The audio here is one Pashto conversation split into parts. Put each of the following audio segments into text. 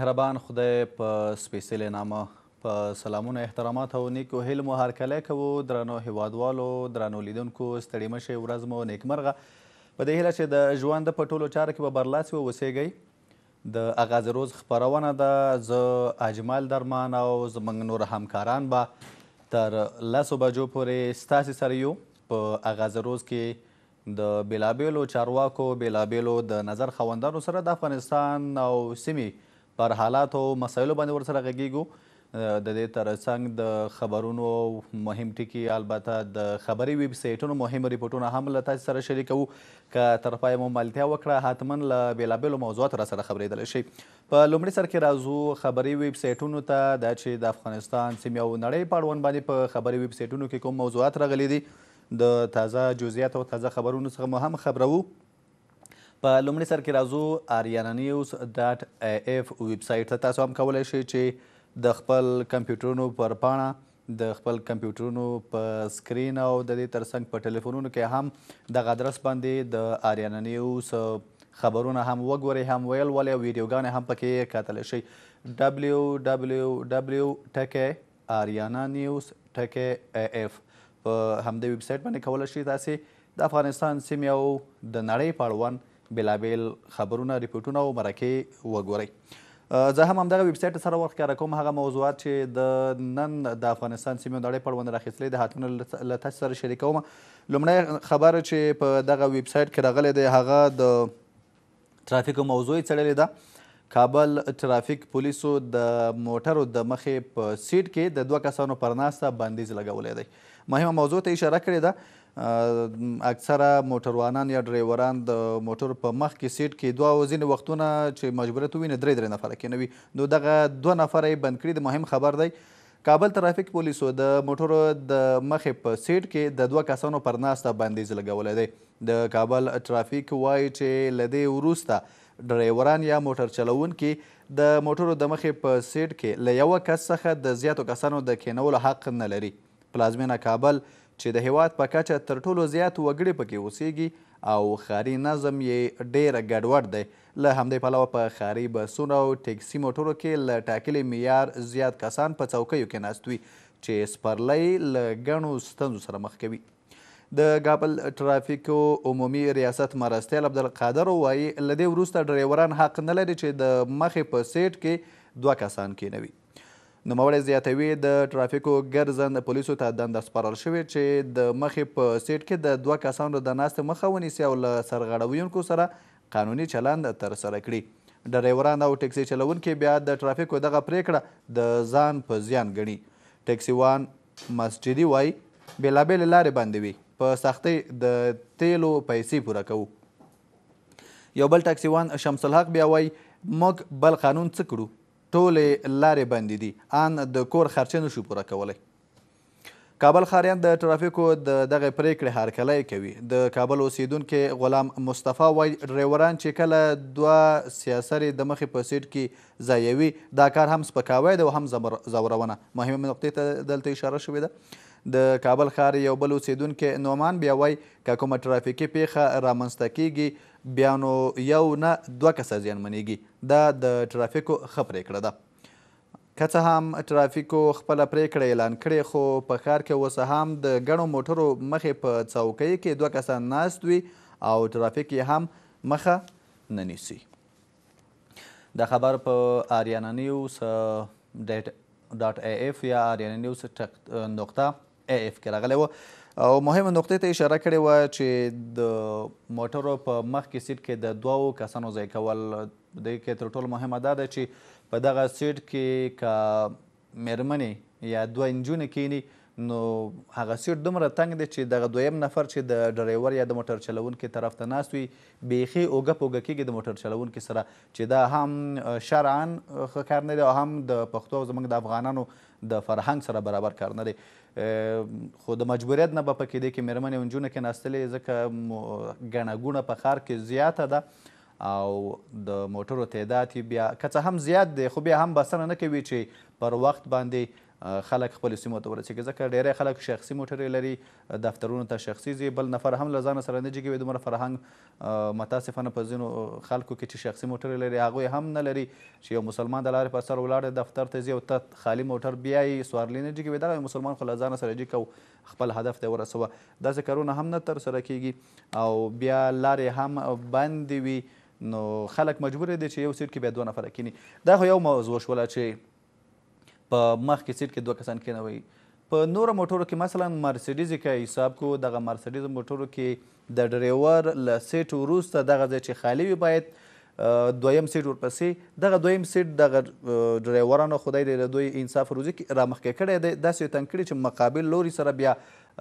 مهربان خدای په سپېڅلې نامه په سلامونه احترامات او نیکو هیلو مو هرکلی کوو. درنو هیوادوالو، درنو لیدونکو، ستړي مه شئ، ورځ مو نیکمرغه. په دې هیله چې د ژوند په ټولو چارو کې به برلاسی واوسیږئ. د اغاز روز خپرونه ده. زه اجمل درمان او زموږ نور همکاران به تر 10 بجو پورې ستاسې سره یو. په اغاز روز کې د بېلابېلو چارواکو، بېلابېلو د نظر خاوندانو سره د افغانستان او سیمې پر حالاتو او مسایلو باندې ورسره غږیږو. د دې ترڅنګ د خبرونو مهم ټکي، البته د خبري ویب سایټونو مهم ریپورټونه هم له تاسو سره شریکوو. که تر پایه مو ملتیا وکړه، حتما له بېلابېلو موضوعاتو را سره خبرېدلی شئ. په لومړي سر کې راځو خبري ویب سایټونو ته. دا چې د افغانستان، سیمې او نړۍ په اړوند باندې په خبري ویب سایټونو کې کوم موضوعات راغلي دي، د تازه جزئیات او تازه خبرونو څخه مو هم خبروو. په لومړي سر کې راځو آریانا نیوز ډاټ ای اف ویب سایټ ته. تاسو هم کولی شئ چې د خپل کمپیوټرونو پر پاڼه، د خپل کمپیوټرونو په سکرین او د دې ترڅنګ په ټلیفونونو کې هم دغه ادرس باندې د آریانا نیوز خبرونه هم وګورئ، هم ولولئ او ویډیوګانې هم پکې کتلی شئ. www.ariananews.af په همدې ویب سایټ باندې کولی شئ تاسې د افغانستان، سیمې او د نړۍ په اړوند بېلابېل خبرونه، ریپورټونه او مرکې وګورئ. زه هم همدغه ویب سایټ سره ورښکاره کوم هغه موضوعات چې د نن د افغانستان، سیمې او نړۍ په اړوند راخیستلی د حتمونه له تاسو سره شریکوم. لومړی خبر چې په دغه ویب سایټ کې راغلی دی، هغه د ترافیکو موضوع یې څېړلې ده. کابل ترافیک پولیسو د موټرو د مخې په سیټ کې د 2 کسانو پر ناسته بندیز لګولی دی. مهمه موضوع ته اشاره کړې ده. اکثره موټروانان یا ډرایوران د موټر په مخ کې سیټ کې 2 او ځینې وختونه چې مجبوریت وویني 3 نفره کېنوي، نو دغه 2 نفره یې بند کړي. د مهم خبر دی. کابل ترافیک پولیسو د موټرو د مخې په سیټ کې د 2 کسانو پر ناسته بندیز لګولی دی. د کابل ترافیک وایي چې له دې وروسته ډرایوران یا موټر چلوونکي د موټرو د مخې په سیټ کې له یوه کس څخه د زیاتو کسانو د کېنولو حق نه لري. پلازمینه کابل چې د هیواد په کچه تر ټولو زیات وګړي پکې اوسیږي او ښاري نظم یې ډېر ګډوډ دی. له همدې پلوه په ښاري بسونو او ټیکسي موټرو کې له ټاکلي معیار زیات کسان په څوکیو کې ناست وي چې سپرلی له ګڼو ستونزو سره مخ کوي. د کابل ترافیکو عمومي ریاست مرستیال عبدالقادر وایي له دې وروسته ډرایوران حق نه لري چې د مخې په سیټ کې 2 کسان کېنوي. نوموړی زیاتوي د ترافیکو ګرځند پولیسو ته دنده سپارل شوې چې د مخې په سیټ کې د 2 کسانو د ناستې مخه ونیسي او له سرغړونکو سره قانوني چلند ترسره کړي. ډرایوران او ټکسي چلوونکي بیا د ترافیکو دغه پریکړه د ځان په زیان ګڼي. ټکسیوان مسجدي وایي بېلابېلې لارې بندوي، په سختۍ د تیلو پیسې پوره کوو. یو بل ټکسیوان شمس الحق بیا وایي موږ بل قانون څه کړو، ټولې لارې بندې دي، ان د کور خرچه نشو پوره کولی. کابل ښاریان د ترافیکو د دغه پریکړې هرکلی کوي. د کابل اوسیدونکی غلام مصطفی وایي ډرایوران چې کله 2 سیاسرې د مخې په سیټ کې ځایوي، دا کار هم سپکاوی دی او هم زورونه. مهمې نقطې ته دلته اشاره شوې ده. د کابل ښار یو بل اوسیدونکی نعمان بیا وایي که کومه ترافیکي پیښه رامنځته کیږي بیا نو یو نه 2 کسه زیانمنیږي. دا د ترافیکو ښه پریکړه ده. که څه هم ترافیکو خپله پریکړه اعلان کړې، خو په ښار کې اوس هم د ګڼو موټرو مخې په څوکۍ کې 2 کسان ناست وي او ترافیک یې هم مخه نه نیسي. دا خبر په آریانا نیوز ډاټ ای اف یا آریانا نیوز نقطه ای اف کې راغلی و او مهمه نقطې ته اشاره کړې وه چې د موټرو په مخ کې سیټ کې د 2 کسانو ځای کول. دې کې تر ټولو مهمه دا ده چې په دغه سیټ کې که مېرمنې یا 2 نجونې کینی، نو هغه سیټ دومره تنګ دی چې دغه 2یم نفر چې د ډرایور یا د موټر چلوونکي طرف ته ناست وي بیخي اوږه په اوږه کېږي د موټر چلوونکي سره، چې دا هم شرعاً ښه کار نه دی او هم د پښتو او زموږ د افغانانو د فرهنګ سره برابر کار نه دی. خو د مجبوریت نه به په کې دی کې مېرمنې او نجونې کېناستلې ځکه ګڼه ګوڼه په ښار کې زیاته ده او د موټرو تعداد بیا که څه هم زیات دی خو بیا هم بسنه نه کوي چې پر وخت باندې خلک خپلو سیمو ته ورسېږي ځکه ډېری خلک شخصي موټرې لري دفترونو ته شخصي ځي بل نفر هم له ځانه سره نه جګوي دومره فرهنګ متاسفانه په ځینو خلکو کې چې شخصي موټرې لري هغوی هم نه لري چې یو مسلمان د لارې په سر ولاړ دفتر ته ځي او ته خالي موټر بیا یې سوارلي نه جګوي دغه مسلمان خو له ځانه سره جګ او خپل هدف ته ورسوه داسې کارونه هم نه ترسره کیږي او بیا لارې هم بندې وي نو خلک مجبور دي چې یو سیټ کې بیا 2 نفره کینی دا خو یو موضوع شوله چې په مخکې سیټ کې 2 کسان کینوي په نورو موټرو کې مثلا مرسیډیز که حساب کو دغه مرسیډیز موټرو کې د ډریور له سیټ وروسته دغه ځای چې خالي وي باید دویم سیټ ورپسې دغه دویم سیټ دغه ډریورانو خدای دې له دوی انصاف روزي رامخکې کړی دی داسې تنګ کړي چې مقابل لوري سره بیا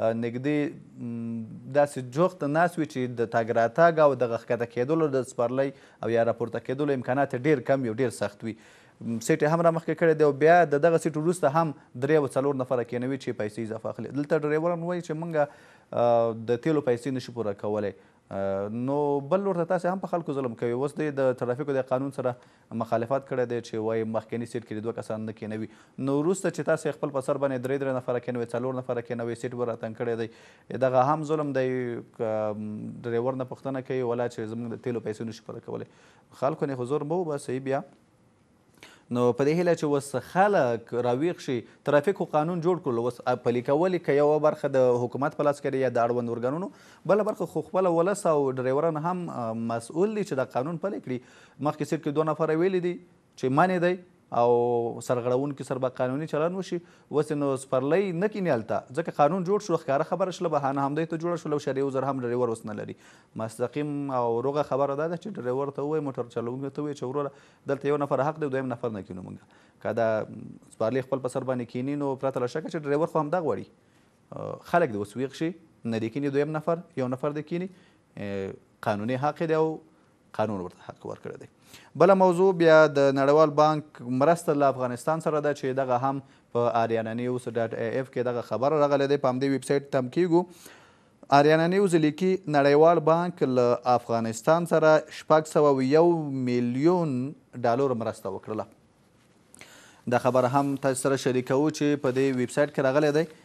نږدې داسې جوخت ناست وي چې د تګ راتګ او دغه ښکته کېدلو د سپرلۍ او یا راپورته کېدلو امکانات ډېر کم وي او ډېر سخت وي سیټ یې هم رامخکې کړی دی او بیا د دغه سیټ وروسته هم 3 او 4 نفره کېنوي چې پیسې اضافه اخلي دلته ډریوران وایي چې موږ د تیلو پیسې نشو پوره کولی نو بل لور ته تاسې هم په خلکو ظلم کوي اوس دی د ترافیکو د قانون سره مخالفت کړی دی چې وایي مخکیني سیټ کې 2 کسان نه کېنوي نو وروسته چې تاسې خپل په سر باندې 3 نفره کېنوي 4 نفره کېنوي سیټ به راتنګ کړی دی دغه هم ظلم دی ډریور نه پوښتنه کوي ولا چې زموږ د تیلو پیسې نشو پوره کولی خلکو نه خو زور مه وباسئ بیا نو په دې هیله چې اوس خلک راویښ شي ترافیکو قانون جوړ کړلو اوس پلي کول یې که یوه برخه د حکومت په لاس کې یا د اړوند ارګانونو بله برخه خو خپله ولس او ډریوران هم مسؤل دي چې دا قانون پلی کړي مخکې سیټ کې 2 نفره ویلي دي چې منې دی او سرغړونکي سر به قانوني چلن وشي اوس نو سپرلۍ نه کیني هلته ځکه قانون جوړ شو ښکاره خبره شوله بهانه همدی ته جوړه شوله او شرعي عذر هم ډریور اوس نه لري مستقیم او روغه خبره دا ده چې ډریور ته ووایي موټر چلوونکي ته ووایي چې وروره دلته 1 نفر حق دی 2 نفر نه کینو موږ که دا سپرلۍ خپل په سر باندې کیني نو پرته له شکه چې ډریور خو همدا غواړي خلک دې اوس ویښ شي نه دې کیني 2 نفر 1 نفر دې کیني قانوني حق دی او قانون ورته حق ورکړی دی بله موضوع بیا د نړیوال بانک مرسته له افغانستان سره ده چې دغه هم په آریانا نیوز .af کې دغه خبره راغلی دی په همدې ویب سایټ ته هم کیږو آریانا نیوز لیکي نړیوال بانک له افغانستان سره 601 میلیون ډالر مرسته وکړله دا خبره هم تاسو سره شریکوو چې په دې ویب سایټ کې راغلی دی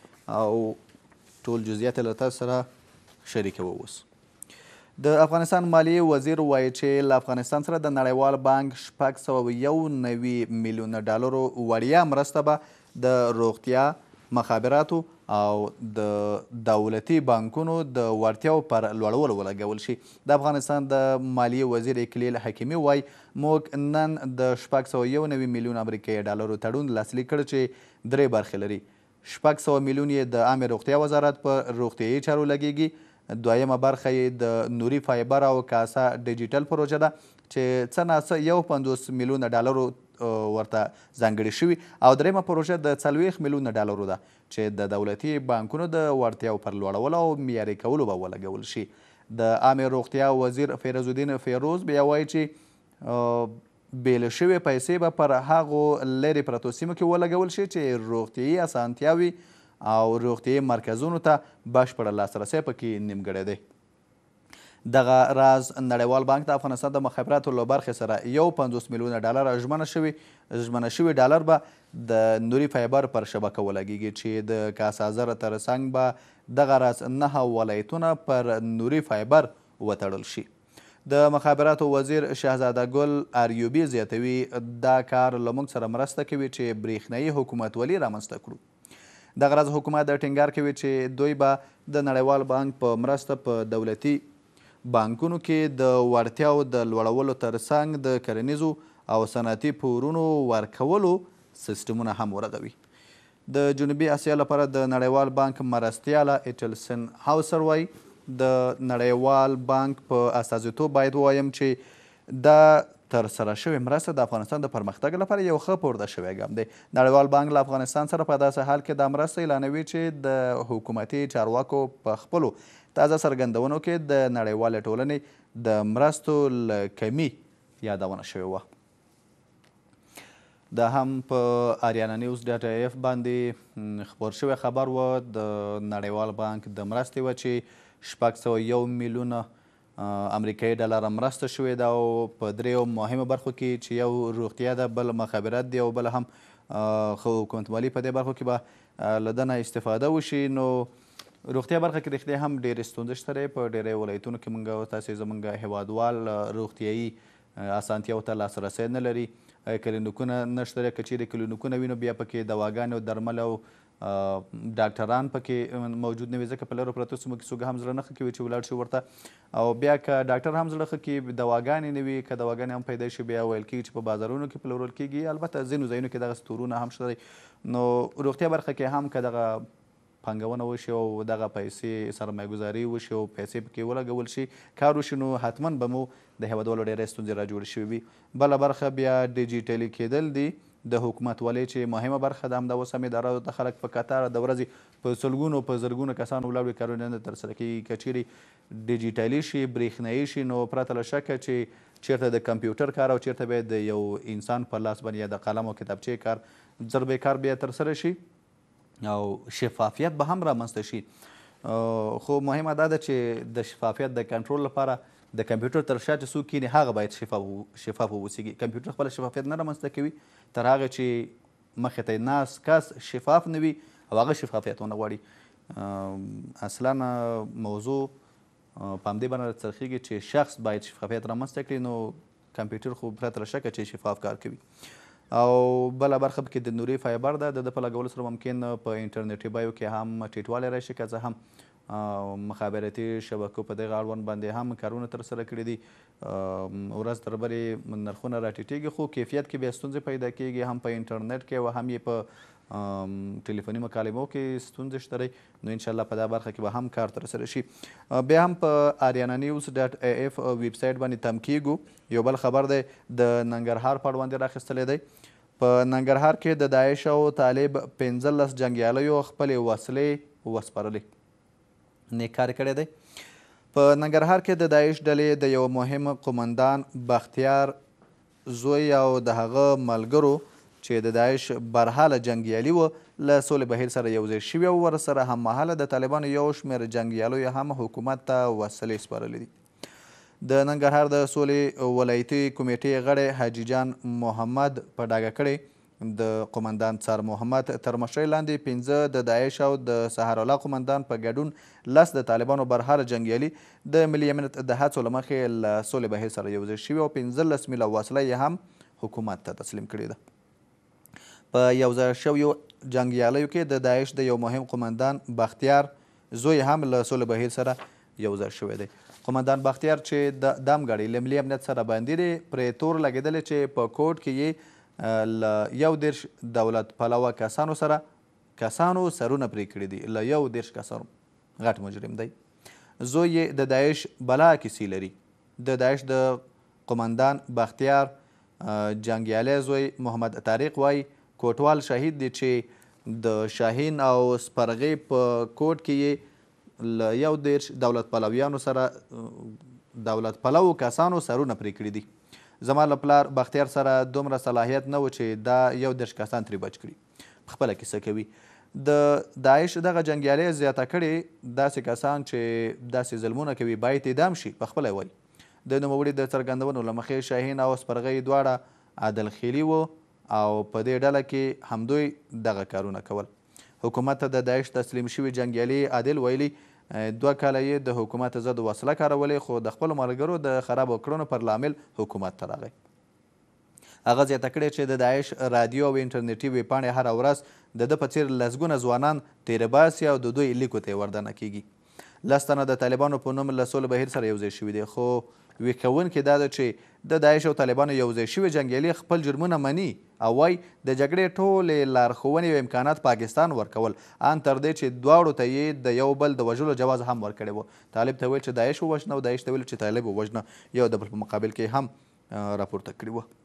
او ټول جزئیات یې له تاسو سره شریکوو اوس د افغانستان مالیې وزیر وایي چې له افغانستان سره د نړیوال بانک 691 میلیونه ډالرو وړیا مرسته به د روغتیا مخابراتو او د دولتي بانکونو د وړتیاو پر لوړولو ولګول شي د افغانستان د مالیې وزیر اکلیل حکیمي وایي موږ نن د 691 میلیون امریکایي ډالرو تړون لاسلیک کړ چې 3 برخې لري 600 میلیون یې د عامې روغتیا وزارت په روغتیایي چارو لګیږي دویمه برخه یې د نوري فایبر او کاسا ډیجیټل پروژه ده چې څه ناڅه 50 میلیونه ډالرو ورته ځانګړي شوي او دریمه پروژه د 40 میلیونه ډالرو ده چې د دولتي بانکونو د وړتیاو پر لوړولو او معیاري کولو به ولګول شي د عامې روغتیا وزیر فیروز الدین فیروز بیا وایي چې بیل شوې پیسې به پر هغو لرې پرتو سیمو کې ولګول شي چې روغتیایي اسانتیاوي او روغتیایي مرکزونو ته بشپړه لاسرسی پکې نیمګړی دی دغه راز نړیوال بانک د افغانستان د مخابراتو له برخې سره 50 میلیونه ډالر ژمنه شوي ډالر به د نوري فایبر پر شبکه ولګیږي چې د کاسا زر تر څنګ به دغه راز 9 ولایتونه پر نوري فایبر وتړل شي د مخابراتو وزیر شهزاده ګل اریوبي زیاتوي دا کار له موږ سره مرسته کوي چې برېښنایي حکومتولي رامنځته کړو دغه راز حکومت د ټینګار کوي چې دوی به د نړیوال بانک په مرسته په دولتي بانکونو کې د وړتیاو د لوړولو ترڅنګ د کرنیزو او صنعتي پورونو ورکولو سیستمونه هم ورغوي د جنوبي اسیا لپاره د نړیوال بانک مرستیاله ایټلسن هاوسر وایي د نړیوال بانک په استازیتوب باید ووایم چې دا ترسره شوې مرسته د افغانستان د پرمختګ لپاره یو ښه پورته شوی ګام دی نړیوال بانک له افغانستان سره په داسې حال کې دا مرسته اعلانوي چې د حکومتي چارواکو په خپلو تازه څرګندونو کې د نړیوالې ټولنې د مرستو له کمي یادونه شوې وه دا هم په آریانا نیوز .af باندې خپور شوی خبر و د نړیوال بانک د مرستې و چې 601 میلیونه امریکایي ډالر مرسته شوې ده او په 3 مهمو برخو کې چې یو روغتیا ده بل مخابرات دی او بل هم خو حکومتولي په دې برخو کې به له ده نه استفاده وشي. نو روغتیا برخه کې رښتیا هم ډېرې ستونزې شته دی. په ډېری ولایتونو کې موږ تاسې زموږ هیوادوال روغتیایي اسانتیاو ته لاسرسی نه لري. کلینیکونه نشته دی. که چیرې کلینیکونه وي نو بیا پکې دواګانې او درمل او ډاکټران پکې موجود نه وي، ځکه په لرو پرتو سیمو کې څوک هم زړه نه ښه کوي چې ولاړ شي ورته. او بیا که ډاکټر هم زړه ښه کوي دواګانې نه وي، که دواګانې هم پیدا شي بیا ویل کېږي چې په بازارونو کې پلورل کېږي. البته ځینو ځایونو کې دغه ستورونه هم شته دی. نو روغتیا برخه کې هم که دغه پانګونه وشي او دغه پیسې سرمایه‌ګذاري وشي او پیسې پکې ولګول شي، کار وشي، نو حتما به مو د هیوادوالو ډېرې ستونزې را جوړې شوې وي. بله برخه بیا ډیجیټلي کېدل دي د حکومتولۍ چې مهمه برخه ده. همدا اوس هم ادارو ته خلک په کتار د ورځې په سلګونو په زرګونو کسان ولاړ وي، کارونه نه ترسره کېږي. که چیرې ډیجیټلي شي، برېښنایي شي، نو پرته له شکه چې چیرته د کمپیوټر کار او چیرته به د یو انسان په لاس باندې یا د قلم او کتابچې کار زر به کار بیا ترسره شي او شفافیت به هم رامنځته شي. خو مهمه دا ده چې د شفافیت د کنټرول لپاره د کمپیوټر تر شا چې څوک کیني هغه باید شفاف واوسیږي. کمپیوټر خپله شفافیت نه رامنځته کوي تر هغه چې مخې ته ناست کس شفاف نه وي او هغه شفافیت ونه غواړي. اصلا موضوع په همدې باندې راڅرخېږي چې شخص باید شفافیت رامنځته کړي. نو کمپیوټر خو پرته له شکه چې شفاف کار کوي. او بله برخه پکې د نوري فایبر ده. د ده په لګولو سره ممکن په انټرنیټي بیو کې هم ټیټوالی راشي. که څه هم مخابراتي شبکو په دغه اړوند باندې هم کارونه ترسره کړي دي. ورځ تر بلې نرخونه راټیټېږي، خو کیفیت کې بیا ستونزې پیدا کېږي، هم په انټرنیټ کې او هم یې په ټلیفوني مکالمو کې ستونزې شته دی. نو انشاءالله په دا برخه کې به هم کار ترسره شي. بیا هم په آریانا نیوز ډاټ ای اف ویب سایټ باندې تم کیږو. یو بل خبر دی د ننګرهار په اړوند یې راخیستلی دی. په ننګرهار کې د داعش او طالب 15 جنګیالیو خپلې وسلې وسپارلې. نیک کار کړی دی. په ننګرهار کې د داعش ډلې د یو مهم قمندان بختیار زوی او د هغه ملګرو چې د داعش برحاله جنګیالي وه له سولې بهیر سره یوځای شوي او ورسره هممهاله د طالبانو یو شمېر جنګیالیو هم حکومت ته وسلې سپارلې دي. د ننګرهار د سولې ولایتي کمیټې غړی حاجي جان محمد په ډاګه کړی د قمندان څار محمد تر مشرۍ لاندې 15 د داعش او د سحرالله قمندان په ګډون 10 د طالبانو برحاله جنګیالي د ملي امنیت د هڅو له مخې له سولې بهیر سره یوځای شوي او 15 میله وسله یې هم حکومت ته تسلیم کړې ده. په یوځای شویو جنګیالیو کې د داعش د یو مهم قمندان بختیار زوی هم له سولې بهیر سره یوځای شوی دی. قمندان بختیار چې د دم غړی له ملي امنیت سره باندې دی پرې تور لګېدلی چې په کوټ کې یې له 11 دولت پلوه کسانو سره سرونه پرې کړي دي. له 11 کسانو غټ مجرم دی. زوی یې د داعش بلا کیسې لري. د داعش د قمندان بختیار جنګیالی زوی محمد طارق وایي کوټوال شهید دی چې د شاهین او سپرغې په کوټ کې یې له 11 دولت پلویانو سره دولت پلو کسانو سرونه پرې کړي دي. زما له پلار بختیار سره دومره صلاحیت نه و چې دا 11 کسان ترې بچ کړي. پخپله کیسه کوي. د داعش دغه جنګیالي زیاته کړې داسې کسان چې داسې ظلمونه کوي باید اعدام شي. پخپله وایي د نوموړي د څرګندونو له مخې شاهین او سپرغۍ دواړه عادلخیلي وو او په دې ډله کې همدوی دغه کارونه کول. حکومت ته د داعش تسلیم شوي جنګیالي عادل ویلي 2 کاله یې د حکومت ضد وسله کارولې، خو د خپلو ملګرو د خرابو کړنو پر لامل حکومت ته راغی. هغه زیاته کړې چې د داعش رادیو او انټرنیټي ویبپاڼې هره ورځ د ده په څېر لسګونه ځوانان تیره باسي او د دوی لیکو ته یې وردننه کېږي. 10 تنه د طالبانو په نوم له سولې بهیر سره یوځای شوي دي. خو ویښ کوونکې دا ده چې د داعش او طالبانو یوځای شوي جنګیالي خپل جرمونه مني او وایي د جګړې ټولې لارښوونې او امکانات پاکستان ورکول، ان تر دې چې دواړو ته یې د یو بل د وژلو جواز هم ورکړی و. طالب ته ویل چې داعش ووژنه او داعش ته ویل چې طالب ووژنه، یو د بل په مقابل کې هم راپورته کړي وه.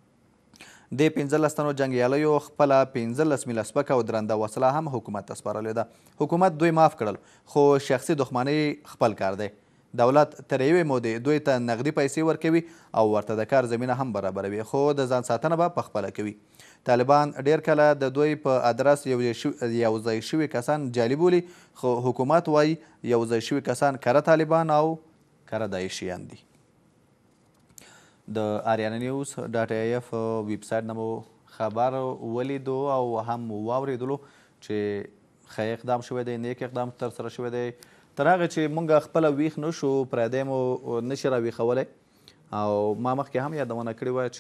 د 15 تنو جنګیالیو خپله 15 میله سپکه او درنده وسله هم حکومت ته سپارلې ده. حکومت دوی معاف کړل، خو شخصي دښمنۍ خپل کار دی. دولت تر یوې مودې دوی ته نغدي پیسې ورکوي او ورته د کار زمینه هم برابروي، خو د ځان ساتنه به پخپله کوي. طالبان ډیر کله د دوی په ادرس یوځای شوي کسان جعلي بولي، خو حکومت وایي یوځای شوي کسان کره طالبان او کره داعشیان دي. د آریانا نیوز ډاټ ای اف ویب سایټ نه مو خبر ولیدو او هم واورېدلو چې ښه اقدام شوی دی، نیک اقدام ترسره شوی دی. تر هغه چې موږ خپله ویښ نه شو پردی مو نشي راویښولی. او ما مخکې هم یادونه کړې وه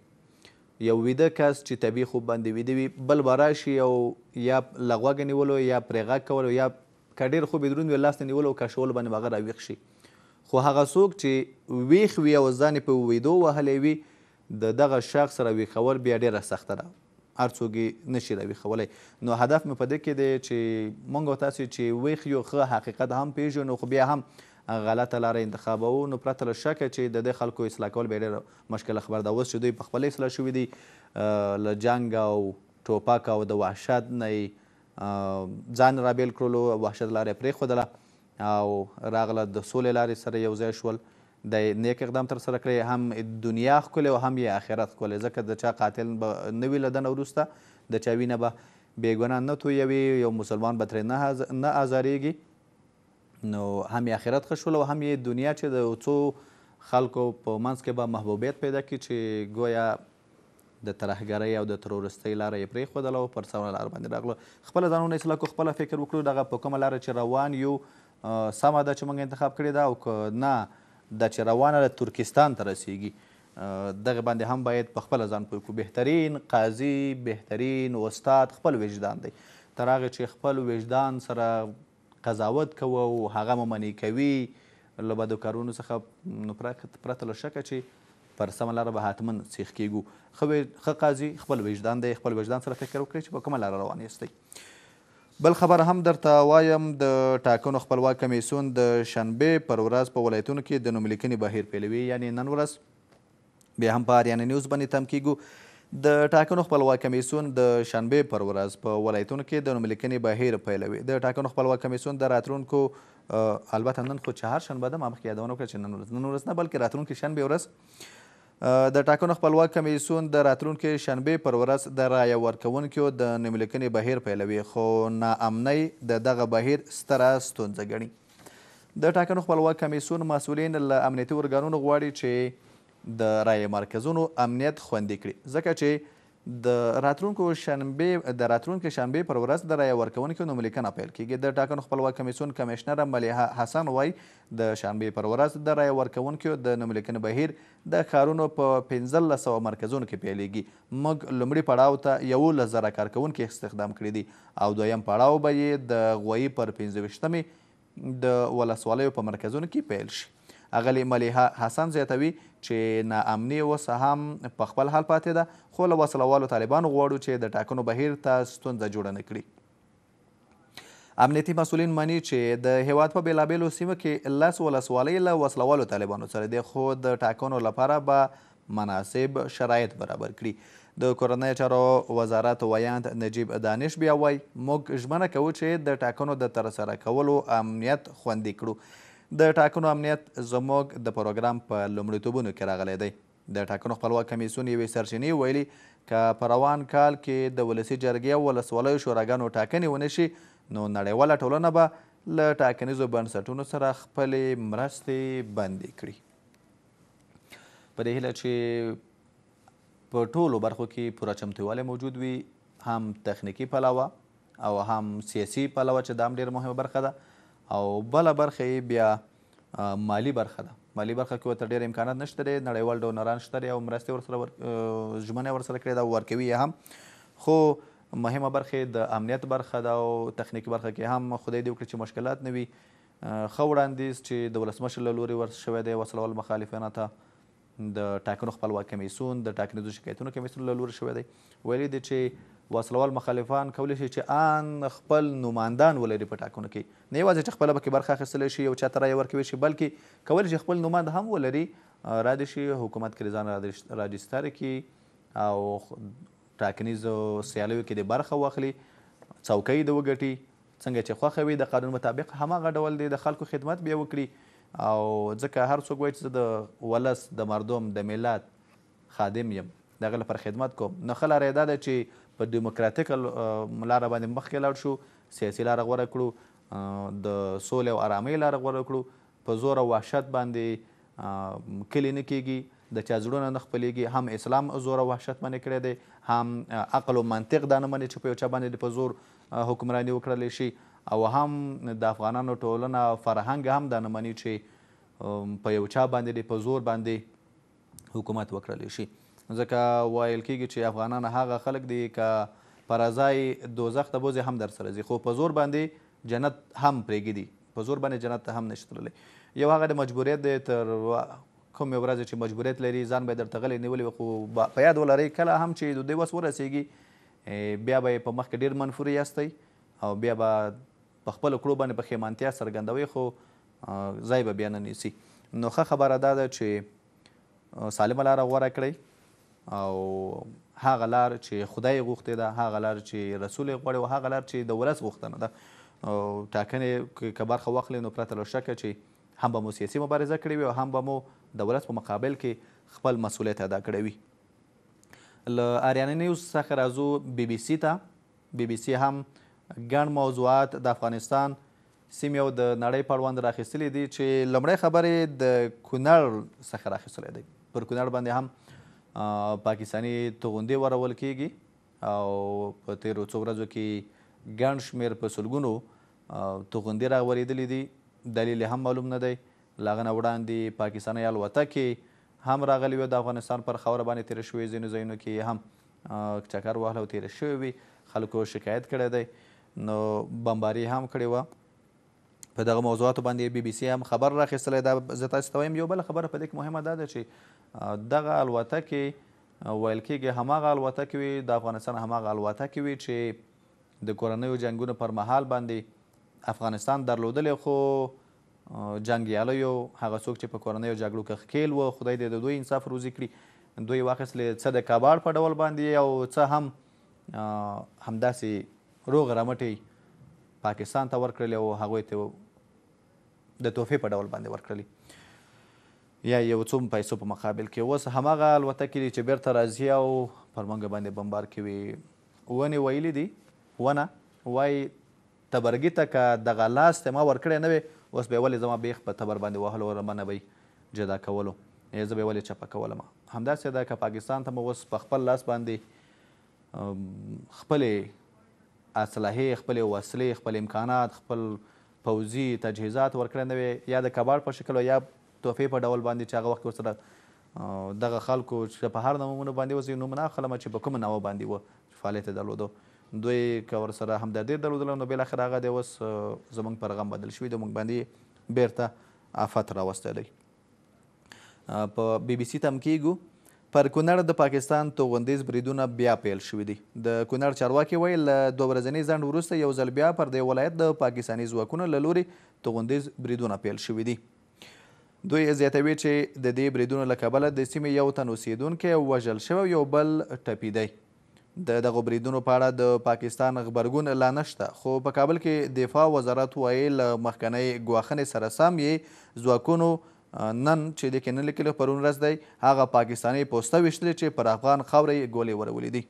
چې یو ویده کس چې طبیعي خوب باندې ویده وي بل به راشي او یا له غوږه نیولو یا پرې غږ کولو یا که ډېر خوب یې دروند وي لاس ته نیولو او کشولو باندې به هغه راویښ شي. خو هغه څوک چې ویښ وي او ځان یې په ویدو وهلی وي د دغه شخص راویښول بیا ډېره سخته ده، هر څوک یې نشي راویښولی. نو هدف مې په دې کې دی چې موږ او تاسې چې ویښ یو ښه حقیقت هم پېژنو خو بیا هم غلطه لاره انتخابوو. نو پرته له شکه چې د دې خلکو اصلاح کول بیا ډېره مشکله خبره ده. اوس چې دوی په خپله اصلاح شوي دي له جنګ او ټوپک او د وحشت نه یې ځان رابیل کړلو، وحشت لاره یې پرېښودله او راغله د سولې لارې سره یو ځای شول. د نیک اقدام ترسره کړی، هم دنیا ښکلې او هم یې آخرت ښکلی، ځکه د چا قاتل به نه وي له ده نه وروسته د چا وینه به بېګناه نه تویوي، یو مسلمان به ترې نه ازاریږي. نو هم یې آخرت ښه شول او هم یې دنیا چې د څو خلکو په منځ کې به محبوبیت پیدا کړي چې گویا د ترهګرۍ او د ترورستۍ لاره یې پرېښودله او پر سمه لاره باندې راغلو. خپله ځانونه اصلاح کړو، خپله فکر وکړو دغه په کومه لاره چې روان یو سمه ده چې موږ انتخاب کړې ده، او که نه دا چې روانه ده ترکستان ته رسیږي دغه باندې هم باید په خپله ځان پوه کړو. بهترین قاضي، بهترین استاد خپل وجدان دی. تر هغې چې خپل وجدان سره قضاوت کوو او هغه مو منې کوي له بدو کارونو څخه، نو پرته له شکه چې پر سمه لاره به حتما سیخ کیږو. ښه قاضي خپل وجدان دی، خپل وجدان سره فکر وکړئ چې په کومه لاره روان یاستئ. بل خبر هم درته وایم، د ټاکنو خپلواک کمیسیون د شنبې پر ورځ په ولایتونو کې د نوملیکنې بهیر پیلوي. یعنې نن ورځ بیا هم په آریانا نیوز باندې تم کیږو. د ټاکنو خپلواک کمیسیون د شنبې پر ورځ په ولایتونو کې د نوملیکنې بهیر پیلوي. د ټاکنو خپلواک کمیسیون د راتلونکو البته نن خو چهارشنبه ده، ما مخکې یادونه وکړه چې نن ورځ نه بلکې راتلونکې شنبې ورځ د ټاکنو خپلواک کمیسیون د راتلونکې شنبې پر ورځ د رایه ورکوونکو د نوملیکنې بهیر پیلوي، خو ناامنۍ د دغه بهیر ستره ستونزه ګڼي. د ټاکنو خپلواک کمیسیون مسؤلین له امنیتي ارګانونو غواړي چې د رایې مرکزونو امنیت خوندي کړي، ځکه چې د راتلونکې شنبې پر ورځ د رایه ورکوونکو نوملیکنه پیل کیږي. د ټاکنو خپلواک کمیسیون کمیشنره ملیحه حسن وایي د شنبې پر ورځ د رایه ورکوونکو د نوملیکنې بهیر د ښارونو په 1500 مرکزونو کې پیلیږي. موږ لومړي پړاو ته 11,000 کارکوونکي استخدام کړي دي او دویم پړاو به یې د غویي پر 25مې د ولسوالیو په مرکزونو کې پیل شي. اغلې ملیحه حسن زیاتوي چې ناامني اوس هم په خپل حال پاتې ده، خو له وسله والو طالبانو غواړو چې د ټاکنو بهیر ته ستونزه جوړه نه کړي. امنیتي مسؤلین مني چې د هیواد په بېلابېلو سیمو کې 10 ولسوالۍ له وسله والو طالبانو سره دي، خو د ټاکنو لپاره به مناسب شرایط برابر کړي. د کورنیو چارو وزارت ویاند نجیب دانش بیا وایي موږ ژمنه کوو چې د ټاکنو د ترسره کولو امنیت خوندي کړو. د ټاکنو امنیت زموږ د پروګرام په لومړیتوبونو کې راغلی دی. د ټاکنو خپلواک کمیسیون یوې سرچینې ویلي که په روان کال کې د ولسي جرګې او ولسوالیو شوراګانو ټاکنې ونه شي نو نړیواله ټولنه به له ټاکنیزو بنسټونو سره خپلې مرستې بندې کړي. په دې هیله چې په ټولو برخو کې پوره چمتووالی موجود وي، هم تخنیکي پلوه او هم سیاسي پلوه چې دا هم ډېره مهمه برخه ده، او بله برخه یې بیا مالی برخه ده. مالی برخه کې ورته ډېر امکانات نشته دی، نړیوال ډونران شته دی او مرستې ورسره ژمنې ورسره کړې ده او ورکوي یې هم، خو مهمه برخه د امنیت برخه ده او تخنیکي برخه کې هم خدای دې وکړي چې مشکلات نه وي. ښه وړاندیز چې د ولسمشر له لوري ورس شوی دی وسله وال مخالفینو ته د ټاکنو خپلواک کمیسیون د ټاکنیزو شکایتونو کمیسیون له لوري شوی دی. ویلي دی چې وسله وال مخالفان کولی شي چې ان خپل نمایندان ولري په ټاکنو کې، نه یوازې چې خپله پکې برخه اخیستلی شي او چا ته رایه ورکوي شي، بلکې کولی شي خپل نماند هم ولري، را دې شي حکومت کې ځان راجستر کړي او ټاکنیزو سیالیو کې د برخه واخلي، څوکۍ د وګټي، څنګه چې خوښه وي د قانون مطابق هماغه ډول دی د خلکو خدمت بیا وکړي. او ځکه هر څوک وایي چې زه د ولس د مردم د ملت خادم یم، د هغه لپاره خدمت کوم. نو ښه لاره یې دا ده چې په ډیموکراتیکه لاره باندې مخکې لاړ شو، سیاسي لاره غوره کړو، د سولې او ارامۍ لاره غوره کړو. په زور او وحشت باندې کلي نه کیږي، د چا زړونه نه خپلېږي، هم اسلام زور او وحشت منې کړی دی، هم عقل و منطق دا نه مني چې په یو چا باندې په زور حکمراني وکړلی شي، او هم د افغانانو ټولنه فرهنګ هم دا نه مني چې په یو چا باندې په زور باندې حکومت وکړلی شي. ځکه ویل کېږي چې افغانان هغه خلک دي که پر ځای دوزخ ته بوځي هم در سره ځي، خو په زور باندې جنت هم پرېږدي، په زور باندې جنت ته هم نشي تللی. یو هغه د مجبوریت دی، تر کومې ورځې چې مجبوریت لري ځان به یې درته غلی نیولی وي، خو په یاد ولرئ کله هم چې د دوی وس ورسېږي بیا به یې په مخ کې ډېر منفور یاستئ او بیا به په خپلو کړو باندې پښیمانتیا څرګندوئ، خو ځای به بیا نه نیسي. نو ښه خبره دا ده چې سالمه لاره غوره کړئ او هغه لار چې خدای غوښتې ده، هغه لار چې رسول یې غواړي او هغه لار چې د ولس غوښتنه ده. ټاکنې که برخه واخلي نو پرته له شکه چې هم به مو سیاسي مبارزه کړې وي او هم به مو د ولس په مقابل کې خپل مسؤلیت ادا کړی وي. له آریانا نیوز څخه راځو بی بي سي ته. بی بي سي هم ګڼ موضوعات د افغانستان سیمې او د نړۍ په اړوند راخیستلي دي، چې لومړی خبرې د کونړ څخه راخیستلی دی. پر کونړ باندې هم پاکستاني توغندۍ ورول کېږي او په تیرو څو ورځو کې ګڼ شمېر په سلګونو توغندۍ راورېدلي دي. دلیل هم معلوم نه دی. له هغه نه وړاندې پاکستاني الوتکې هم راغلي وي، د افغانستان پر خاوره باندې تېره شوې، ځینو ځایونو کې هم چکر وهله او تېره شوې وي، خلکو شکایت کړی دی. نو بمباري هم کړې وه. په دغه موضوعاتو باندې بی بي سي هم خبر راخیستلی ده. زه تاسو ته وایم یو بله خبره په دې کې مهمه دا ده چې دغه الوتکې ویل کېږي هماغه الوتکې وي، د افغانستان هماغه الوتکې وي چې د کورنیو جنګونو پر مهال باندې افغانستان درلودلی، خو جنګیالیو هغه څوک چې په کورنیو جګړو کې ښکېل وو، خدای دې د دوی انصاف روزي کړي، دوی واخیستلې څه د کباړ په ډول باندې او څه هم همداسې روغ رمټې پاکستان ته ورکړلې او هغوی ته د تحفې په ډول باندې ورکړلې یا یو څو پیسو په مقابل کې. اوس هماغه الوتکې چې بیرته راځي او پر موږ باندې بمبار کوي. ونې ویلي دي، ونه وایي تبرګي ته که دغه لاس ته ما ورکړی نه وی، اوس به یې ولې زما بیخ په تبر باندې وهلو رمه نه به جدا کولو، یا زه به یې ولې چپه کولم. همداسې ده که پاکستان ته مو اوس په خپل لاس باندې خپلې اسلحې، خپلې وسلې، خپل امکانات، خپل پوځي تجهیزات ورکړی نه وي، یا د کباړ په شکل یا تحفې په ډول باندې چې هغه وخت ورسره دغه خلکو چې په هر نومونو باندې اوس نوم نه اخلم چې په کومه نامه باندې وه فعالیت یې درلودو، دوی که ورسره همدردي درلودله نو بالاخره هغه دی اوس زموږ پر غم بدل شوي، د موږ باندې بیرته آفت راوستی دی. په بی بي سي ته هم کېږو. پر کونړ د پاکستان توغندیز بریدونه بیا پیل شوي دي. د کونړ چارواکي وایي له 2 ورځني ځنډ وروسته یو ځل بیا پر دې ولایت د پاکستاني ځواکونو له لورې توغندیز بریدونه پیل شوي دي. دوی زیاتوي چې د دې بریدونو له کبله د سیمې یو تن اوسیدونکی وژل شوی، یو بل ټپیدی. د دغو بریدونو په اړه د پاکستان غبرګون لا نشته، خو په کابل کې دفاع وزارت وایي له مخکنۍ ګواښنې سره سم یې ځواکونو نن چې د کې نه لیکلي پرون ورځ دی هغه پاکستاني پوسته ویشتلې چې پر افغان خاوره یې ګولې ورولې دي.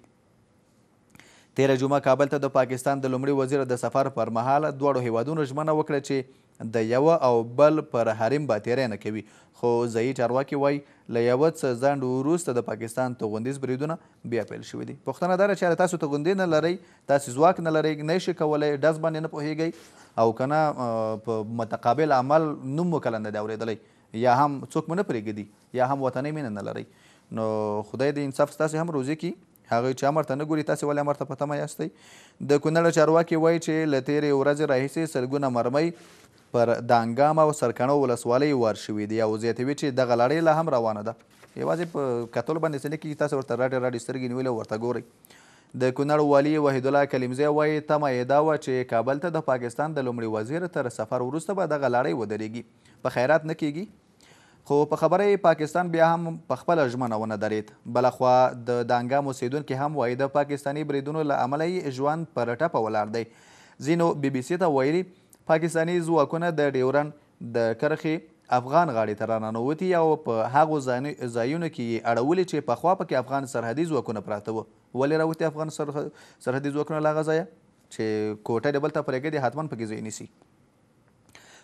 تېره جمعه کابل ته د پاکستان د لومړي وزیر د سفر پر مهال دواړو هیوادونو ژمنه وکړه چې د یوه او بل پر حریم به تیری نه کوي، خو ځایي چارواکي وایي له یوه څه ځنډ وروسته د پاکستان توغندیز بریدونه بیا پیل شوي دي. پوښتنه دا ده چې تاسو توغندۍ نه لرئ، تاسې ځواک نه لرئ، نه شئ کولی، ډز باندې نه پوهیږئ او که نه په متقابل عمل نوم مو کله نه دی اورېدلی، یا هم څوک مو نه پرېږدي، یا هم وطنۍ مینه نه لرئ، نو خدای دې انصاف ستاسې هم روزي کړي. هغوی چې امر ته نه ګوري، تاسې ولې امر ته په تمه یاستئ. د کونړ چارواکي وایي چې له تېرې ورځې راهیسې سلګونه مرمۍ پر دانګام او سرکڼو ولسوالۍ وار شوي دي، او زیاتوي چې دغه لړۍ لا هم روانه ده. یوازې په کتلو باندې څه نه کېږي، تاسې ورته راډې راډې سترګې نیولې او ورته ګورئ. د کونړ والي وحیدالله کلیمزی وایي تمه یې دا وه چې کابل ته د پاکستان د لومړي وزیر تر سفر وروسته به دغه لړۍ ودرېږي. په خیرات نه کېږي، خو په خبره یې پاکستان بیا هم په خپله ژمنه ونه درېد. بلخوا د دانګام اوسېدونکي هم وایي د پاکستاني بریدونو له امله یې ژوند پر ټپه ولاړ دی. ځینو بی بي سي ته ویلي پاکستاني ځواکونه د ډیورنډ د کرښې افغان غاړې ته راننوتي او په هغو ځایونو کې یې اړولي چې پخوا پکې افغان سرحدي ځواکونه پراته وه. ولې راوتي افغان سرحدي ځواکونه له هغه ځایه چې کوټه د بل ته پرېږدي حتما پکې ځای نیسي.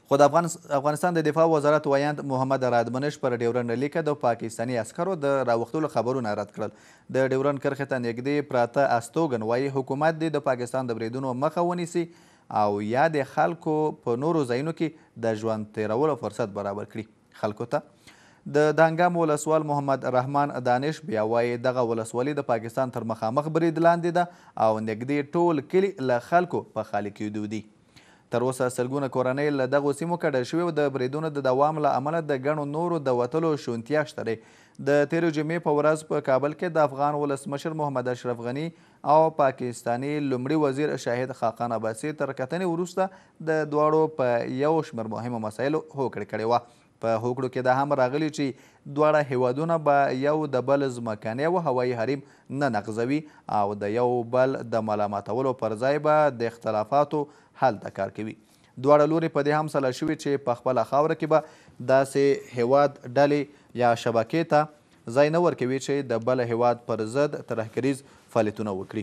خو د افغانستان د دفاع وزارت ویاند محمد رادمنش پر ډیورنډ لیکه د پاکستاني عسکرو د راوښتلو خبرونه رد کړل. د ډیورنډ کرښې ته نږدې پراته استوګن وایي حکومت دې د پاکستان د بریدونو مخه ونیسي او یا د خلکو په نورو ځایونو کې د ژوند تیرولو فرصت برابر کړي. خلکو ته د دانګام ولسوال محمد رحمان دانش بیا وایي دغه ولسوالي د پاکستان تر مخامخ برید لاندې ده او نږدې ټول کلي له خلکو په خالي کېدو دي. تر اوسه سلګونه کورنۍ له دغو سیمو کډه شوې او د بریدونو د دوام له امله د ګڼو نورو د وتلو شونتیا شته دی. د تېرې جمعې په ورځ په کابل کې د افغان ولسمشر محمد اشرف غني او پاکستاني لومړي وزیر شاهد خاقان عباسي تر کتنې وروسته د دواړو په یو شمېر مهمو مسایلو هوکړه کړې وه. په هوکړو کې دا هم راغلي چې دواړه هیوادونه به یو د بل ځمکنی او هوایي حریم نه نقضوي او د یو بل د ملامتولو پر ځای به د اختلافاتو حل ته کار کوي. دواړه لوري په دې هم سلا شوي چې په خپله خاوره کې به داسې هیواد ډلې یا شبکې ته ځای نه ورکوي چې د بل هیواد پر ضد ترهګریز فعالیتونه وکړي.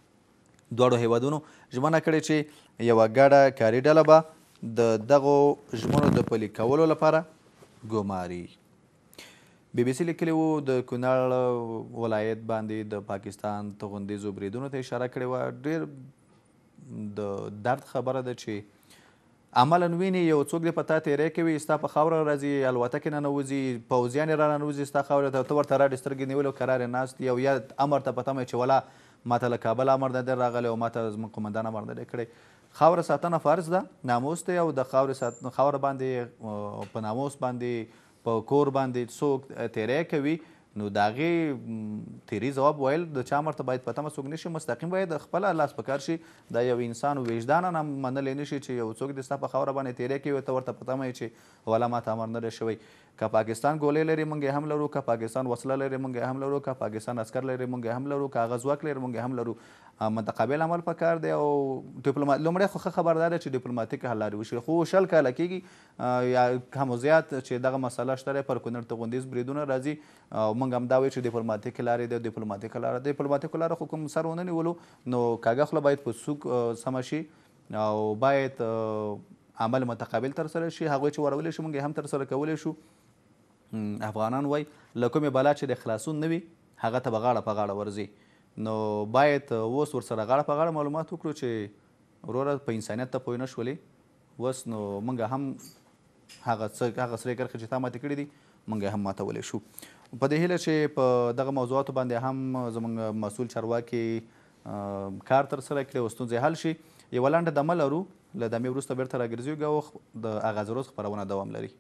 دواړو هیوادونو ژمنه کړې چې یوه ګډه کاري ډله به د دغو ژمنو د پلي کولو لپاره ګماري. بی بي سي لیکلي وو د کونړ ولایت باندې د پاکستان توغندیزو بریدونو ته اشاره کړې وه. ډېر د درد خبره ده چې عملا ویني یو څوک دې په تا تیری کوي، ستا په خاوره راځي، الوتکې نه ننوځي، پوځیان یې را ننوځي ستا خاورې ته، ته ورته راډې سترګې نیولې او کرار یې ناست یې او یا امر ته په تمه چې ولا ماته له کابل امر نه دی راغلی او ماته زموږ قمندان امر نه دی کړی. خاوره ساتنه فرض ده، ناموس دی او د خاوره باندې په ناموس باندې په کور باندې څوک تیری کوي نو د هغې تیري ځواب ویل د چا امر ته باید په تمه څوک نه شي، مستقیم باید خپله لاس په کار شي. دا یو انسان وجدانا هم منلی نه شي چې یو څوک دې ستا په خاوره باندې تیری کوي ته ورته په تمه یې چې ولا ماته امر نه دی شوی. که پاکستان ګولۍ لري موږ یې هم لرو، که پاکستان وسله لري موږ یې هم لرو، که پاکستان عسکر لري موږ یې هم لرو، که هغه ځواک لري موږ یې هم لرو. متقابل عمل پکار دی او لومړی خو ښه خبر دا ده چې ډیپلوماتیک حل لارې وشي. خو 20 کاله کېږي یا کم زیات چې دغه مسله شته دی پر کونړ توغندیز بریدونه راځي او موږ هم دا وایو چې ډیپلوماتیکې لارې دی. ډیپلوماتیکو لاره خو کوم سر ونه نیولو نو کاږه خوله باید په سوک سمه شي او باید عمل متقابل ترسره شي. هغوی چې ورولی شو موږ یې هم ترسره کولی شو. افغانان وایي له کومې بلا چې د خلاصون نه وي هغه ته به غاړه په غاړه ورځي. نو باید اوس ورسره غاړه په غاړه معلومات وکړو چې وروره په انسانیت ته پوه نه شولې اوس نو موږ هم هغه سرې کرښې چې تا ماتې کړي دي موږ یې هم ماتولی شو. په دې هیله چې په دغه موضوعاتو باندې هم زموږ مسؤل چارواکي کار ترسره کړي او ستونزې حل شي. یوه لنډه دمه لرو، له دمې وروسته بیرته راګرځېږو او د اغاز روز خپرونه دوام لري.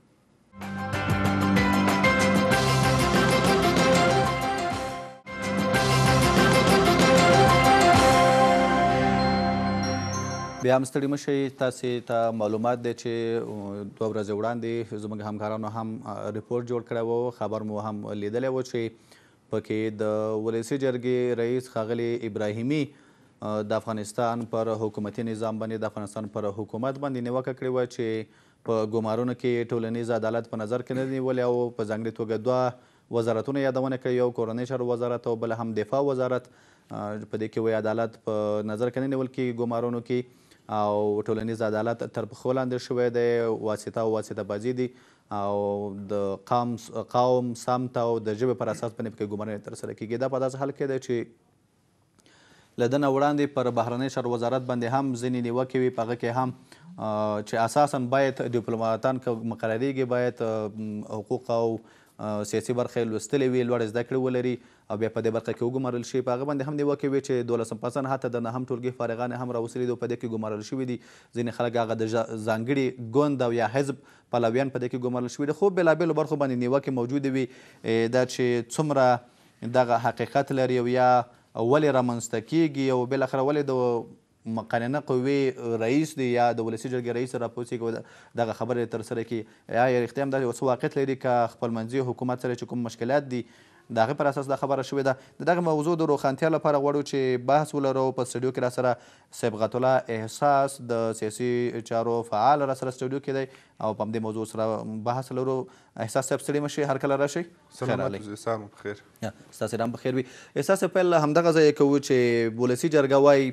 بیا هم ستړي مه شئ. تاسې ته معلومات دی چې 2 ورځې وړاندې زموږ همکارانو هم ریپورټ جوړ کړی و، خبر مو هم لیدلی و چې پکې د ولسي جرګې رئیس ښاغلي ابراهیمي د افغانستان پر حکومتي نظام باندې د افغانستان پر حکومت باندې نیوکه کړې وه چې په ګمارونو کې ټولنیز عدالت په نظر کې نه دی نیولی او په ځانګړې توګه 2 وزارتونه یادونه کوي، یو کورنۍ چارو وزارت او بل هم دفاع وزارت. په دې کې وایي عدالت په نظر کې نه نیول کېږي ګمارونو کې او ټولنیز عدالت تر پښو لاندې شوی دی، واسطه او واسطه بازي دي او د قوم سمت او د ژبې پر اساس باندې پکې ګمارنې ترسره کېږي. دا په داسې حال کې دی چې له ده نه وړاندې پر بهرنۍ چارو وزارت باندې هم ځینې نیوکې وي، په هغه کې هم چې اساسا باید ډیپلوماتان که مقرریږي باید حقوق او سیاسي برخه یې لوستلې وي، لوړې زده کړې ولري او بیا په دې برخه کې وګمارل شي. په هغه باندې هم نیوکې وي چې 12% حتی د نهم ټولګي فارغان هم راوستلي دي او په دې کې ګمارل شوي دي. ځینې خلک هغه د ځانګړي ګوند او یا حزب پلویان په دې کې ګمارل شوي دي. خو بېلابېلو برخو باندې نیوکې موجودې وي دا چې څومره دغه حقیقت لري او یا ولې رامنځته کېږي او بالاخره ولې د مقننه قوې رئیس دی یا د ولسي جرګې رئیس راپوڅېږي دغه خبرې ترسره کړي. یا رښتیا هم دا یو څه واقعیت لري که خپلمنځي حکومت سره چې کوم مشکلات دي د هغې پر اساس دا خبره شوې ده. د دغه موضوع د روښانتیا لپاره غواړو چې بحث ولرو. په سټوډیو کې راسره صبغت الله احساس د سیاسي چارو فعال راسره سټوډیو کې دی او په همدې موضوع سره بحث لرو. احساس صاحب ستړي مه شئ، هر کله راشئ. سلامت سهار مو بخیر. ستاسې هم بخیر وي. احساس صاحب پیل همدغه ځای کوو چې ولسي جرګه وایي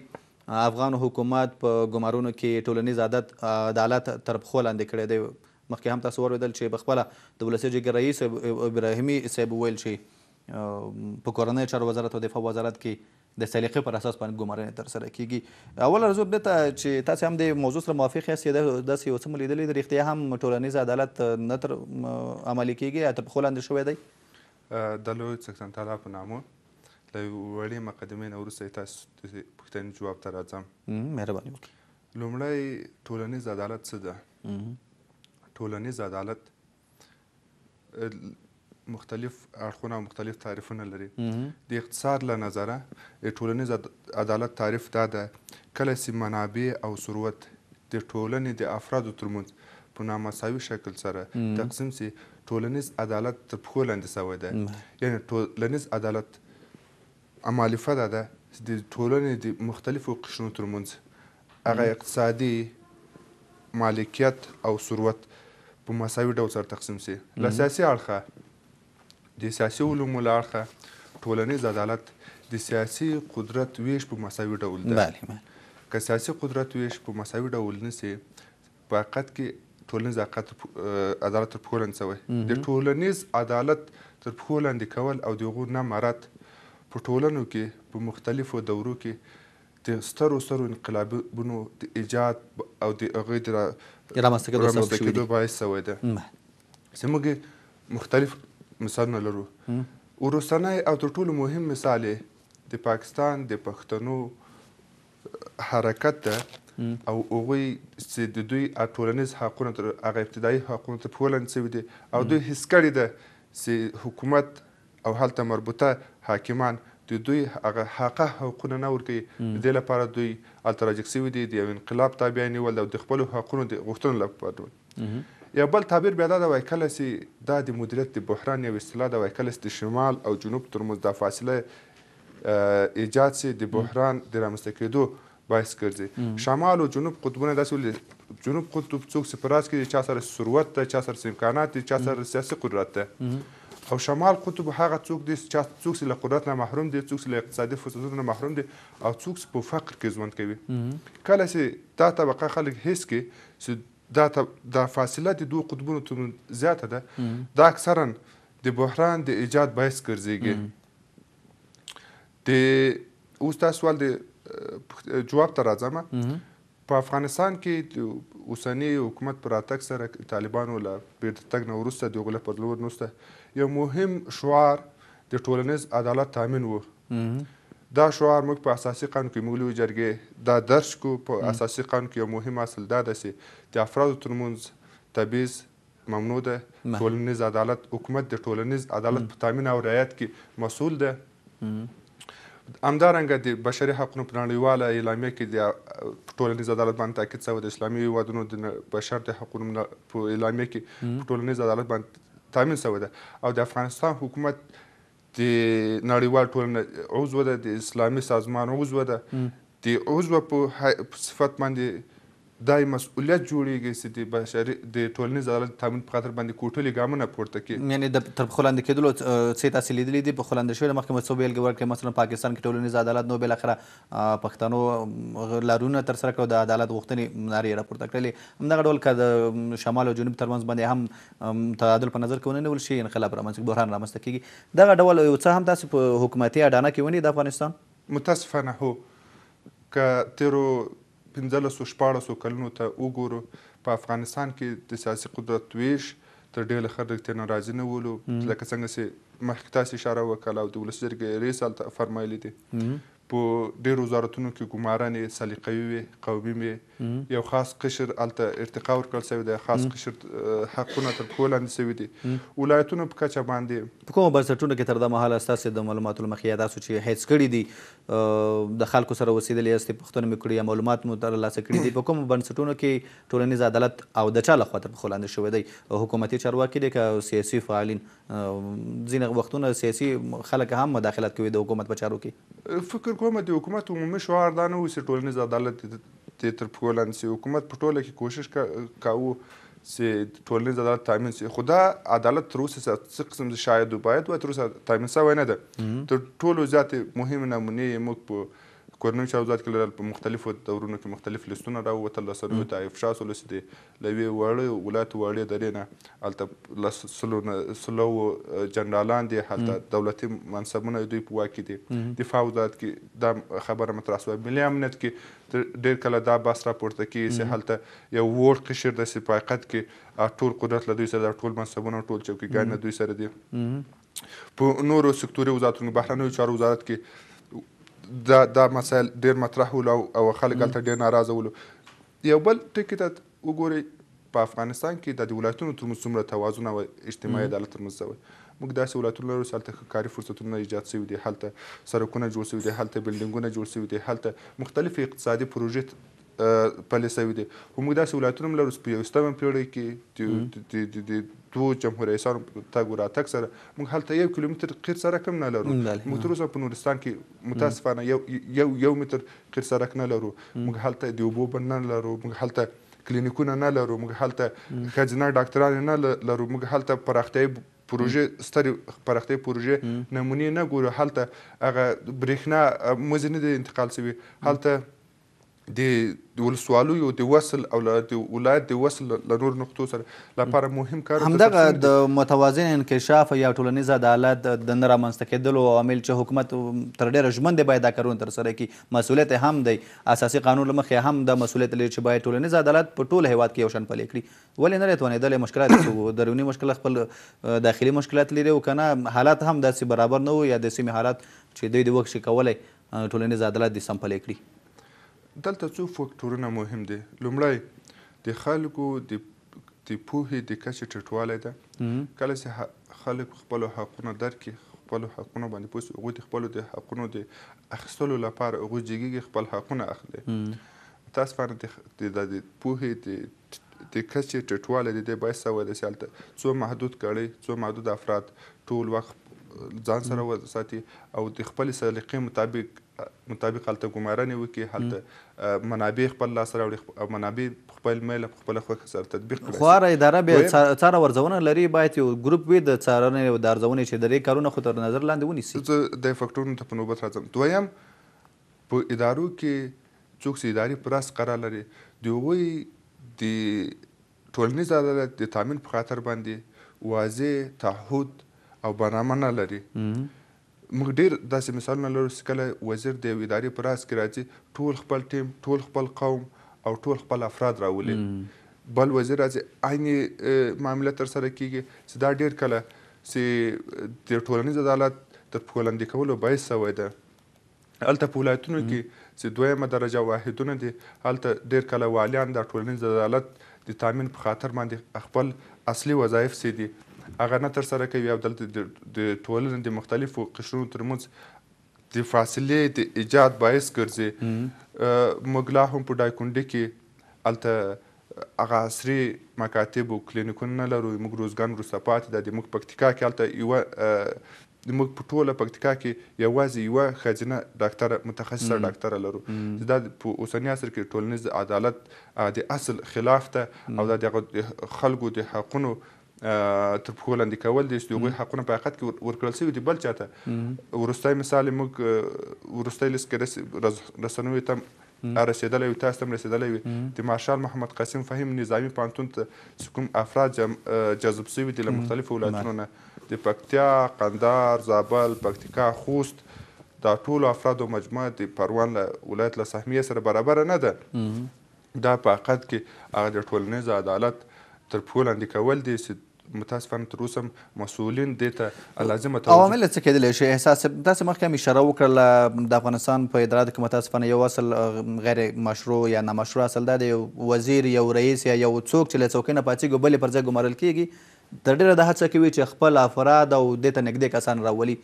افغان حکومت په ګمارونو کې ټولنیز عدالت تر پښو لاندې کړی دی. مخکې هم تاسو واورېدل چې پخپله د ولسي جرګې رئیس ابراهیمي صاحب وویل چې په کورنیو چارو وزارت او دفاع وزارت کې د سلیقې پر اساس باندې ګمارنې ترسره کیږي. اوله رځو دې ته چې تاسې هم د موضوع سره موافق یاست، داسې یو څه مو لیدلي د رښتیا هم ټولنیز عدالت نه تر عملي کیږي یا تر پښو لاندې شوی دی؟ د لوی څښتن تعالی په نامه له وړې مقدمې نه وروسته تاسو پوښتنې جواب ته راځم. مهرباني وکړئ. لومړی ټولنیز عدالت څه ده؟ ټولنیز عدالت مختلف اړخونه او مختلف تعریفونه لري. د اقتصاد له نظره ټولنیز عدالت تعریف دا ده کله چې منابع او ثروت د ټولنې د افرادو ترمنځ په نامساوي شکل سره تقسیم سي، ټولنیز عدالت تر پښو لاندې سوی دی. یعنې ټولنیز عدالت مالفه دا ده چې د ټولنې د مختلفو قشرونو ترمنځ هغه اقتصادي مالکیت او ثروت په مساوي ډول سره تقسیم سي. له سیاسي اړخه د سیاسي علومو له اړخه ټولنیز عدالت د سیاسي قدرت ویش په مساوي ډول ده. که سیاسي قدرت ویش په مساوي ډول نه سي، په حقیقت کې ټولنیز عدالت تر پښو لاندې سوی. د ټولنیز عدالت تر پښو لاندې کول او د هغو نه مراد په ټولنو کې په مختلفو دورو کې د سترو انقلابونو د ایجاد او د هغوی د رامنځته کېدو باعث سوی ده. چې موږ مختلف مثالونه لرو. وروستنی او تر ټولو مهم مثال یې د پاکستان د پښتنو حرکت ده او هغوی چې د دوی ټولنیز حقونه تر هغه ابتدایي حقونه تر پښو لاندې سوي دي او دوی حس کړي ده چې حکومت او هلته مربوطه حاکمان د دوی هغه حقه حقونه نه ورکوي. د دې لپاره دوی هلته راجګ سوي دي د یو انقلاب تابع نیول او د خپلو حقونو د غوښتنو لپاره. یا بل تعبیر بیا دا ده وایي کله چې دا د مدیریت د بحران یو اصطلاح ده، وایي کله چې د شمال او جنوب ترمنځ دا فاصله ایجاد سي د بحران د رامنځته کېدو باعث ګرځي. شمال او جنوب قطبونه داسې ولې جنوب قطب څوک چې په راز کې چا سره ثروت ده، چا سره امکانات دي، چا سره سیاسي قدرت ده. او شمال قطب هغه څوک دي څوک چې له قدرت نه محروم دي، څوک چې له اقتصادي فرصتونو نه محروم دي او څوک چې په فقر کې ژوند کوي. کله چې دا طبقه خلک حس کړي چې دا فاصله د دوه قطبونو ترمنځ زیاته ده، دا اکثرا د بحران د ایجاد باعث ګرځېږي. د اوس دا سوال د جواب ته راځم. په افغانستان کې د اوسني حکومت په راتګ سره طالبانو له بیرته تګ نه وروسته د هغوی له بدلون وروسته یو مهم شعار د ټولنیز عدالت تامین و. دا شعار موږ په اساسي قانون کې موږ لویې جرګې دا درج کړو. په اساسي قانون کې یو مهم اصل دا ده چې د افرادو ترمنځ تبعیض ممنوع ده. ټولنیز عدالت حکومت د ټولنیز عدالت په تامین او رعایت کې مسؤل ده. همدارنګه د بشري حقونو په نړیواله اعلامیه کې د ټولنیز عدالت باندې تاکید شوی. د اسلامي هېوادونو د بشر د حقونو په اعلامیه کې په ټولنیز عدالت باندې تامین شوی ده. او د افغانستان حکومت د نړیوال ټولنې عضو ده، د اسلامي سازمان عضو ده. د عضو په صفت باندې دا مسؤلیت جوړیږي چې د بشري د ټولنیز عدالت تامین په خاطر باندې کوټلي ګامونه پورته کړي. یعنې د تر پښو لاندې کېدلو څه تاسې لیدلي دي؟ پښو لاندې شوي مخکې مو څو بېلګې ورکړې، مثلا پاکستان کې ټولنیز عدالت نو بالاخره پښتنو لارونه ترسره کړو، د عدالت غوښتنې نارې یې راپورته کړلې. همدغه ډول که د شمال او جنوب ترمنځ باندې هم تعادل په نظر کې ونه نیول شي، انقلاب رامنځته بحران رامنځته کېږي. دغه ډول یو څه هم تاسې په حکومتي اډانه کې ونیئ د افغانستان؟ متاسفانه هو. که تیرو 15-14 کلونو ته وګورو، په افغانستان کې د سیاسي قدرت ویش تر ډېره ښه رښتیا ناراضي نه ولو. لکه څنګه چې مخکې تاسې اشاره وکړه او د ولسي جرګې رئیس هلته فرمایلي دي، په ډېرو وزارتونو کې ګمارنې سلیقوي وې، قومي وې. یو خاص قشر هلته ارتقا ورکړل سوی دی، خاص قشر حقونه تر پښو لاندې سوي دي. ولایتونو په کچه باندې په کومو بنسټونو کې تر دا مهاله ستاسې د معلوماتو له مخې تاسو چې هڅ کړي دي د خلکو سره اوسېدلي یاستئ، پوښتنې مو کړي یا معلومات مو ترلاسه کړي دي، په کومو بنسټونو کې ټولنیز عدالت او د چا لخوا تر پښو لاندې شوی دی؟ حکومتي چارواکي دي که سیاسي فعالین؟ ځینې وختونه سیاسي خلک هم مداخلت کوي د حکومت په چارو کې. فکر کوم د حکومت عمومي شعار دا نه و چې ټولنیز عدالت دې تر پښو لاندې شي. حکومت په ټوله کې کوشش کاوه چې ټولنیز عدالت تامین شي، خو دا عدالت تر اوسه څه قسم شاید و باید و تر اوسه تامین شوی نه ده. تر ټولو زیاتې مهمې نمونې یې موږ په کورنیو چارو وزارت کې لرل په مختلفو دورونو کې مختلف لیستونه راووتل رسنیو ته افشا شول چې د له یوې وړې ولایت وړې درې نه هلته سلو جنرالان دي هلته دولتي منصبونه دوی په واک کې دي دفاع وزارت کې دا خبره مطرح شوه ملي امنیت کې ډېر کله دا بحث راپورته کېږي چې هلته یو ووړ قشر داسې په حقیقت کې ټول قدرت له دوی سره ټول منصبونه ټول چوکیګانې دوی سره دي په نورو سکتوري وزارتونو بهرنیو چارو وزارت کې دا مسایل ډېر مطرح ول او خلک هلته ډېر ناراضه ولو یو بل ټکي ته وګورئ په افغانستان کې د ولایتونو ترمنځ څومره توازن او اجتماعي عدالت ترمنځ شوی موږ داسې ولایتونه لرو چې هلته کاري فرصتونه ایجاد شوي دي هلته سړکونه جوړ شوي دي هلته بلډینګونه جوړ شوي دي هلته مختلفې اقتصادي پروژې پلې شوي دي خو موږ داسې ولایتونه هم لرو چې په 21مه پېړۍ کې د دوو جمهور رئیسانو تګ و راتګ سره موږ هلته 1 کیلومتر قیر سړک هم نه لرو موږ تر اوسه په نورستان کې متاسفانه یو متر قیر سړک نه لرو موږ هلته د اوبو بند نه لرو موږ هلته کلینیکونه نه لرو موږ هلته ښځینه ډاکټران نه لرو موږ هلته پراختیایي پروژې سترې پراختیایي پروژې نمونې نه ګورو هلته هغه برېښنا مزي نه دي انتقال شوي هلته د ولسوالیو د وصل او د ولایت د وصل له نورو نقطو سره لپاره مهم کار همدغه د متوازن انکشاف یا ټولنیز عدالت د نه رامنځته کېدلو عوامل چې حکومت تر ډېره ژمن دی باید دا کارونه ترسره کړي مسؤلیت هم دی اساسي قانون له مخې هم د مسؤلیت لري چې باید ټولنیز عدالت په ټول هیواد کې یو شان پلی کړي ولې نه توانېدلی مشکلات دروني مشکلات خپل داخلي مشکلات لري او که نه حالات هم داسې برابر نه وو یا د سیمې حالات چې دوی د وکشي کولی ټولنیز عدالت دې سم پلی کړي دلته څو فکټورونه مهم دي لومړی د خلکو د پوهې د کچې ټیټوالی ده کله چې خلک خپلو حقونه درک کړي خپلو حقونو باندې پوه شي هغوی د خپلو د حقونو د اخیستلو لپاره هغوی جګېږي خپل حقونه اخلي متاسفانه د پوهې د کچې ټیټوالی د دې باعث شوی دی چې هلته څو محدود کړۍ څو محدود افراد ټول وخت ځان سره وساتي او د خپلې سلیقې مطابق هلته ګمارنې وکړي هلته منابع خپل لاسته راوړي او منابع په خپل میل په خپله خوښه سره تطبیق کړي خو هره اداره بیا څاره ورځونه لري باید یو ګروپ وي د څارنې او د ارزونې چې د دې کارونه خو تر نظر لاندې ونیسي زه د فکټورونو ته په نوبت راځم دویم په ادارو کې څوک چې ادارې په راس قرار لري د هغوی د ټولنیز عدالت د تامین په خاطر باندې واضح تعهد او برنامه نه لري موږ ډېر داسې مثالونه لرو چې کله وزیر د یو ادارې په راس کې راځي ټول خپل ټیم ټول خپل قوم او ټول خپل افراد راولي بل وزیر راځي عیني معامله ترسره کیږي چې دا ډېر کله چې د ټولنیز عدالت تر پښو لاندې کولو باعث شوی ده هلته په ولایتونو کې چې دویمه درجه واحدونه دي هلته ډېر کله والیان د ټولنیز عدالت د تامین په خاطر باندې خپل اصلي وظایف چې دي هغه نه ترسره کوي او دلته د ټولنې د مختلفو قشرونو ترمنځ د فاصلې د ایجاد باعث ګرځي موږ لا هم په ډایکونډي کې هلته هغه عصري مکاتب او کلینیکونه نه لرو موږ روزګان وروسته پاتې ده د موږ پکتیکا کې هلته یوه موږ په ټوله پکتیکا کې یوازې یوه ښځینه ډاکټره متخصصه ډاکټره لرو چې دا په اوسني عصر کې ټولنیز عدالت د اصل خلاف ده او دا د خلکو د حقونو تر پښو لاندې کول دي چې د هغوی حقونه په حقیقت کې ورکړل شوي دي بل چاته وروستی مثال یې موږ وروستی لیست کې رسنیو ته رسېدلی وي تاسو ته هم رسېدلی وي د مارشال محمد قاسم فهیم نظامي پوهنتون ته چې کوم افراد جذب شوي دي له مختلفو ولایتونو نه د پکتیا قندهار زابل پکتیکا خوست دا ټولو افرادو مجموعه د پروان له ولایت له سهمیې سره برابره نه ده دا په حقیقت کې هغه د ټولنیز عدالت تر پښو لاندې کول دي چې متاسفانه تر اوسه مسؤلین دې ته لازمه عوامل څه کېدلی شي احساس تاسې مخکې هم اشاره وکړله د افغانستان په اداراتو کې متاسفانه یو اصل غیر مشروع یا نامشروع اصل دا د یو وزیر یو رئیس یا یو څوک چې له څوکۍ نه پاڅېږي بلې پر ځای ګمارل کېږي تر ډېره دا هڅه کوي چې خپل افراد او دې ته نږدې کسان راولي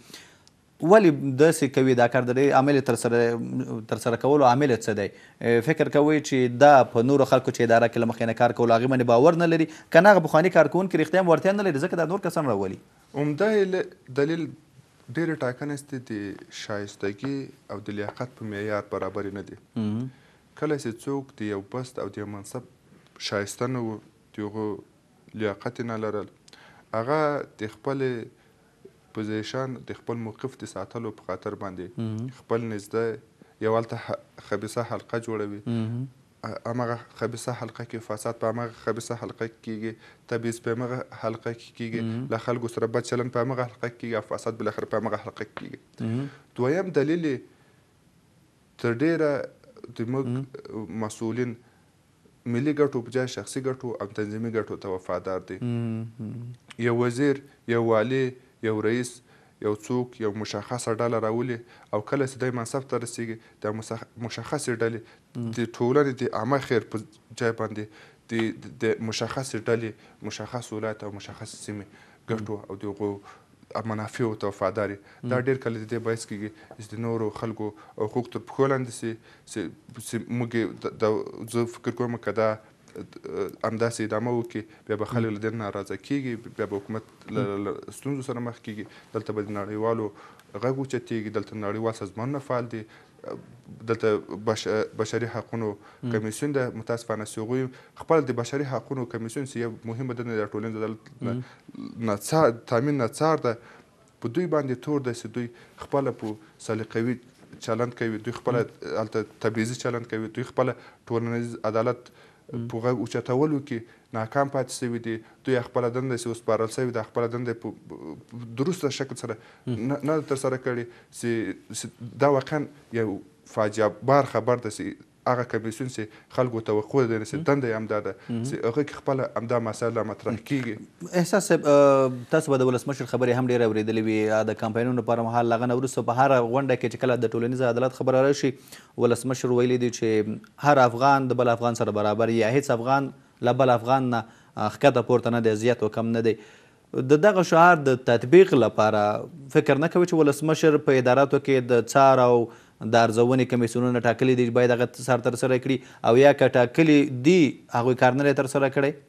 ولې داسې کوي دا کار د دې عامل ترسره کولو عامل څه دی فکر کوئ چې دا په نورو خلکو چې اداره کې له مخکې نه کار کولو هغې باندې باور نه لري که نه هغه پخواني کارکوونکي رښتیا هم وړتیا نه لري ځکه دا نور کسان راولي عمده دلیل ډېرې ټاکنې چې د شایستګي او د لیاقت په معیار برابرې نه دي کله چې څوک د یو پست او د یو منصب شایسته نه و د هغو لیاقت نه لرل هغه د خپلې پوزیشن د خپل موقف د ساتلو په خاطر باندې خپل نږدې یو هلته خبیثه حلقه جوړوي همغه خبیثه حلقه کې فساد په همغه خبیثه حلقه کې کېږي تبعیض په همغه حلقه کې کېږي له خلکو سره بد چلند په همغه حلقه کې کېږي او فساد بالاخره په همغه حلقه کې کېږي دویم دلیل تر ډیره زموږ مسؤلین ملي ګټو په جای شخصي ګټو او تنظیمي ګټو ته وفادار دي یو وزیر یو والي یو رئیس یو څوک یو مشخصه ډله راولي او کله چې دی منصب ته رسیږي د مشخصې ډلې د ټولنې د عامه خیر په ځای باندې د مشخصې ډلې مشخص ولایت او مشخص سیمې ګټو او د هغو منافعو ته وفادار دا ډېر کله د دې باعث کېږي چې د نورو خلکو حقوق تر پښو لاندې سي چې موږ زه فکر کوم که دا همداسې ادامه وکړي بیا به خلک له دې ناراضه کېږي بیا به حکومت له ستونزو سره مخ کېږي دلته به د نړیوالو غږ اوچتېږي دلته نړیوال سازمانونه فعال دي دلته بشري حقونو کمیسیون ده متاسفانه چې هغوی خپل د بشري حقونو کمیسیون چې یو مهمه دنده د ټولنیز عدالت تامین ناڅار ده په دوی باندې تور ده چې دوی خپله په سلیقوي چلند کوي دوی خپله هلته تبعیضي چلند کوي دوی خپله ټولنیز عدالت په غږ اوچتولو کې ناکام پاتې شوي دي دوی خپله دنده چې وسپارل شوې ده خپله دنده په درسته شکل سره نه ترسره کړې چې دا واقعا یو فاجعه بار خبر ده چې هغه کمیسیون چې خلکو توقع لري چې دنده یې همدا ده چې هغه کې خپله همدا مسایل مطرح کېږي احساس صاحب تاسو به د ولسمشر خبرې هم ډېرې اورېدلې وي د کمپاینونو پر مهال هغه نه وروسته په هره غونډه کې چې کله د ټولنیز عدالت خبره راشي ولسمشر ویلي دي چې هر افغان د بل افغان سره برابر یا هیڅ افغان له بل افغان نه ښکته پورته نه دی زیات و کم نه دی د دغه شعار د تطبیق لپاره فکر نه کوي چې ولسمشر په اداراتو کې د څار او د ارزونې کمیسیونونه ټاکلي دي باید هغه څار ترسره کړي او یا که ټاکلي دي هغوی کار نه دی ترسره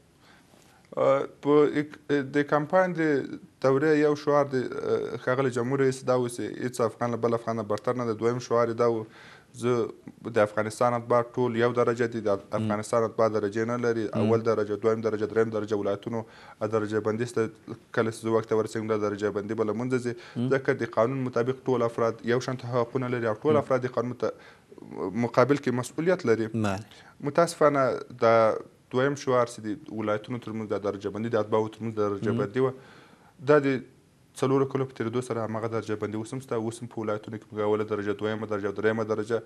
کړی په د کمپاین د دورې یو شعار د ښاغلي جمهور رئیس دا و چې هېڅ افغان له بل افغان نه برتر نه دی دویم شعار یې دا و زه د افغانستان اتباع ټول یو درجه دي د افغانستان اتباع درجې نه لري اول درجه دویم درجه دریم درجه ولایتونو درجه بندي سته کله چې زه واک ته ورسېږم دا درجه بندي به له منځه ځي ځکه د قانون مطابق ټول افراد یو شانته حقونه لري او ټول افراد د قانون مقابل کې مسؤلیت لري متاسفانه دا دویم شعار چې د ولایتونو ترمنځ د درجه بندي د اتباعو ترمنځ د درجه بندي وه دا د څلورو کلو په تېرېدو سره همغه درجه بندي اوس هم شته اوس هم په ولایتونو کې په اوله درجه دویمه درجه او دریمه درجه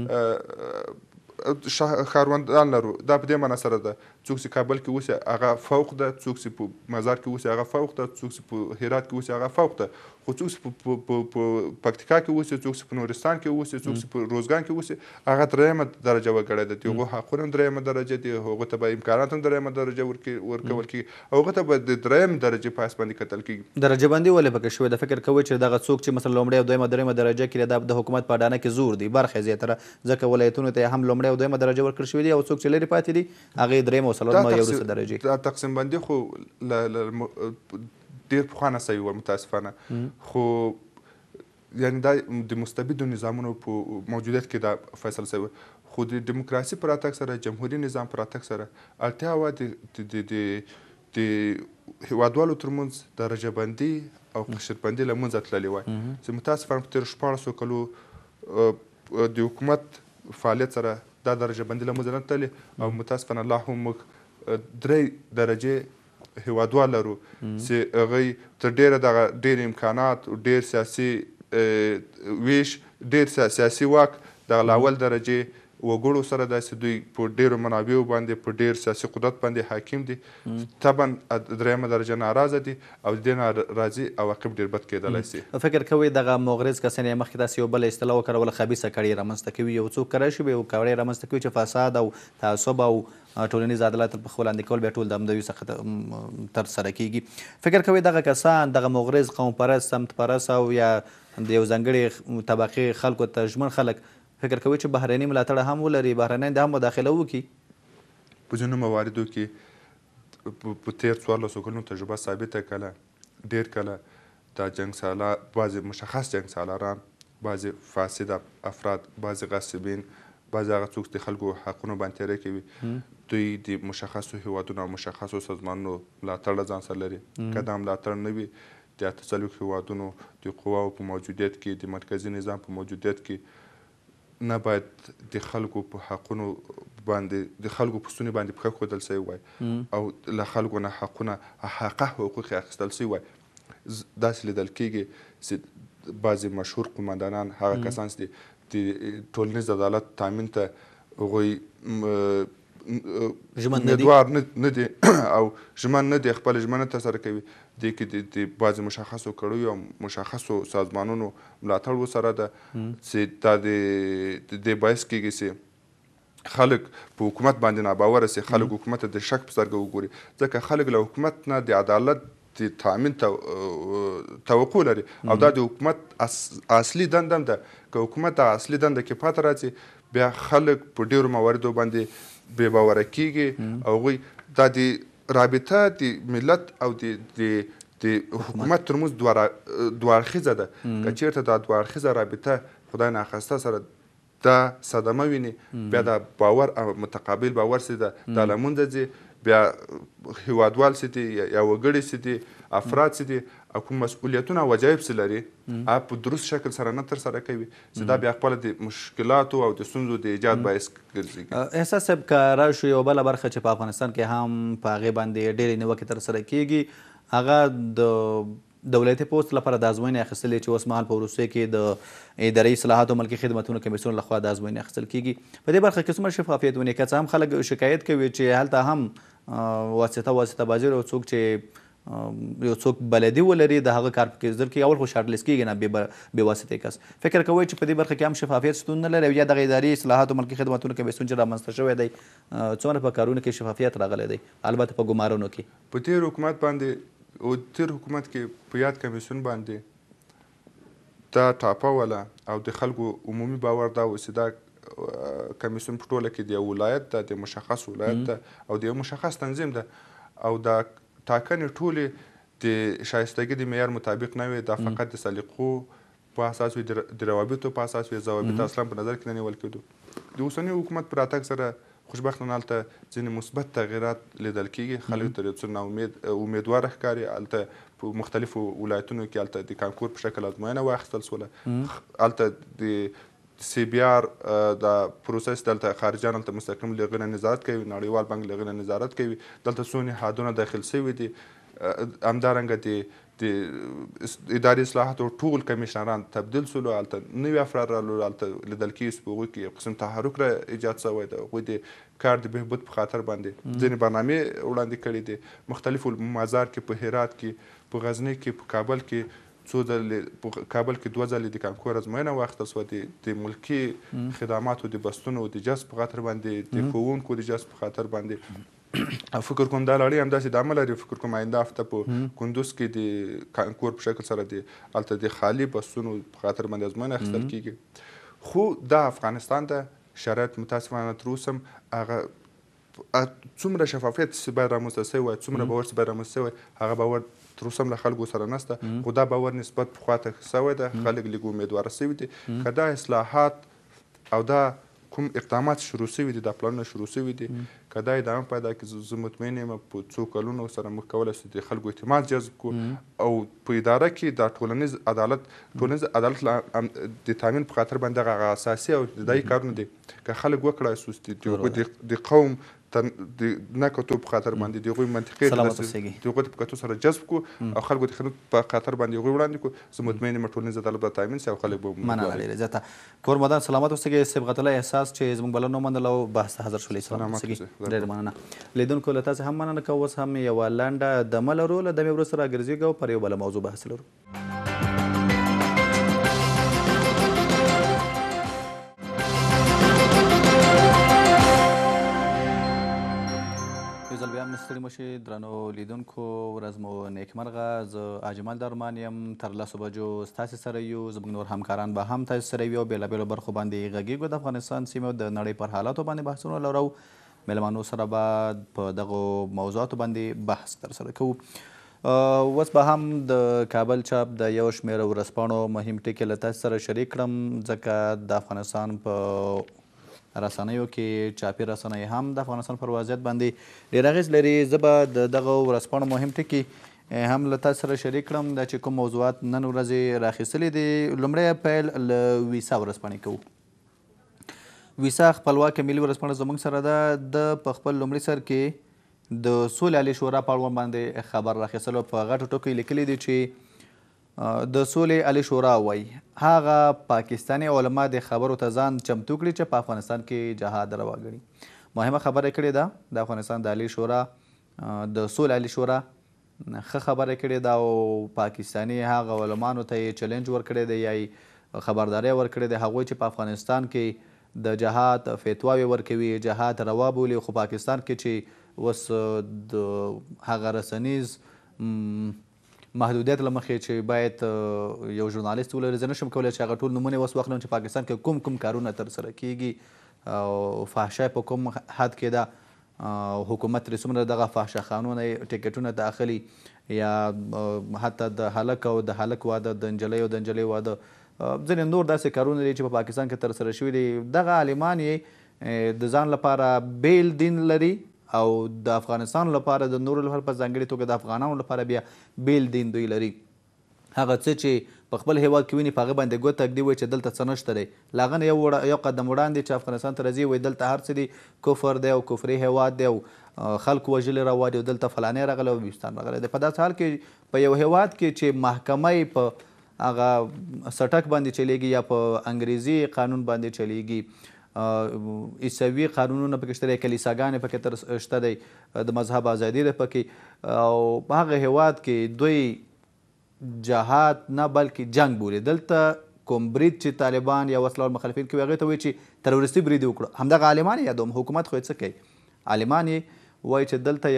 ښاروندان لرو دا په دې معنا سره ده څوک چې کابل کې اوسي هغه فوق ده څوک چې په مزار کې اوسي هغه فوق ده څوک چې په هرات کې اوسي هغه فوق ده خو څوک چې په پکتیکا کې اوسي څوک چې په نورستان کې اوسي څوک چې په روزګان کې اوسي هغه دریمه درجه وګړی ده د هغو حقونه هم دریمه درجه دي هغو ته به امکانات هم دریمه درجه ورکول کېږي هغو ته به د دریم درجې په اساس باندې کتل کېږي درجه بندي ولې پکې شوې ده فکر کوئ چې دغه څوک چې مثلا لومړۍ او دویمه دریمه درجه کې د حکومت په اډانه کې زور دی برخې زیاتره ځکه ولایتونو ته هم لومړۍ او دویمه درجه ورکړل شوې دي او څوک چې لرې پاتې دي هغې درېیمه او څلورمه یا وروسته درجې دا تقسیم بندي خو ډېر پخوانه سوي وه متاسفانه خو یعنې دا د مستبدو نظامونو په موجودیت کې دا فیصله سوی خو د ډیموکراسي په راتګ سره جمهوري نظام په راتګ سره اړتیا وه د هېوادوالو ترمنځ درجه بندي او قشربندي له منځه تللې وای چې متاسفانه په تېرو 1400 کلو د حکومت فعالیت سره دا درجه بندي له منځه نه تللې او متاسفانه لا هم موږ 3 درجې هېوادوال لرو چې هغوی تر ډېره دغه ډېر امکانات ډېر سیاسي ویش ډېر سیاسي واک دغه له اول درجې وګړو سره داسې دوی په ډېرو منابعو باندې په ډېر سیاسي قدرت باندې حاکم دي طبعا دریمه درجه ناراضه دي او د دې ناراضي عواقب ډېر بد کېدلی سي فکر کوئ دغه مغرض کسان یې مخکې تاسې یو بله اصطلاح وکاروله خبیثه کړۍ رامنځته کوي یو څوک کړی شي به یو کړۍ رامنځته کوي چې فساد او تعصب او ټولنیز عدالت په خپل لاندې کول بیا ټول د همدوی څخه ترسره کیږي فکر کوئ دغه کسان دغه مغرض قوم پرست سمت پرست او یا د یو ځانګړې طبقې خلکو ته ژمن خلک فکر کوي چې بهرني ملاتړ هم ولري بهرنیان د هم مداخله وکړي په ځینو مواردو کې په تېر 1400 کلونو تجربه ثابته کله ډېر کله دا جنګ سالار بعضې مشخص جنګ سالاران بعضې فاسد افراد بعضې غاصبین بعضې هغه څوک د خلکو حقونو باندې تېری کوي دوی د مشخصو هېوادونو او مشخصو سازمانونو ملاتړ له ځان سره لري که دا ملاتړ نه وي د 48 هېوادونو د قواو په موجودیت کې د مرکزي نظام په موجودیت کې نه باید د خلکو په حقونو باندې د خلکو په ستوني باندې پښه ښودل سوی وای او له خلکو نه حقونه حقه حقوق یې اخیستل سوي وای. داسې لیدل کېږي چې بعضې مشهور قمندانان هغه کسان چې د ټولنیز عدالت تامین ته هغوی امیدوار نه دي او ژمن نه دي خپله ژمنه ترسره کوي. دې کې د بعضې مشخصو کړیو او مشخصو سازمانونو ملاتړ ورسره ده چې دا د دې باعث کېږي چې خلک په حکومت باندې ناباوره سي، خلک حکومت ته د شک په سترګه وګوري، ځکه خلک له حکومت نه د عدالت د تامین توقع لري او دا د حکومت اصلي دنده هم ده. که حکومت د اصلي دنده کې پاته راځي بیا خلک په ډېرو مواردو باندې بې باوره کېږي او هغوی دا د رابطه د ملت او د حکومت ترمنځ دوه اړخیزه ده. که چېرته دا دوه اړخیزه رابطه خدای ناخواسته سره دا صدمه ویني بیا دا باور او متقابل باور چې ده دا له منځه ځي. بیا هیوادوال چې دي یا وګړي چې دي افراد چې دي او کوم مسؤلیتونه او وجایب چې لري هغه په درست شکل سره نه ترسره کوي چې دا بیا خپله د مشکلاتو او د ستونزو د ایجاد باعث ګرځي. احساس صاحب که راشو یوه بله برخه چې په افغانستان کې هم په هغې باندې ډېرې نیوکې ترسره کېږي هغه د دولتي پوست لپاره د ازموینې اخیستل چې اوس مهال په وروستیو کې د اداري اصلاحاتو ملکي خدمتونو کمیسیون لخوا د ازموینې اخیستل کېږي. په دې برخه کې څومره شفافیت ونی که څه هم خلک شکایت کوي چې هلته هم واسطه بازي او څوک چې یو څوک بلدي ولري د هغه کار په کېدل کې اول خو شارټلیست کېږي نه بې واسطې کس. فکر کوئ چې په دې برخه کې هم شفافیت شتون نه لري او یا دغه اداري اصلاحاتو ملکي خدمتونو کمیسیون چې رامنځته شوی دی څومره په کارونو کې شفافیت راغلی دی البته په ګمارنو کې؟ په تېر حکومت باندې او تېر حکومت کې په یاد کمیسیون باندې دا ټاپه وله او د خلکو عمومي باور دا و چې دا کمیسیون په ټوله کې د یو ولایت ده، د مشخص ولایت ده او د یو مشخص تنظیم ده او دا ټاکنې ټولې د شایستګۍ د معیار مطابق نه وي. دا فقط د سلیقو په اساس وي، د روابطو په اساس وي، ضوابط اصلا په نظر کې نه نیول کېدو. د اوسني حکومت په راتګ سره خوشبختانه هلته ځینې مثبت تغیرات لیدل کېږي. خلک تر یو څه امیدواره ښکاري. هلته په مختلفو ولایتونو کې هلته د کانکور په شکل ازموینه واخیستل سوله. هلته د سی بی آر دا پروسس دلته خارجیان هلته مستقیم له هغې نه نظارت کوي، نړیوال بانک له هغې نه نظارت کوي. دلته څو نهادونه داخل سوي دي. همدارنګه د اداري اصلاحاتو ټول کمیشنران تبدیل سولو. هلته نوي افراد رالو. هلته لیدل کېږي چې په هغوی کې یو قسم تحرک را ایجاد سوی ده. هغوی د کار د بهبود په خاطر باندې ځینې برنامې وړاندې کړي دي. مختلفو مزار کې، په هرات کې، په غزني کې، په کابل کې کابل کې 2 ځلې د کانکور ازموینه واخیستل سوه د ملکي خدماتو د بستونو د جذب په خاطر باندې، د ښوونکو د جذب په خاطر باندې. فکر کوم دا لړۍ همداسې ادامه لري. فکر کوم آینده هفته په کندوز کې د کانکور په شکل سره هلته د خالي بسونو په خاطر باندې ازموینه اخیستل کېږي. خو دا افغانستان ته شرایط متاسفانه تر اوسه هم هغه څومره شفافیت چې باید رامنځته سوی وای، څومره باور چې باید رامنځته سوی وای، هغه باور تر اوسه هم له خلکو سره نشته. خو دا باور نسبت پخوا ته سوی ده. خلک لږ امیدواره سوي دي. که دا اصلاحات او دا کوم اقدامات شروع سوي دي، دا پلانونه شروع سوي دي، که دا ادامه پیدا کړي زه مطمئن یم په څو کلونو سره موږ کولی شو د خلکو اعتماد جذب کړو او په اداره کې دا ټولنیز عدالت د تامین په خاطر باندې هغه اساسي او ابتدایي کارونه دي. که خلک وکړای شو د قوم نه کتو په خاطر باندې د هغوی منطقي د هغوی په کتو سره جذب کړو او خلکو د خدمت په خاطر باندې هغوی وړاندې کړو، زه مطمئن یم ټولنیز عدالت به تامین شي او خلک به مننه ډېره زیاته. کور مدام سلامت اوسئ. صبغت الله احساس چې زموږ بلنه ومنله او بحث ته حاضر شولئ. سلامت اوسئ. ډېره مننه. لیدونکو له تاسې هم مننه کوو. اوس هم یوه لنډه دمه لرو. له دمې وروسته راګرځېږو او پر یو بله موضوع بحث لرو. ستړي مشئ درنو لیدونکو، ورځ مو نیکمرغه. زه اجمل درمان یم. تر 10 بجو ستاسې سره یو. زموږ نور همکاران به هم تاسې سره وي او بېلابېلو برخو باندې غږیږو. د افغانستان سیمې او د نړۍ پر حالاتو باندې بحثونه لرو. مېلمانو سره به په دغو موضوعاتو باندې بحث ترسره کوو. اوس به هم د کابل چاپ د یو شمېر ورځپاڼو مهم ټکي له تاسې سره شریک کړم، ځکه د افغانستان په رسنیو کې چاپي رسنۍ هم د افغانستان پر وضعیت باندې ډېر اغېز لري. زه به د دغه ورځپاڼو مهم ټکي هم له تاسو سره شریک کړم. دا چې کوم موضوعات نن ورځې راخیستلي دي. لومړی پیل له ویسا ورځپاڼې کوو. ویسا خپلواکه ملي ورځپاڼه زموږ سره ده. د په خپل لومړي سر کې د سولې عالي شورا په اړوند باندې خبر راخیستلو په غټو ټکو لیکلي دي چې د سولې عالي شورا وایي هغه پاکستاني علما د خبرو ته ځان چمتو کړي چې په افغانستان کې جهاد روا ګڼي. مهمه خبره یې کړې ده د افغانستان د عالي شورا د سولې عالي شورا ښه خبره کړې ده او پاکستاني هغه علمانو ته یې چلنج ورکړی دی یا یې خبرداری ورکړې ده هغوی چې په افغانستان کې د جهاد فتواوې ورکوي جهاد روا بولي خو پاکستان کې چې اوس د هغه رسنیز محدودیت له مخې چې باید یو ژورنالیست ولري زه نشم کولی چې هغه ټول نومونه اوس واخلم چې پاکستان کې کوم کارونه ترسره کیږي او فحشای په کوم حد کې ده حکومت ترې څومره دغه فحشه خانونه ټکټونه د اخلي یا حتی د هلک او د هلک واده د نجلۍ او د نجلۍ واده ځینې نور داسې کارونه دي چې په پاکستان کې ترسره شوي دي. دغه عالمان یې د ځان لپاره بیل دین لري او د افغانستان لپاره د نورو لپاره په ځانګړې توګه د افغانانو لپاره بیا بیل دین دوی لري. هغه څه چې په خپل هیواد کې ویني په هغه باندې ګوته ږدي وایي چې دلته څه نشته دی. له هغه نه یو قدم وړاندې چې افغانستان ته راځي وایي دلته هر څه دي کفر دی او کفري هیواد دی او خلکو وژلي روا دي او دلته فلانی راغلی او ویستان راغلی دی. په داسې حال کې په یو هیواد کې چې محکمه یې په هغه سټک باندې چلیږي یا په انګریزي قانون باندې چلیږي عیسوي قانونونه پکې شته دی کلیساګانې پکې شته دی د مذهب ازادي ده پکې او په هغه هیواد کې دوی جهاد نه بلکې جنگ بولي. دلته کوم برید چې طالبان یا وسله وال مخالفین کوي هغې ته وایي چې تروریستي برید وکړو. همدغه عالمان یې یادوم حکومت خو یې څه کوي عالمان یې وایي چې دلته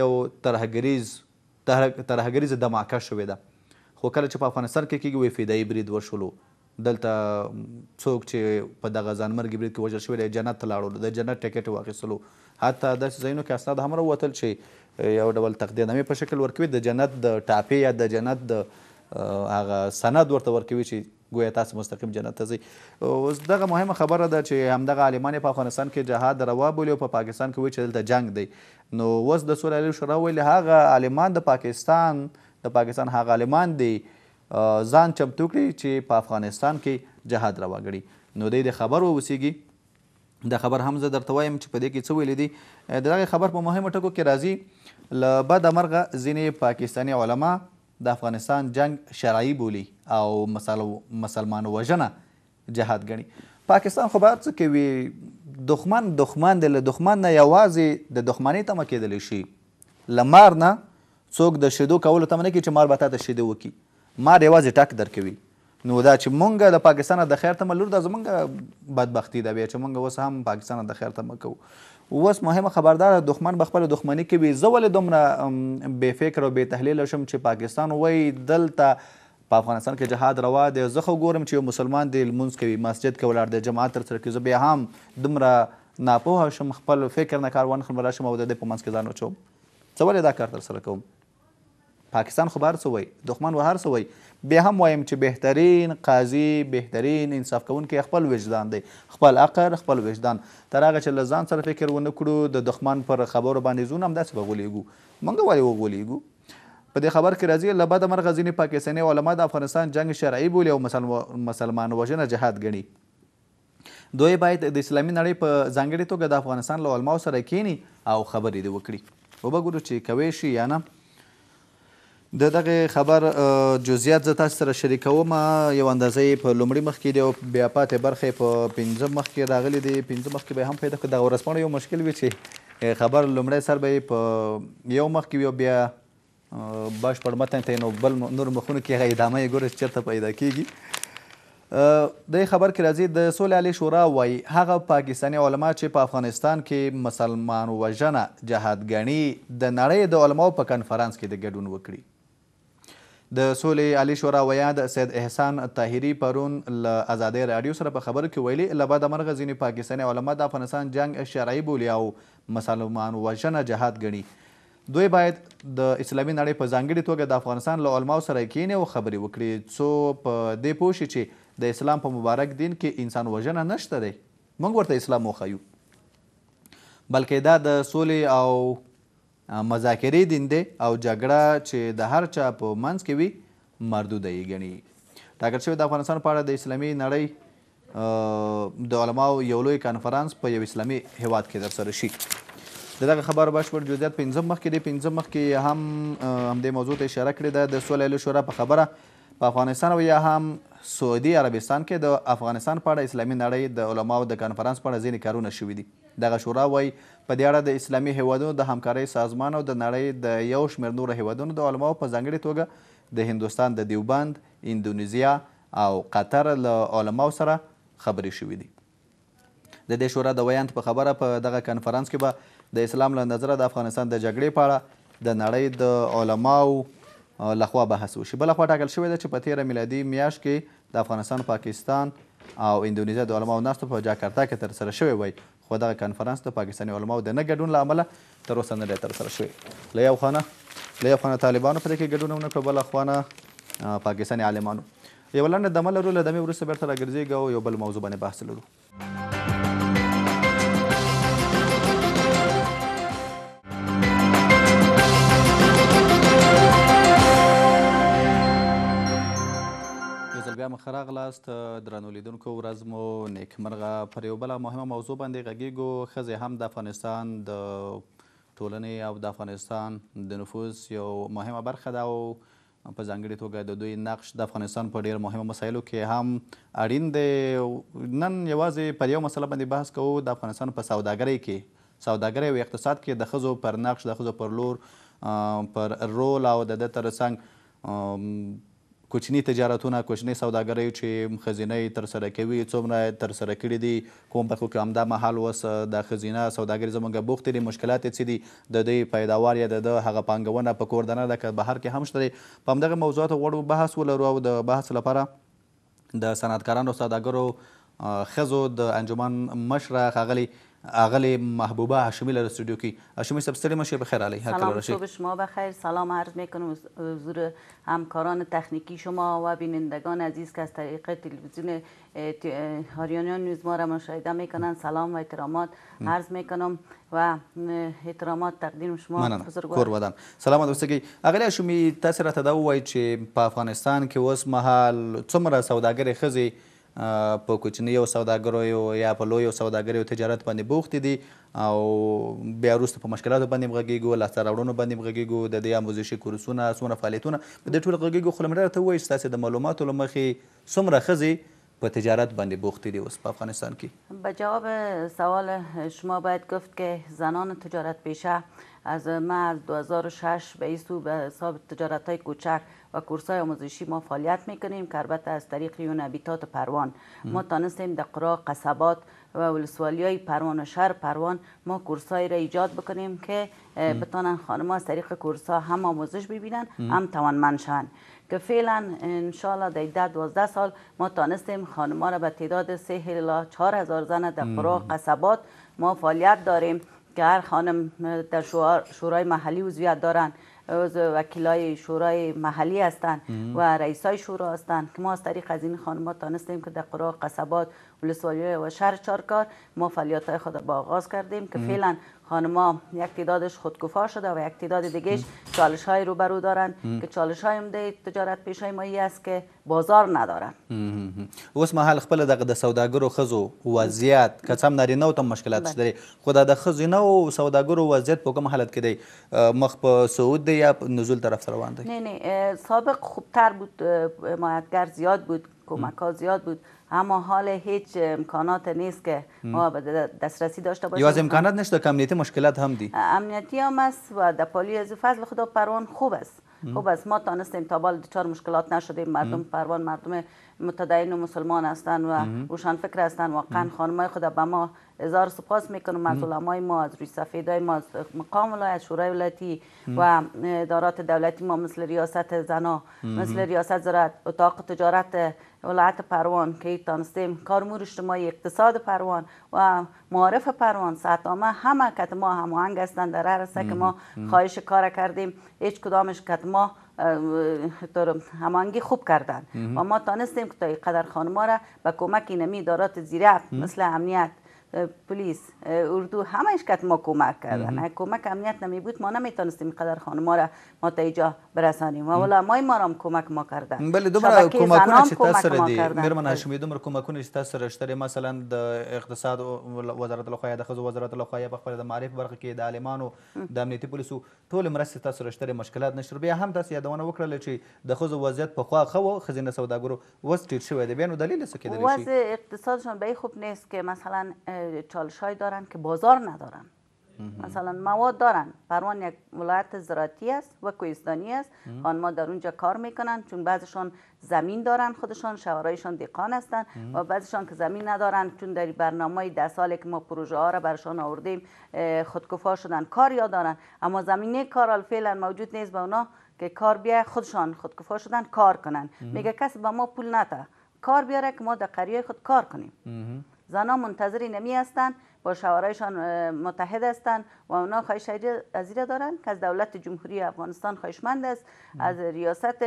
یو ترهګریزه دماکه شوې ده خو کله چې په افغانستان کې کېږي وایي فدایي برید وشولو دلته څوک چې په دغه ځانمرګي برید کې وژل شوی دی جنت ته لاړو د جنت ټکټ یې واخیستلو حتی داسې ځایونو کې اسناد هم راووتل چې یو ډول تقدیرنامې په شکل ورکوي د جنت د ټاپې یا د جنت د هغه سند ورته ورکوي چې ګویا تاسو مستقیم جنت ته ځئ. اوس دغه مهمه خبره ده چې همدغه عالمان په افغانستان کې جهاد روا بولي او په پاکستان کې وایي چې دلته جنګ دی. نو اوس د سولې عالي شورا ویلي هغه عالمان د پاکستان هغه عالمان دی ځان چمتو کړي چې په افغانستان کې جهاد روا کړي. نو دی د خبر ووسیږي د خبر هم زه درته وایم چې په دې کې څه ویلي دي. د دغې خبر په مهمو ټکو کې راځي له بده مرغه ځینې پاکستاني علما د افغانستان جنگ شرعي بولي او مسلمان وژنه جهاد ګڼي. پاکستان خو باید څه کوي دښمن دی له دښمن نه یوازې د دښمنۍ تمه کېدلی شي. له مار نه څوک د شیدو کولو تمه نه کوي چې مار به تا ته شیدې وکړي. مار یوازې ټک درکوي. نو دا چې مونږ د پاکستان د خیر تمه لرو دا زمونږ بدبختي ده بیا چې مونږ اوس هم پاکستان د خیر تمه کوو. اوس مهمه خبردار دښمن به خپله دښمني کوي. زه ولې دومره بې فکر او بې تحلیله شم چې پاکستان وایي دلته په افغانستان کې جهاد روا دی. زه خو ګورم چې یو مسلمان دی لمونځ کوي مسجد کې ولاړ دی جماعت ترسره کوي. زه بیا هم دومره ناپوهه شم خپل فکر نه کار وانخلم راشم او د دې په منځ کې ځان واچوم. زه ولې دا کار ترسره کوم؟ پاکستان خو به هر څه وایي دښمن به هر څه وایي. بیا هم وایم چې بهترین قاضي بهترین انصاف کوونکی خپل وجدان دی خپل عقل خپل وجدان. تر هغه چې له ځان سره فکر ونه کړو د دښمن پر خبرو باندې ځو همداسې به غولېږو. موږ ولې وغولېږو؟ په دې خبر کې راځي له بده مرغه ځینې پاکستاني علما د افغانستان جنگ شرعي بولي او مسلمان وژنه جهاد ګڼي. دوی باید د اسلامي نړۍ په ځانګړې توګه د افغانستان له علماو سره کینی او خبرې دې وکړي. وبګورو چې کوی شي یا نه. د دغه خبر جزئیات زه تاسو سره شریکوم. یو اندازه په لومړي مخ کې دی او بیا پاتې برخې په پنځم مخ کې راغلي دي. پنځم مخ کې به هم پیدا کړو. دغه ورځپاڼه یو مشکل وي چې خبر لومړی سر به یې په یو مخ کې وي او بیا بشپړ متن ته نو بل نور مخونو کې هغه ادامه یې ګورئ چې چېرته پیدا کېږي. د خبر کې راځي د سولې عالي شورا وایي هغه پاکستاني علما چې په افغانستان کې مسلمان وژنه جهاد ګڼي د نړۍ د علماو په کنفرانس کې د ګډون وکړي. د سولې عالي شورا ویا د سید احسان طاهري پرون له ازادۍ راډیو سره په خبرو کې ویلي له بده مرغه ځینې پاکستاني علما د افغانستان جنگ شرعي بولي او مسلمان وژنه جهاد ګڼي. دوی باید د اسلامي نړۍ په ځانګړې توګه د افغانستان له علماو سره کینې او خبرې وکړي څو په دې پوه شي چې د اسلام په مبارک دین کې انسان وژنه نشته دی. موږ ورته اسلام وښیو بلکې دا د سولې او مذاکرې دین دی او جګړه چې د هر چا په منځ کې وي مردوده یې ګڼي. ټاکل شوې د افغانستان په اړه د اسلامي نړۍ د علماو یو لوی کنفرانس په یو اسلامي هیواد کې ترسره شي. د دغه خبر بشپړ جزئیات پنځم مخکې دی. پنځم مخکې هم همدې موضوع ته اشاره کړې ده. د سولې عالی شورا په خبره په افغانستان او یا هم سعودي عربستان کې د افغانستان په اړه اسلامي نړۍ د علماو د کنفرانس په اړه ځینې کارونه شوي دي. دغه شورا وایي په دې اړه د اسلامي هیوادونو د همکارۍ سازمان او د نړۍ د یو شمېر نورو هیوادونو د علماو په ځانګړې توګه د هندوستان د دیوبند، اندونیزیا او قطر له علماو سره خبرې شوي دي. د دې شورا د ویاند په خبره په دغه کنفرانس کې به د اسلام له نظره د افغانستان د جګړې په اړه د نړۍ د علماو لخوا بحث وشي. بله خوا ټاکل شوې ده چې په تېره میلادي میاشت کې د افغانستان، پاکستان او اندونیزیا د علماو ناستو په جاکرتا کې ترسره شوی وای، خو دغه کنفرانس د پاکستاني علماو د نه ګډون له امله تر اوسه نه دی ترسره شوی. له یو خوا طالبانو په دې کې ګډون ونه کړ، بله خوا پاکستاني عالمانو. یوه لنډه دمه لرو، له دمې وروسته بېرته راګرځېږو او یو بل موضوع باندې بحث لرو. بیا مخ راغلاست. درنو لیدونکو، ورځ مو نیکمرغه. پر یو بله مهمه موضوع باندې غږیږو. ښځې هم د افغانستان د ټولنې او د افغانستان د نفوذ یو مهمه برخه ده او په ځانګړې توګه د دوی نقش د افغانستان په ډېرو مهمو مسایلو کې هم اړین دی. نن یوازې پر یو مسله باندې بحث کوو، د افغانستان په سوداګرۍ او اقتصاد کې د ښځو پر نقش، د ښځو پر لور، پر رول او د ده ترڅنګ کوچني تجارتونه، کوچنۍ سوداګرۍ چې ښځینۍ ترسره کوي، څومره ترسره کړي دي، کوم برخو کې همدا مهال اوس د ښځینه سوداګري زموږ بوختې دي، مشکلات یې څه دي، د دوی پیداوار یا د ده هغه پانګونه په کور دننه ده که بهر کې هم شته دی. په همدغه موضوعاتو غواړو بحث ولرو او د بحث لپاره د صنعتکارانو او سوداګرو ښځو د انجمن مشره ښاغلی محبوبه هاشمی له استودیو کی. هاشمی صاحب ستړي مشی بخیر علی. سلام، صبح شما بخیر. سلام عرض میکنم حضور همکاران تکنیکی شما و بینندگان عزیز که از طریق تلویزیون آریانا نیوز ما را مشاهده میکنن. سلام و احترامات عرض میکنم و احترامات تقدیم شما بزرگوار. کور ودان. سلامات اوسئ. اغلی هاشمی، تاسو راته دا ووایئ چې په افغانستان کې اوس مهال څومره سوداګرې ښځې په کوچنیو سوداګریو یا په لویو سوداګریو تجارت باندې بوختې دي او بیا وروسته په مشکلاتو باندې هم غږیږو، لاسته راوړنو باندې هم غږیږو، د دې آموزشي کورسونه، څومره فعالیتونه په دې ټولو غږیږو. خو لومړی راته ووایئ چې تاسې د معلوماتو له مخې څومره ښځې په تجارت باندې بوختې دي اوس په افغانستان کې؟ به جواب سوال شما باید گفت که زنان تجارت پیشه از 2006 به این سو به حساب تجارت های کوچک و کورس های آموزشی ما فعالیت میکنیم که البته از طریق یون هابیتات پروان ما تانستیم در قرا، قصبات و ولسوالی های پروان و شهر پروان ما کورس های را ایجاد بکنیم که بتانن خانم‌ها از طریق کورس ها هم آموزش ببینن هم توانمند شن. که فعلا انشالله در 12 سال ما تانستیم خانم‌ها را به تعداد 3 الی 4000 زن در قرا، قصبات ما فعالیت داریم که هر خانم در شورای محلی عضویت دارن، وکیلای شورای محلی هستند و رئیسای شورا هستند که ما از طریق از این خانم‌ها تانستیم که در قرا، قصبات، ولسوالی و شهر چارکار ما فعالیت‌های خود با آغاز کردیم که فعلا خانم‌ها یک تعدادش خودکفا شده و یک تعداد دیگهش چالش‌های روبرو دارن که چالش‌های عمده تجارت پیشه ما است که بازار ندارن. اوس مهال خپل دغه د سوداګرو ښځو وضعیت که څه هم نارینه‌و ته مشکلات شته دي، خو دا د ښځینه‌و سوداګرو وضعیت په کوم حالت کې دی؟ مخ په صعود دی یا نزول طرف روان دی؟ نه سابق خوبتر بود، حمایتگر زیاد بود، کمک‌ها زیاد بود، اما حال هیچ امکانات نیست که ما به دسترسی داشته باشیم. یوازې امکانات نشته که امنیتی مشکلات هم دي؟ امنیتی هم است و در پالی از فضل خدا پروان خوب است. خوب است، ما تانستیم تا بال دچار مشکلات نشدیم. مردم پروان مردم متدین و مسلمان هستند و روشنفکر هستند. واقعا خانمای خود به ما هزار سپاس میکنم از علمای ما، از روی سفیدای ما، از مقام ولایت، شورای ولایتی و ادارات دولتی ما مثل ریاست زنا، مثل ریاست زراعت، اتاق تجارت ولایت پروان که تانستیم کار امور اجتماعی، اقتصاد پروان و معارف پروان، سطامه همه کت ما هماهنگ هستند. در هر رسته که ما خواهش کار کردیم هیچ کدامش کت ما هماهنگی خوب کردن و ما تانستیم که تا این قدر خانم‌ها را به کمک اینمی ادارات زیرک مثل امنیت، پلیس اردو همش کت ما کمک کردن. کمک امنیت نمی بود ما نمیتونستیم قدر خانما را ما تا اینجا برسانیم و علمای ما را کمک ما کردن. بله دومره کمکونه چې تاسو سره دي میرمن هاشمي دومره کمکونه چې تاسو سره شته مثلا د اقتصاد وزارت له خوا د ښځو وزارت له خوا په خپل د معرف برخه کې د عالمانو د امنیتي پولیسو ټول مرستې تاسو سره شته مشکلات نشته. بیا هم تاسو یادونه وکړل چې د ښځو وضعیت پخوا ښه و ښځینه سوداګرو اوس ټیټ شوی دی. بیا نو دلیل څه کیدلی شي؟ وضع اقتصادشان به خوب نیست که مثلا چالش‌های دارن که بازار ندارن. مثلا مواد دارن. پروان یک ولایت زراعتی است و کوهستانی است. خانم‌ها در اونجا کار میکنن چون بعضشان زمین دارن خودشان، شوهرایشان دهقان هستن و بعضشان که زمین ندارن چون در برنامه 10 سالی که ما پروژه ها را برشان آوردیم خودکفا شدن. کار یا دارن اما زمینه کار فعلا موجود نیست به اونا که کار بیای خودشان خودکفا شدن کار کنن. میگه کسی به ما پول نده کار بیاره که ما در قریه خود کار کنیم. زنها منتظری نمی هستن با شوهرایشان متحد هستند و اونا خواهش ازیره دارن که از دولت جمهوری افغانستان خواهشمند است، از ریاست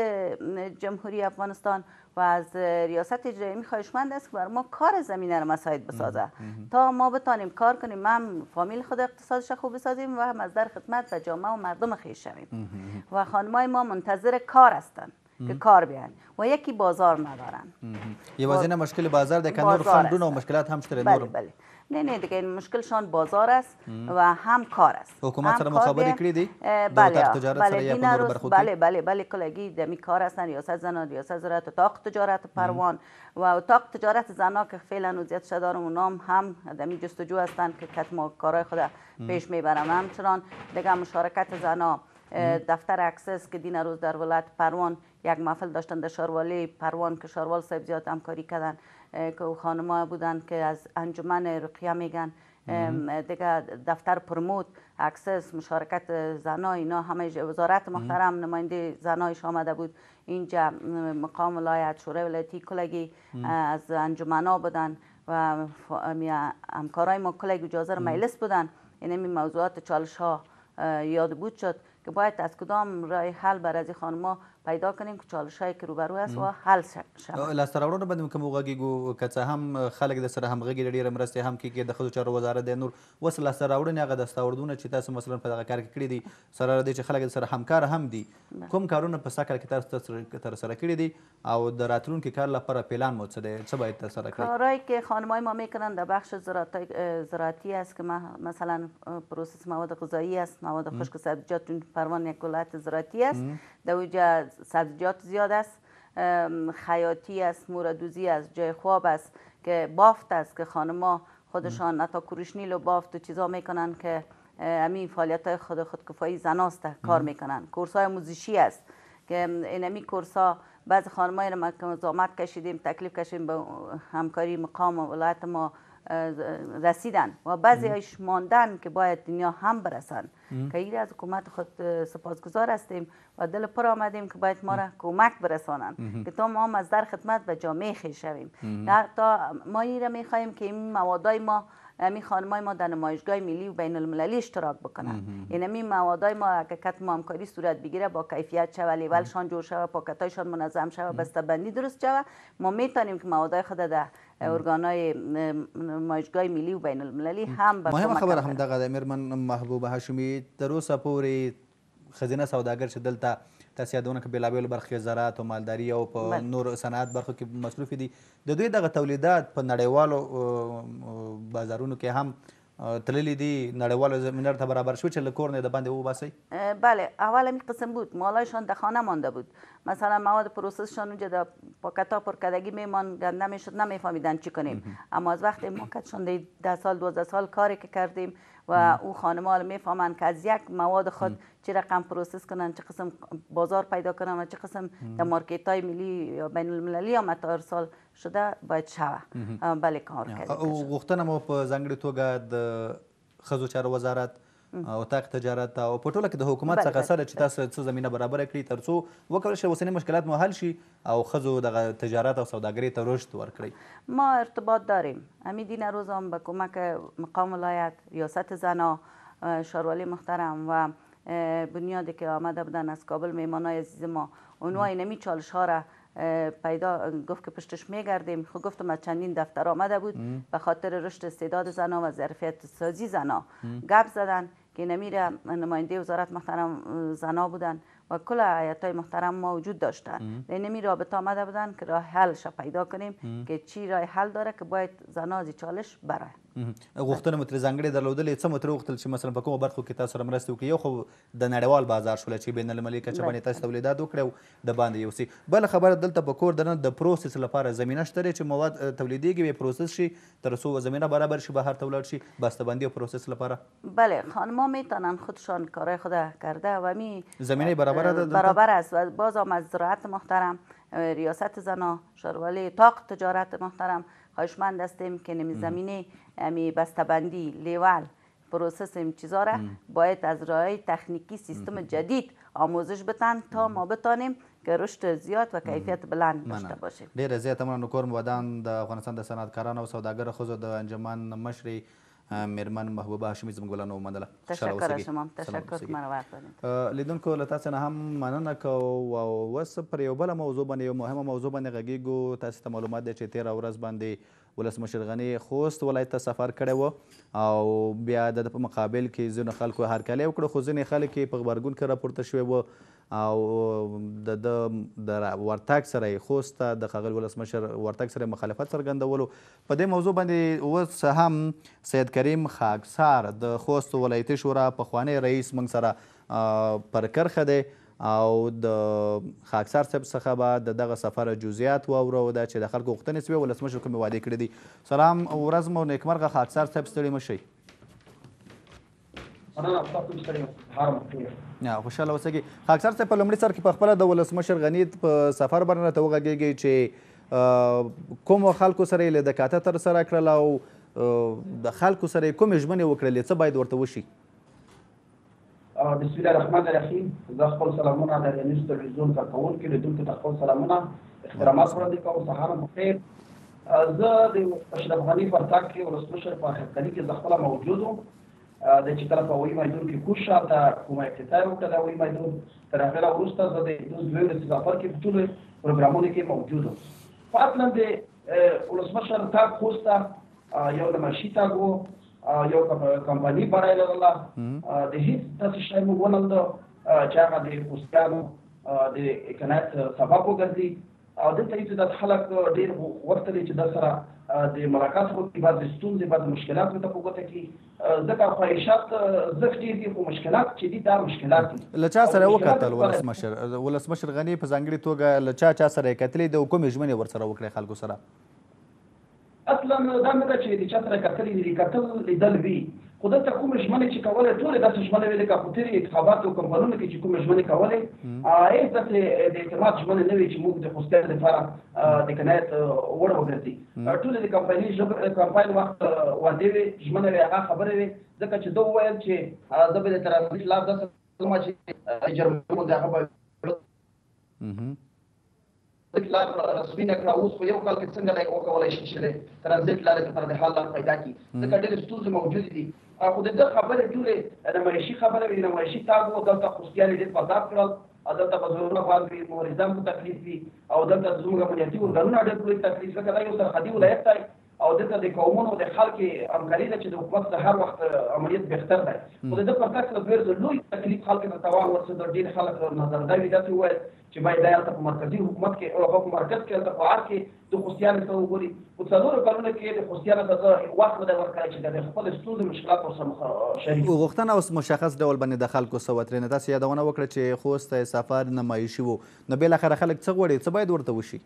جمهوری افغانستان و از ریاست اجرایی خواهشمند است که بر ما کار زمینه را مساعد بسازه تا ما بتانیم کار کنیم، هم فامیل خود اقتصادش خوب بسازیم و هم از در خدمت به جامعه و مردم خویش شویم. و خانمای ما منتظر کار هستند که کار بیان و یکی بازار ندارن. یوازینه مشکل بازار ده که نور فندونه و مشکلات هم شته. بله بله نه دیگه مشکلشان بازار است و هم کار است. حکومت سره مخابره کړی دی بله تجارت سره یا په نور برخو کې؟ بله کلگی دمی کار هستن. ریاست زنان، ریاست زراعت، اتاق تجارت پروان و اتاق تجارت زنا که فعلا وضعیت شده دارم اونام هم دمی جستجو هستن که کتم کارهای خود پیش میبرم. همچنان دیگه مشارکت زنا دفتر اکسس که دین روز در ولایت پروان یک محفل داشتن در شاروالی پروان که شاروال صاحب زیاد همکاری کردن که خانم‌ها بودن که از انجمن رقیه میگن دیگه دفتر پرموت اکسس مشارکت زنا اینا همه وزارت محترم نماینده زنایش آمده بود اینجا مقام ولایت شورای ولایتی کلگی از انجمنا بودن و همکارای ما کلگی اجازه مجلس بودن. این موضوعات چالش ها یاد بود شد که باید از کدام راه حل بر از خانم‌ها پیدا کنیم که چالش‌هایی که روبرو است و حل شود. لاسته راوړنو باندې کوم وغږیږو که څه هم خلک د سره همغږي ډېره مرستې هم کېږي د ښځو چارو وزارت دی نور اوس لاسته راوړنې هغه دستاوردونه چې تاسو مثلا په دغه کار کې کړي دي سره دی چې خلک د سره همکار هم دي کوم کارونه په سږ کال کې تاسو ترسره کړي دي او د راتلونکي کال لپاره پلان مو څه دی څه باید ترسره کړئ؟ کارهایی که خانم‌های ما میکنن در بخش زراعتی است که مثلا پروسس مواد غذایی است، مواد خشک و سبزیجات. پروان یک ولایت زراعتی است در اونجا سبزیجات زیاد است، خیاطی است، موردوزی است، جای خواب است که بافت است که خانم‌ها خودشان حتی کروشنیل و بافت و چیزا میکنن که همین فعالیت‌های خودکفایی زناست کار میکنن. کورس‌های موزیشی است که این همین کورس‌ها بعض خانم‌های را که زحمت کشیدیم تکلیف کشیدیم به همکاری مقام ولایت ما رسیدن و بعضی هایش ماندن که باید دنیا هم برسن که این از حکومت خود سپاسگزار هستیم و دل پر آمدیم که باید ما را کمک برسانن که تا ما هم از در خدمت به جامعه خویش شویم. تا ما این را میخواهیم که این موادای ما همین خانمای ما در نمایشگاه ملی و بین المللی اشتراک بکنن. این همین موادای ما اگه کتم همکاری صورت بگیره با کیفیت شوه، لیولشان جور شوه، پاکتایشان منظم شوه، بسته‌بندی درست شوه، ما میتونیم که موادای خود در ارگانهای نمایشگاه ملی و بین المللی هم به مهمه خبره هم دغه د میرمن محبوبه هاشمي تر اوسه پورې ښځینه سوداګر چې دلته تاسو یادونه که بېلابېلو برخو کې زراعت او مالداري او په نور صنعت برخو کې مصروفې دي د دوی دغه تولیدات په نړیوالو بازارونو کې هم تللی دي نړیوالو زمینه ته برابر شو چې له کور نه د باندې وباسئ؟ بله اول همین قسم بود، مالایشان در خانه مانده بود. مثلا مواد پروسسشان اونجا در پاکتا پرکردگی میمان گنده میشد نمیفهمیدن چی کنیم. اما از وقتی ما کتشان 10 سال 12 سال کاری که کردیم و او خانم‌ها میفهمن که از یک مواد خود چه رقم پروسس کنن، چه قسم بازار پیدا کنن و چه قسم در مارکت های ملی یا بین المللی یا متى ارسال شده باید شوه. بله کار کردیم. غوښتنه مو په ځانګړې توګه د ښځو چارو وزارت اتاق تجارت او په ټوله کې د حکومت څخه سره چې تاسو څه زمینه برابره کړي تر څو وکړل شي اوسني مشکلات مو حل شي او ښځو دغه تجارت او سوداګرۍ ته رشد ورکړي. ما ارتباط داریم. همین دین روز هم به کمک مقام ولایت، ریاست زنا، شاروالی محترم و بنیادی که آمده بودن از کابل، میهمانای عزیز ما، اونها اینمی چالش ها را پیدا گفت که پشتش میگردیم. خب گفتم از چندین دفتر آمده بود به خاطر رشد استعداد زنا و ظرفیت سازی زنا گپ زدن که نمیره نماینده وزارت محترم زنا بودن و کل هیئت‌های محترم موجود داشتن. نمی رابطه آمده بودن که راه حلش پیدا کنیم که چی راه حل داره که باید زنا از چالش برای غوښتنه مو ترې ځانګړې درلودلې څه مو ترې وغوښتل چې مثلا په کومو برخو کې تاسو سره مرستې وکړي؟ یو خو د نړیوال بازار شوله چې بین المللي کچه باندې تاسو تولیدات وکړئ او د باندې یوسي. بله خبره دلته په کور دننه د پروسس لپاره زمینه شته دی چې مواد تولیدیږي وی پروسس شي تر څو زمینه برابر شي بهر ته ولاړ شي بسته‌بندی و پروسس لپاره؟ بله خانم‌ها میتونن خودشان کارهای خود کرده و می زمینه برابر است و باز هم از زراعت محترم ریاست زنا شورولی طاق تجارت محترم خواهشمند هستیم که نمی زمینه امی بسته‌بندی لیول پروسس این چیزا را باید از راههای تکنیکی سیستم جدید آموزش بتن تا ما بتانیم که رشد زیاد و کیفیت بلند داشته باشیم. ډیره زیاته مننه. کور مبادان د افغانستان د صنعتکارانو او سوداګرو ښځو د انجمن مشرې میرمن محبوبه هاشمي زموږ ولانه ومنله. تشکر شما، تشکر که منو وقت دادید. لیدونکو له تاسو نه هم مننه کوو او اوس پر یو بله موضوع باندې یو مهمه موضوع باندې غږیږو. تاسو ته معلومات دی چې تېره ورځ باندې ولسمشر غني خوست ولایت ته سفر کړی و او بیا د په مقابل کې ځینو خلکو هرکلی وکړه خو ځینې خلک یې په غبرګون کې راپورته شوي وو او د ورتګ سره یې خوست ته د ښاغلي ولسمشر ورتګ سره مخالفت څرګندولو. په دې موضوع باندې اوس هم سید کریم خاکسار د خوست ولایتي شورا پخوانی رئیس موږ سره پر کرښه دی او د خاکسار صاحب څخه به د دغه سفر جزئیات واورو دا چې د خلکو غوښتنې سوې ولسمشر کومې وعدې کړې دي. سلام ورځ مو نیکمرغه خاکسار صاحب ستړي مه شئ. خوشحاله اوسئ. خاکسار صاحب په لومړي سر کې په خپله د ولسمشر غني په سفر باندې راته وغږېږئ چې کومو خلکو سره یې لیدکاته ترسره کړل او د خلکو سره یې کومې ژمنې وکړلې څه باید ورته وشي؟ بسم الله الرحمن الرحیم. زه خپل سلامونه د رنیز تلویزیون کارکوونکو لیدونکو ته خپل سلامونه احترامات وړاندې کوم. سهار مو بخیر. زه د اشرف غني په راتګ کې ولسمشر په هرکلي کې زه خپله موجود وم. د چې کله په هوایي میدان کې کوز شه ته کومه افتتاح یې وکړه د هوایي میدان تر هغې نه وروسته زه د دوی ورځې سفر کې په ټولو پروګرامونو کې موجود وم. په اصلا د ولسمشر تګ خوست ته یو نمایشي تګ و یو کمپني برای لرله د هیڅ داسې شی موږ ونه لیده چې هغه د خوستیانو د اقناعت سبب وګرځي او دلته هیڅ داسې خلک ډېر غوښتلي چې دا سره د ملاقات وکړي بعضې ستونزې بعضې مشکلات ورته په ګوته کړي ځکه خواهشات زښت ډېر دي خو مشکلات چې دي دا مشکلات دي. له چا سره یې وکتل ولسمشر غني په ځانګړې توګه له چا سره یې کتلې د کومې ژمنې ورسره وکړې خلکو سره؟ اصلا دا نه ده چې د چا سره کتلې دي کتل لیدل وي خو دلته کومې ژمنې چې کولې ټولې داسې ژمنې وې لکه په تېرې انتخاباتو کمپنونو کې چې کومې ژمنې کولې هېڅ داسې د اعتماد ژمنې نه وې چې موږ د خوستیانو لپاره د قناعت وړ وګرځي. ټولې د کمپاین وخت وعدې وې ژمنې وې هغه خبرې وې ځکه چې ده وویل چې زه به د ترانزیت لار داسې کړم چې جرمنو د هغه به لار رسمي نه کړه. اوس په یو کال کې څنګه وکولای شي چې د ترانزیت لارې لپاره د حل لار پیدا کړي ځکه ډېرې ستونزې موجودې دي. خو د ده خبرې ټولې نمایشي خبرې وې نمایشي تاګ و. دلته خوستیان یې ډېر فضاب کړل دلته به زورونه خوار وي مبارزان په تکلیف وي او دلته زموږ امنیتي ارګانونه ډېر لوی تکلیف ځکه دا یو سرحدي ولایت دی او دلته د قومونو د خلک همکاري ده چې د حکومت د هر وخت عملیت بهتر دی خو د ده پر تګ سره ډېر لوی تکلیف خلکو ته تاوان ورسېده. ډېر خلک نظردا وي داسې وویل چې باید دا هلته په مرکزي حکومت کې او په مرکز کې هلته په عار کې د خوستیانو ته وګوري. په څلورو کلونو کې د خوستیانو ته زه وخت نه دی ورکړی چې د خپل ستونزې مشکلات ورسره شریک غوښتنه اوس مشخص ډول باندې د خلکو څه وترېنه تاسې یادونه وکړه چې خوست ته سفر نمایشي و نو بالاخره خلک څه غواړي څه باید ورته وشي؟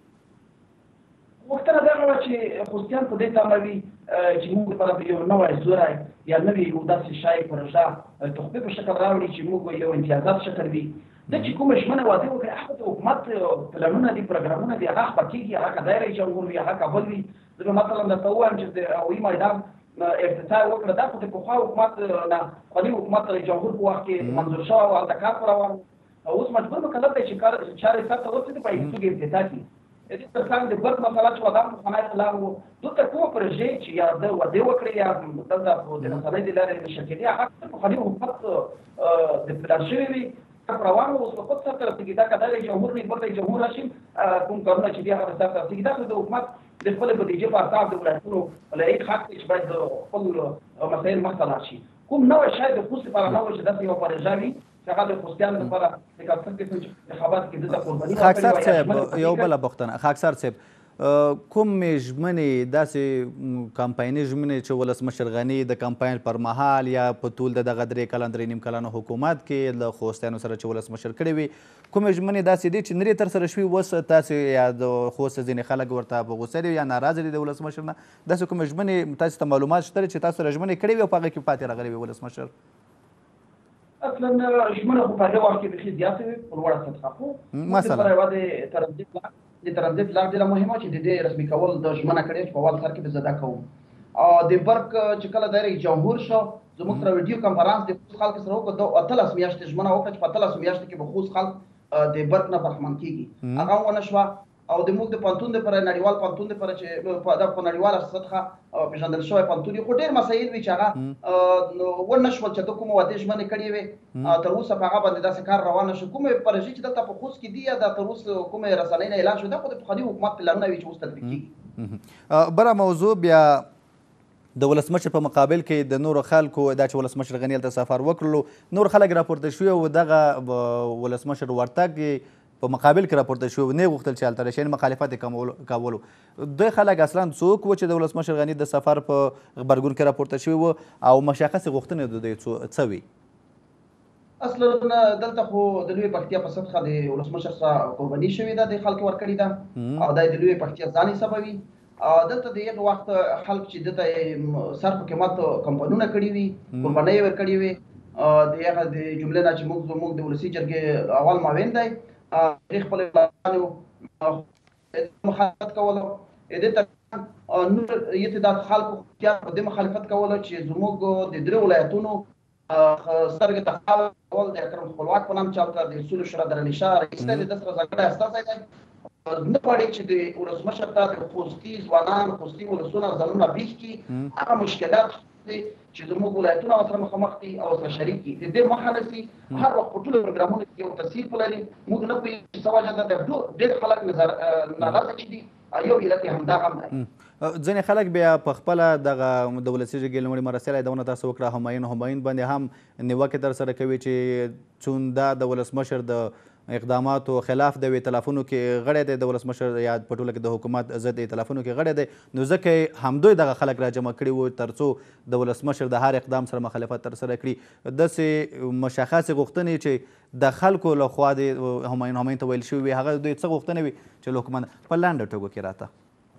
غوښتنه دغه وه چې خوستیان په دې تمه وي چې موږ لپاره یو نوی زوری یا نوي یو داسې شی پروژه تحفې په شکل راوړي چې موږ یو امتیازات شکل وي. دا چې کومه ژمنه وعدې وکړي هغه د حکومت پلانونه دي پروګرامونه دي هغه خپه کېږي هغه که دایره جمهور وي هغه کابل وي. زه به مثلا درته ووایم چې د هوایي میدان افتتاح وکړه دا خو د پخوا حکومت نه پخواني حکومت د جمهور په وخت کې منظور شوی او هلته کار په روان اوس مجبور مکلف دی چې چارې سرته ورسېدي په هېڅ توګه افتتاح کړي. د دې تر څنګ د برق مسله چې وه دا هم پخوانی پلان و. دلته کومه پروژې چې یا ده وعدې وکړې یا دلته د رسنۍ د لارې نشر کېدې هغه پخواني حکومت د پلان شوې وي روان اوس په خود سره رسېږي دا که دغه جمهور نه بل جمهور راشي کوم کارونه چې دي هغه سره رسېږي دا د حکومت د خپل بودیجې په اساس د ولایتونو ولایي حق دی چې باید خپل مسایل مخته لاړ شي کوم نوی شاید د خوست لپاره نوی چې داسې یوه پروژه وي چې هغه د خوستیانو لپاره د کارتن قسم انتخابات کې دلته قرباني خاکسار صاحب یو بله پوښتنه خاکسار صاحب کومې ژمنې داسې کمپایني ژمنې چې ولسمشر غني د کمپاین پر مهال یا په طول د دغه 3 کلن 3 نیم کلن حکومت کې له خوستیانو سره چې ولسمشر کړی وي کومې ژمنې داسې دي چې نرې ترسره شوي اوس تاسې یا د خوست ځینې خلک ورته په غوسه دي یا ناراضه دي د ولسمشر نه داسې کومې ژمنې تاسو ته معلومات شته چې تاسو سره ژمنې کړې وي او په هغه کې پاتې راغلی وي ولسمشر اصلا ژمنه خو په هغه وخت کې بیخي زیاتې وي په لوړه سطحه خو مثلا یوه د ترانزیت لار ډېره مهمه چې د دې رسمي کول د ژمنه کړې چې په اول سر کې به زده کوم د برق چې کله د جمهور شو زموږ سره ویډیو کنفرانس د خوست خلک سره وکړو د 18 میاشتې ژمنه وکړه چې په 18 میاشتو کې به خوست خلک د برق نه برخمن کیږي هغه ونه شوه او د موږ د پانتون لپاره نړیوال پانتون لپاره چې په نړیواله سطحه پیژندل شوی پانتون خو ډېر مسایل وي چې هغه ونه شول چې د کومه وعدې ژمنې کړې وې تر اوسه په هغه باندې داسې کار روانه شو کومې پروژې چې دلته په خوست کې دي یا د تر اوسه کومې رسنۍ نه اعلان شو دا خو د پخواني حکومت پلانونه وي چې اوس تطبیق کېږي بله موضوع بیا د ولسمشر په مقابل کې د نورو خلکو دا چې ولسمشر غني هلته سفر وکړلو نور خلک راپورته شوي او دغه ولسمشر ورتګ په مقابل کې راپورته شوي نه غوښتل چې هلته راشي مخالفت یې کولو دوی خلک اصلا څوک و چې د ولسمشر غني د سفر په غبرګون کې راپورته شوي وو او مشخصې غوښتنې د دوی څه وي اصلا دلته خو د لوی پکتیا په سطحه د ولسمشر سره قرباني شوې ده د خلکو ورکړې ده او دا د لوی پکتیا ځاني سببي دلته د یو وخت خلک چې دلته سر په قیمت کمپنونه کړي وي قربانۍ یې ورکړې وي د هغه د جملې نه چې موږ د ولسي جرګې اول معاون دی خپل مخالفت کوله د دې نور اتحاد خلکو د مخالفت کوله چې زموږ د درې ولایتونو سترګې ته خپل د اکرم خپلواک په نام چاته د اصول شورا درنیشه رئیس دی د سره ځانګړی استازی دی نه غواړي چې د ولسمشر ته د خوستي ځوانان خوستي ولسونه ځانونه بیخ کړي هغه مشکلات چې زموږ ولایتونه سره مخامخ دي او سره شریک دي د دې مخه نشي هر وخت په ټولو پروګرامونو کې یو تصحیح ولري موږ نه پوهېږو چې څه وجه ده د ډېر خلک ناراضه چې دي یو علت یې همدغه هم دی ځینې خلک بیا په خپله دغه د ولسي جرګې لومړي مرستیال یادونه تاسو وکړه همایون باندې هم نیوکې ترسره کوي چې چون دا د ولسمشر د اقداماتو خلاف د ائتلافونو کې غړی دی د ولسمشر یا په ټوله کې د حکومت ضد ائتلافونو کې غړی دی نو ځکه همدوی دغه خلک راجمع کړي وو تر څو د ولسمشر د هر اقدام سره مخالفت ترسره کړي داسې مشخصې غوښتنې چې د خلکو له خوا د همایون ته ویل شوي وي هغه دوی څه غوښتنې وي چې له حکومت په لنډه توګه کې راته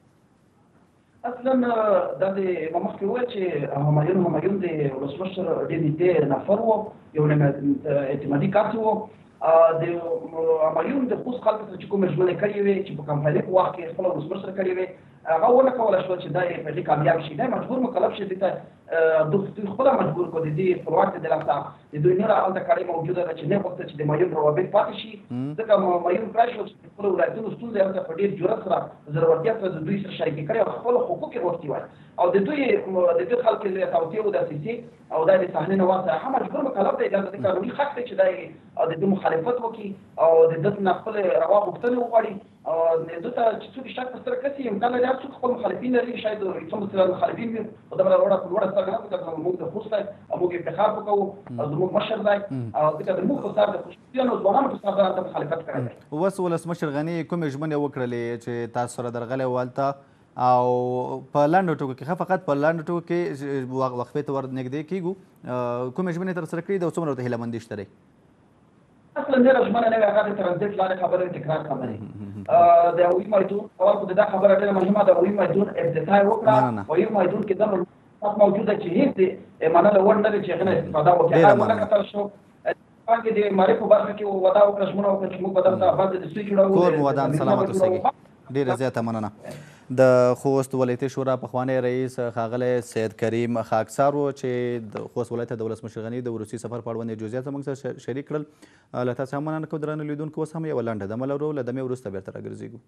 اصلا دا د مخکې وویل چې همایون د ولسمشر ډېر نږدې نفر و یو اعتمادي کس و د همایون د خوست خلکو سره چې کومې ژمنې کړې وې چې په کمپایني په وخت کې خپله ولسمشر کړې وې هغه ونه کولی شول چې دا یې په دې کامیاب شي دا مجبور مکلف شي دې ته دوی خپله مجبور کړو د دې خپلواک د لاسه د دوی نوره هلته کړۍ موجوده ده چې نه غوښتل چې د همایون روابط پاتې شي ځکه همایون کړی شو چې خپلو ولایتونو ستونزې هلته په ډېر جرأت سره زړورتیا سره د دوی سره شریکې کړې او خپل حقوق یې غوښتي وای او د دوی خلک یې توطیې او دسیسې او دا د صحنې نه واسطه هم مجبور مکلف دی دا د قانوني حق دی چې دا یې د دوی مخالفت وکړي او د ده نه خپل روا غوښتنې وغواړي او د ده ته چې څوک شک په سترګه کسي امکان لري هر څوک خپل مخالفین لري شاید څومره سره مخالفین وي خو دا په لوړه سترګه نه ځکه موږ د خوست دی او موږ افتخار وکړو او زموږ مشر دی او ځکه د موږ په سر د خوستیانو ځوانانو په سر هلته مخالفت کړی دی اوس ولسمشر غني کومې ژمنې وکړلې چې تاسو سره درغلی و هلته او په لنډو ټکو کې فقط په لنډو ټکو کې وقفې ته ور نږدې کېږو کومې ژمنې ترسره کړي دي او څومره ورته هیله شته دی اصلا ډېره ژمنه نه وي هغه د ترانزیت لارې خبرې تکرار خبرې د هوایي میدون اول خو د دا خبره ډېره مهمه ده هوایي میدون افتتاح یې وکړه هوایي میدون کې دغه موجوده چې هېڅ د منلو وړ نه دی چې هغې نه استفاده وکړي هغه ونه کتل شو پانګې د معرفو برخه کې وعده وکړه ژمنه وکړه چې موږ به دلته بعد د سوی جوړوو کور مو ودان سلامت اوسئ ډېره زیاته مننه د خوست ولایتي شورا پخوانی رئیس ښاغلی سید کریم خاکسار و چې د خوست ولایت د ولسمشر غني د وروستي سفر په اړوند جزئیات زموږ سره شریک کړل له تاسو هم مننه کوو درنو لیدونکو اوس هم یوه لنډه دمه لرو له دمې وروسته بېرته راګرځېږو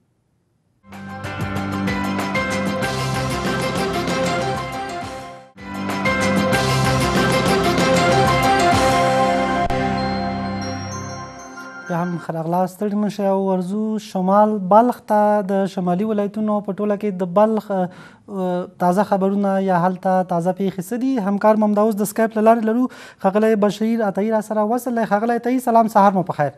یا هم ښه راغلاست ستړي مه شئ او ورځو شمال بلخ ته د شمالي ولایتونو په ټوله کې د بلخ تازه خبرونه یا هلته تازه پیښې څه دي. همکار مو همدا اوس د سکایپ له لارې لرو. ښاغلی بشیر عطایي را سره وصل دی. ښاغلی عطایي سلام، سهار مو په خیر.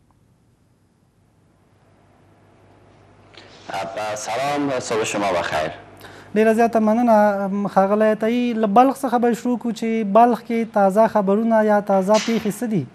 سلام، صبح شما بخیر. ډیره زیاته مننه ښاغلی عطایي. له بلخ څخه به شروع کړو چې بلخ کې تازه خبرونه یا تازه پیښې څه دي؟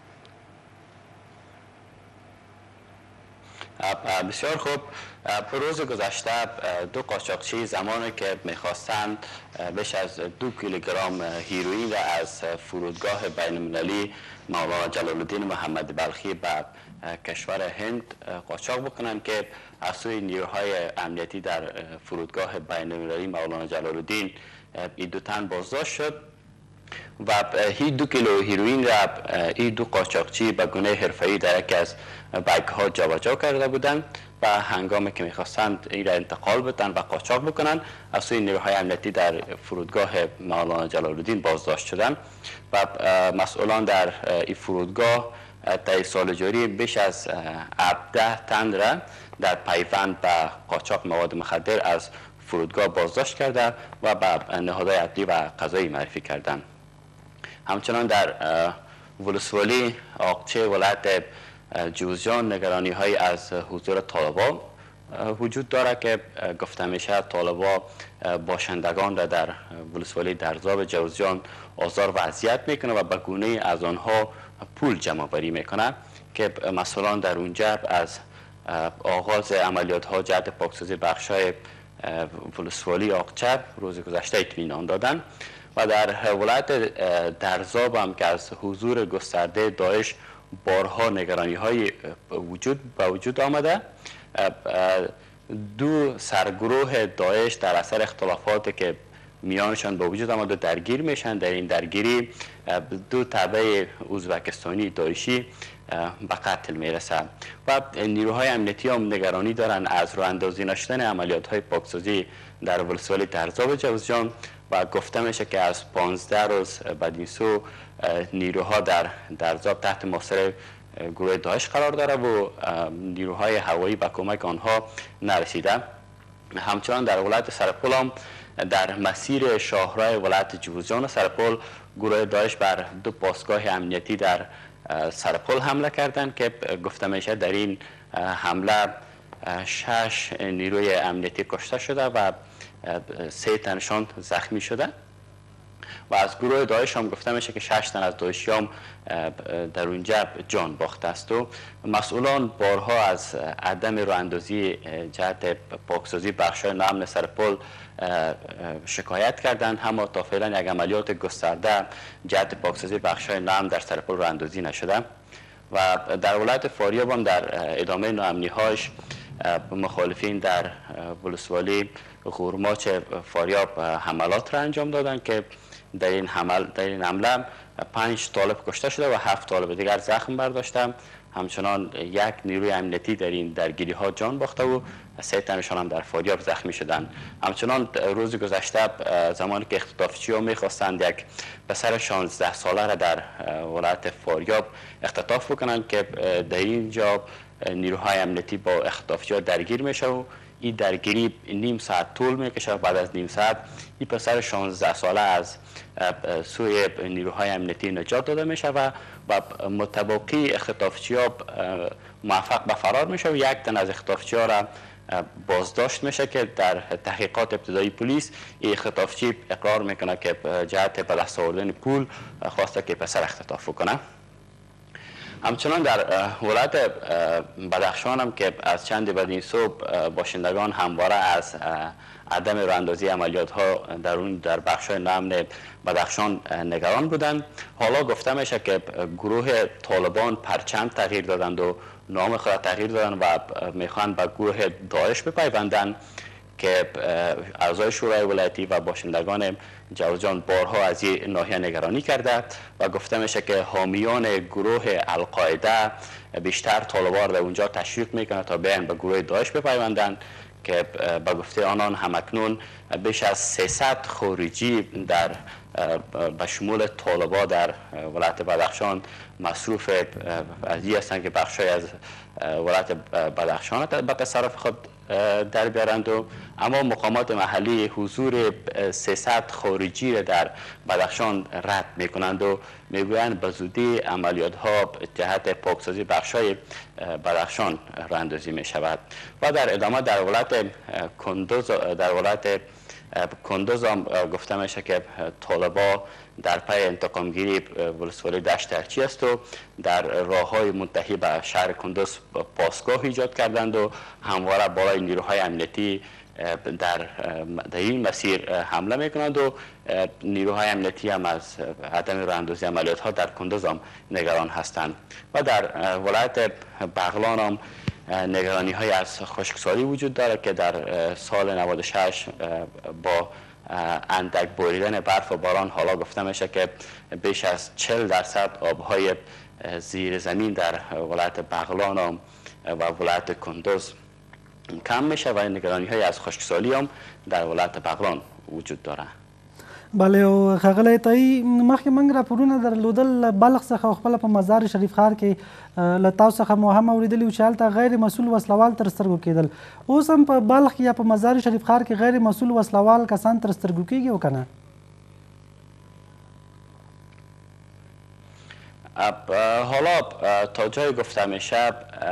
بسیار خوب. روز گذشته دو قاچاقچی زمانی که میخواستند بیش از 2 کیلوگرم هیروئین را از فرودگاه بین المللی مولانا جلال الدین محمد بلخی به کشور هند قاچاق بکنند که از سوی نیروهای امنیتی در فرودگاه بین المللی مولانا جلال الدین این دو تن بازداشت شد و این 2 کیلو هیروئین را این دو قاچاقچی به گونه حرفه‌ای در یکی از بیک ها جابجا کرده بودند و هنگامی که میخواستند این را انتقال بدن و قاچاق بکنند از سوی نیروهای امنیتی در فرودگاه مولانا جلال الدین بازداشت شدند و مسئولان در این فرودگاه طی سال جاری بیش از 17 تن را در پیوند به قاچاق مواد مخدر از فرودگاه بازداشت کرده و به نهادهای عدلی و قضایی معرفی کردند. همچنان در ولسوالی آقچه ولایت جوزجان نگرانی های از حضور طالبان وجود دارد که گفته میشه طالبان باشندگان را در ولسوالی درزاب جوزجان آزار و اذیت میکنه و به گونه از آنها پول جمع بری میکنه که مسئولان در اونجا از آغاز عملیات ها جهت پاکسازی بخش های ولسوالی آقچه روز گذشته اطمینان دادند و در ولایت درزاب هم که از حضور گسترده داعش بارها نگرانی های وجود آمده، دو سرگروه داعش در اثر اختلافاتی که میانشان به وجود آمده درگیر میشن. در این درگیری دو تبع ازبکستانی داعشی به قتل میرسه و نیروهای امنیتی هم نگرانی دارن از راه اندازی نشدن عملیات های پاکسازی در ولسوالی درزاب جوزجان و گفته میشه که از 15 روز بعد این سو نیروها در درزاب تحت محاصره گروه داعش قرار داره و نیروهای هوایی به کمک آنها نرسیده. همچنان در ولایت سرپل هم در مسیر شاهراه ولایت جوزجان و سرپل گروه داعش بر دو پاسگاه امنیتی در سرپل حمله کردند که گفته میشه در این حمله 6 نیروی امنیتی کشته شده و 3 تنشان زخمی شده و از گروه داعش هم گفته میشه که 6 تن از داعشی هم در اونجا جان باخته است و مسئولان بارها از عدم راه اندازی جهت پاکسازی بخش‌های ناامن سرپل شکایت کردند، اما تا فعلا یک عملیات گسترده جهت پاکسازی بخش‌های ناامن در سرپل راه اندازی نشده و در ولایت فاریاب هم در ادامه ناامنی‌هاش مخالفین در ولسوالی غورماچ فاریاب حملات را انجام دادند که در این حمله 5 طالب کشته شده و 7 طالب دیگر زخم برداشته. همچنان یک نیروی امنیتی در این درگیری ها جان باخته و 3 تنشان هم در فاریاب زخمی شدند. همچنان روز گذشته زمانی که اختطافچی ها میخواستند یک پسر 16 ساله را در ولایت فاریاب اختطاف بکنند که در اینجا نیروهای امنیتی با اختطافچی ها درگیر میشه و این درگیری نیم ساعت طول میکشه. بعد از نیم ساعت این پسر 16 ساله از سوی نیروهای امنیتی نجات داده میشه و متباقی اختطافچی ها موفق به فرار میشه و 1 تن از اختطافچی ها را بازداشت میشه که در تحقیقات ابتدایی پلیس این اختطافچی اقرار میکنه که جهت به دست آوردن پول خواسته که پسر اختطاف کنه. همچنان در ولایت بدخشان هم که از چند بعد این صبح باشندگان همواره از عدم راه اندازی عملیات ها در بخش ناامن بدخشان نگران بودند. حالا گفته میشه که گروه طالبان پرچم تغییر دادند و نام خود تغییر دادند و میخوان به گروه داعش بپیوندند که اعضای شورای ولایتی و باشندگان جوزجان بارها از این ناحیه نگرانی کرده و گفته میشه که حامیان گروه القاعده بیشتر طالبان در اونجا تشویق میکنه تا بیان به گروه داعش بپیوندند که به گفته آنان همکنون بیش از 300 خارجی در به شمول طالبا در ولایت بدخشان مصروف ازی هستند که بخشای از ولایت بدخشان به تصرف خود در بیارند و اما مقامات محلی حضور 300 خارجی را در بدخشان رد میکنند و میگویند به زودی عملیات ها جهت پاکسازی بخشای بدخشان راه اندازی می شود. و در ادامه در ولایت کندوز هم گفته میشه که طالبا در پی انتقامگیری ولسوالی دشت ارچی است و در راههای منتهی به شهر کندوز پاسگاه ایجاد کردند و همواره بالای نیروهای امنیتی در این مسیر حمله میکنند و نیروهای امنیتی هم از عدم راه اندازی عملیات ها در کندوز هم نگران هستند. و در ولایت بغلان هم نگرانی های از خشکسالی وجود دارد که در سال 96 با اندک بریدن برف و باران حالا گفته میشه که بیش از 40% آبهای زیر زمین در ولایت بغلان و ولایت کندوز کم میشه و نگرانی های از خشکسالی هم در ولایت بغلان وجود داره. بله او ښاغلی طاهي مخکې موږ راپورونه درلودل بلخ څخه او خپله په مزار شریف ښار کې له تاسو څخه مو هم اورېدلي وو چې هلته غیر مسؤل وسلوال تر سترګو کېدل. اوس هم په بلخ یا په مزار شریف ښار کې غیر مسؤل وسلوال کسان تر سترګو کېږي او که نه؟ حالا تا جای گفته میشه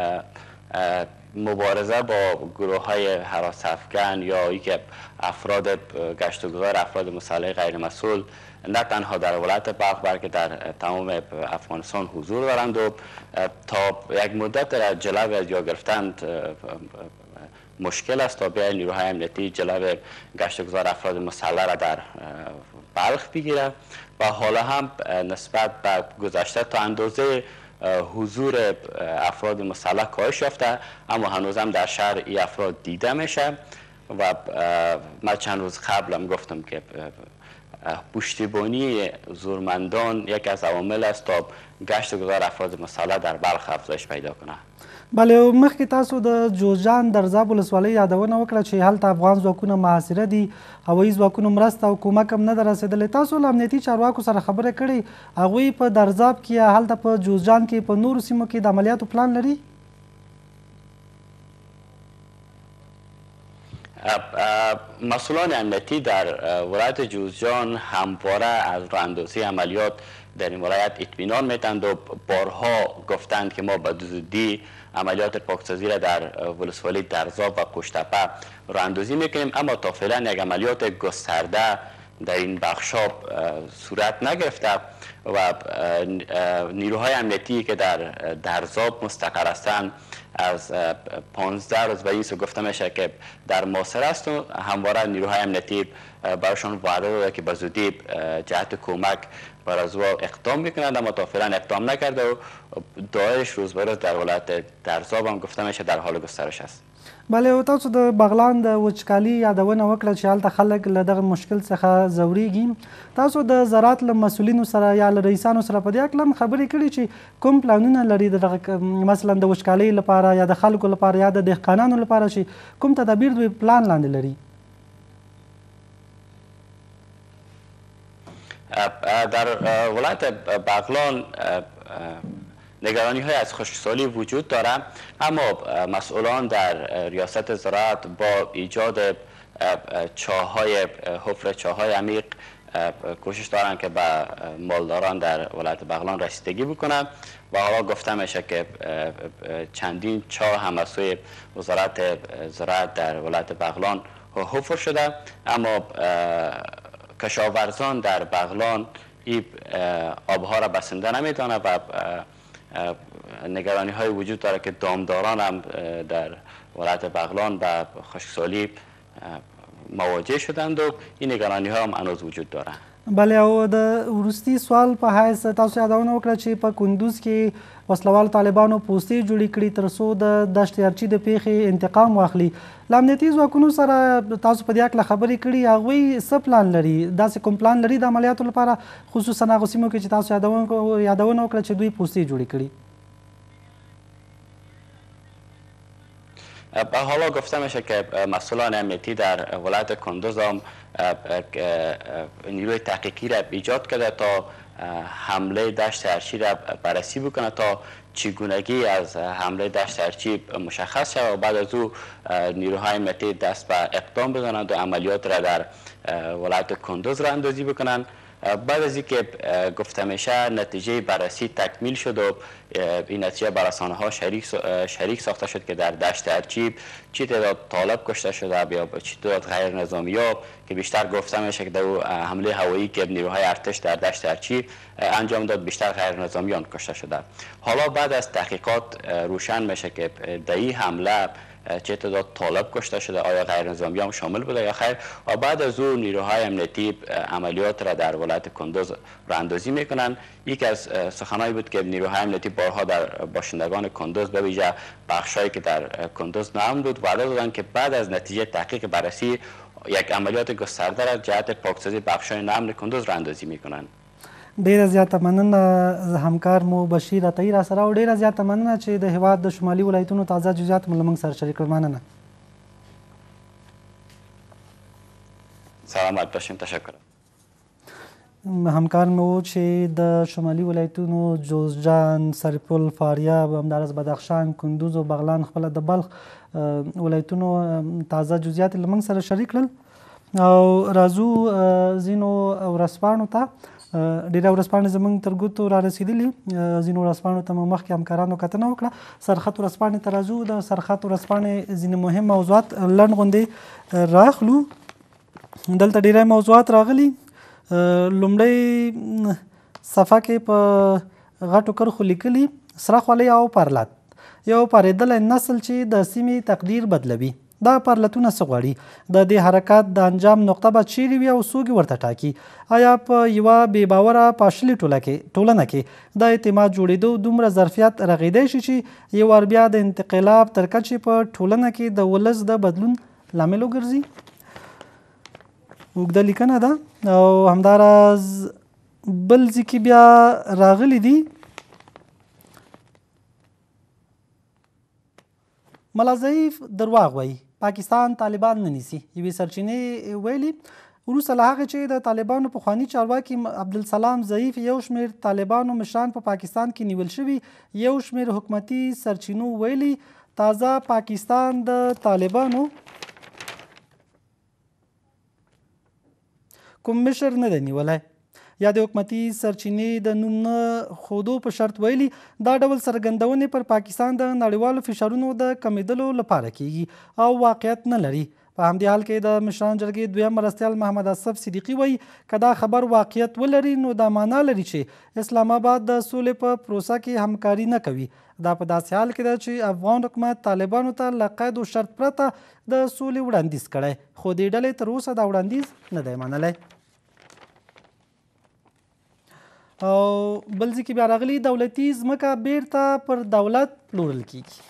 مبارزه با گروه های هراس افکن یا ای که افراد گشت و گذار افراد مسلح غیر مسئول نه تنها در ولایت بلخ بلکه در تمام افغانستان حضور دارند و تا یک مدت در جلب از یا گرفتن مشکل است تا بیاید نیروهای امنیتی جلب گشت و گذار افراد مسلح را در بلخ بگیره و حالا هم نسبت به گذشته تا اندازه حضور افراد مسلح کاهش یافته اما هنوز هم در شهر این افراد دیده میشه و من چند روز قبل هم گفتم که پشتیبانی زورمندان یک از عوامل است تا گشت گذار افراد مسلح در بلخ افزایش پیدا کنه. بله مخکې تاسو د جوزجان درزاب ولسوالۍ یادونه وکړه چې هلته افغان ځواکونه محاصره دي، هوایي ځواکونو مرسته او کومک هم نه ده رسېدلی. تاسو له امنیتي چارواکو سره خبرې کړې، هغوی په درزاب کې یا هلته په جوزجان کې په نورو سیمو کې د عملیاتو پلان لري؟ مسئولان امنیتی در ولایت جوزجان همواره از راه اندازی عملیات در این ولایت اطمینان میتند و بارها گفتند که ما به زودی عملیات پاکسازی را در ولسوالی درزاب و قشتپه راه اندازی میکنیم اما تا فعلا یک عملیات گسترده در این بخشا صورت نگرفته و نیروهای امنیتی که در درزاب مستقر هستند از 15 روز به این سو گفته میشه که در محاصره است و همواره نیروهای امنیتی برایشان وعده داده که به زودی جهت کمک برای اقدام میکنند اما تا فعلا اقدام نکرده و داعش روز به روز در ولایت درزاب هم گفته میشه در حال گسترش است. بله او تاسو د بغلان د وچکالي یادونه وکړه چې هلته خلک له دغه مشکل څخه ځورېږي. تاسو د زراعت له مسؤلینو سره یا له رئیسانو سره په دې هکله هم خبرې کړي چې کوم پلانونه لري دغه مثلا د وچکالۍ لپاره یا د خلکو لپاره یا د دهقانانو لپاره چې کوم تدابیر دوی پلان لاندې لري؟ در ولایت بغلان نگرانی های از خشکسالی وجود دارد اما مسئولان در ریاست زراعت با ایجاد حفر چاه‌های عمیق کوشش دارند که به مالداران در ولایت بغلان رسیدگی بکنند و حالا گفته میشه که چندین چاه هم از سوی وزارت زراعت در ولایت بغلان حفر شده اما کشاورزان در بغلان این آبها را بسنده نمیدانند و نگرانی های وجود داره که دامداران هم در ولایت بغلان با خشکسالی مواجه شدند و این نگرانی ها هم هنوز وجود داره. بله او د وروستي سوال په حیث تاسو یادونه وکړه چې په کندوز کې وسلوال طالبانو پوستې جوړې کړي تر څو د دشت یارچي د پیښې انتقام واخلي. له امنیتي ځواکونو سره تاسو په دې هکله خبرې کړي، هغوی څه پلان لري؟ داسې کوم پلان لري د عملیاتو لپاره خصوصا هغو سیمو کې چې تاسو یادونه وکړه چې دوی پوستې جوړې کړي؟ حالا گفته میشه که مسئولان امنیتی در ولایت کندوز هم نیروی تحقیقی را ایجاد کرده تا حمله دشت ارچی را بررسی بکنه تا چگونگی از حمله دشت ارچی مشخص شود و بعد از او نیروهای امنیتی دست به اقدام بزنند و عملیات را در ولایت کندوز را اندازی بکنند. بعد از اینکه گفته میشه نتیجه بررسی تکمیل شد و این نتیجه بر رسانه‌ها شریک ساخته شد که در دشت ارچی چی تعداد طالب کشته شده یا چی تعداد غیر نظامی‌ها که بیشتر گفته میشه که در حمله هوایی که نیروهای ارتش در دشت ارچی انجام داد بیشتر غیر نظامیان کشته شده. حالا بعد از تحقیقات روشن میشه که در این حمله چه تعداد طالب کشته شده، آیا غیر نظامی هم شامل بوده یا خیر، و بعد از او نیروهای امنیتی عملیات را در ولایت کندوز را اندازی میکنند. یکی از سخنایی بود که نیروهای امنیتی بارها در باشندگان کندوز به ویژه بخشایی که در کندوز نام بود وعده دادند که بعد از نتیجه تحقیق بررسی یک عملیات گسترده را جهت پاکسازی بخشای نام کندوز را اندازی میکنند. ډیره زیاته مننه همکار مو بشیر عطایي را سره او ډیره زیاته مننه چې د هیواد د شمالي ولایتونو تازه جزئیات مو له موږ سره شریک کړل. مننه. سلامت باشین. تشکر. همکار مو چې د شمالي ولایتونو جوزجان، سرپل، فاریاب، همداراز بدخشان، کندوز او بغلان خپله د بلخ ولایتونو تازه جزئیات له موږ سره شریک کړل او راځو ځینو ورځپاڼو ته. ډېره ورځپاڼې زموږ تر ګوتو را رسېدلي، ځینو ورځپاڼو ته مو مخکې همکارانو کتنه وکړه. سرخط ورځپاڼې ته راځو. د سرخط ورځپاڼې ځینې مهم موضوعات لنډ غوندې راخلو. دلته ډېری موضوعات راغلي. لومړی صفحه کې په غټو کرښو لیکلي سره خولۍ او پرلت، یو پارېدلی نسل چې د سیمې تقدیر بدلوي. دا پرلتونه څه غواړي؟ د دې حرکت د انجام نقطه به چیرې وي او څوک ورته ټاکي؟ آیا په یوه بې باوره پاشلې ټولنه کې د اعتماد جوړېدو دومره ظرفیت رغېدی شي چې یو وار بیا د انقلاب تر کچې په ټولنه کې د ولس د بدلون لامل وګرځي؟ اوږده لیکنه ده او همداراز بل ځای کې بیا راغلی دي ملا ضعیف درواغ وایي پاکستان طالبان نه نیسي. یوې سرچینې ویلي وروسته له هغې چې د طالبانو پخواني چارواکي عبدالسلام ضعیف یو شمېر طالبانو مشران په پاکستان کې نیول شوي، یو شمېر حکومتي سرچینو ویلي تازه پاکستان د طالبانو کوم مشر نه دی نیولی یا د حکومتي سرچینې د نوم نه ښودو په شرط ویلي دا ډول څرګندونې پر پاکستان د نړیوالو فشارونو د کمیدلو لپاره کیږي او واقعیت نه لري. په همدې حال کې د مشران جرګې دویم مرستیال محمد اصف صدیقي وایي که دا خبر واقعیت ولري نو دا معنا لري چې اسلام آباد د سولې په پروسه کې همکاري نه کوي. دا په داسې حال کې ده چې افغان حکومت طالبانو ته له قید و شرط پرته د سولې وړاندیز کړی خو دې ډلې تر اوسه دا وړاندیز نه دی منلی. او بل ځای کې بیا راغلي دولتي ځمکه بیرته پر دولت پلورل کیږي.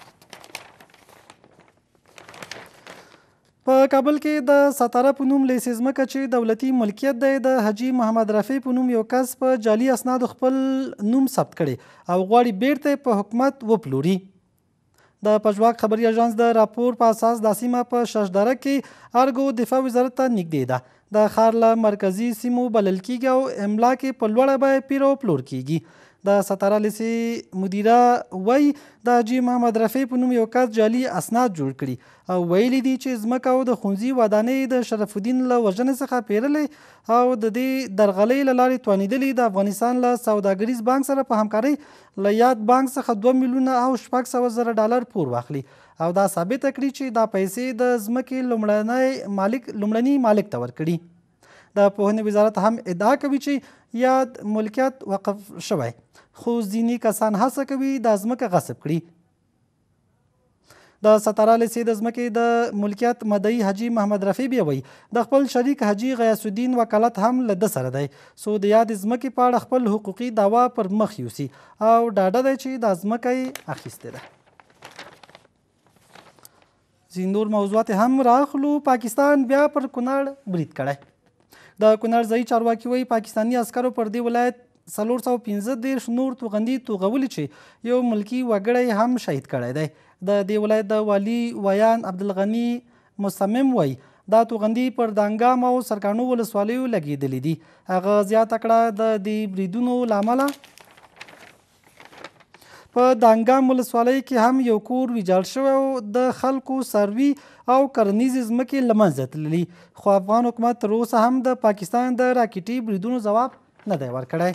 په کابل کې د ستاره په نوم لیسې ځمکه چې دولتي ملکیت دی د حاجي محمد رفیع په نوم یو کس په جعلي اسنادو خپل نوم ثبت کړی او غواړي بیرته په حکومت وپلوري. د پژواک خبري اژانس د راپور په اساس دا سیمه په ششدره کې ارګو دفاع وزارت ته نږدې ده. د ښار له مرکزي سیمو بلل کیږي او املا کې په لوړه بیه پیر او پلور کیږي. د ستاره لیسې مدیره وایي د حاجي محمد رفیع په نوم یو کس جعلي اسناد جوړ کړي او ویلي دي چې ځمکه او د ښوونځي ودانۍ د شرف الدین له وژنې څخه پیرلی او د دې درغلۍ له لارې توانېدلي د افغانستان له سوداګریز بانک سره په همکارۍ له یاد بانک څخه 2 میلیونه او 600,000 ډالر پور واخلي او دا ثابته کړي چې دا پیسې د ځمکې لومړني مالک ته ورکړي. د پوهنې وزارت هم ادعا کوي چې یاد ملکیت وقف شوی خو ځینې کسان هڅه کوي دا ځمکه غصب کړي. د ستاره لیسې د ځمکې د ملکیت مدعي حاجي محمد رفیع بیا وایي د خپل شریک حاجي غیاث الدین وکالت هم له ده سره دی څو د یاد ځمکې په اړه خپل حقوقي دعوا پر مخ یوسي او ډاډه دی چې دا ځمکه یې اخیستې ده. ځینې نور موضوعات هم راخلو. پاکستان بیا پر کونړ برید کړی. د کونړ ځایي چارواکي وایي پاکستاني عسکرو پر دې ولایت 415 نور توغندي توغولي چې یو ملکی وګړی هم شهید کړی دی. د دې ولایت د والي ویان عبدالغني مصمم وایي دا توغندي پر دانګام او سرکانو ولسوالیو لګېدلي دي. هغه زیاته کړه د دې بریدونو له امله په دانګام ولسوالۍ کې هم یو کور ویجاړ شوی او د خلکو څاروي او کرنیزې ځمکې له منځه تللي، خو افغان حکومت تر اوسه هم د پاکستان د راکټي بریدونو جواب نه دی ورکړی.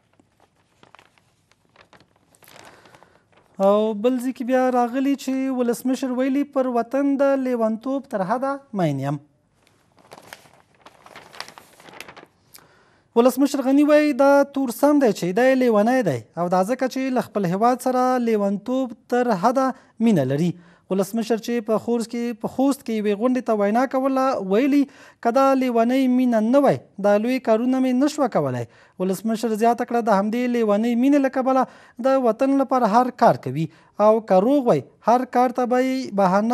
او بل ځای کې بیا راغلي چې ولسمشر ویلي پر وطن د لیونتوب تر حده مین یم. ولسمشر غني وایي دا تور سم دی چې دی لیونی دی او دا ځکه چې له خپل هیواد سره لیونتوب تر حده مینه لري. ولسمشر چې په خوست کې یوې غونډې ته وینا کوله ویلي که دا لیونۍ مینه نه وای دا لوی کارونه مې نه شوه کولی. ولسمشر زیاته کړه د همدې لیونۍ مینې له کبله د وطن لپاره هر کار کوي او که روغ وای هر کار ته به یې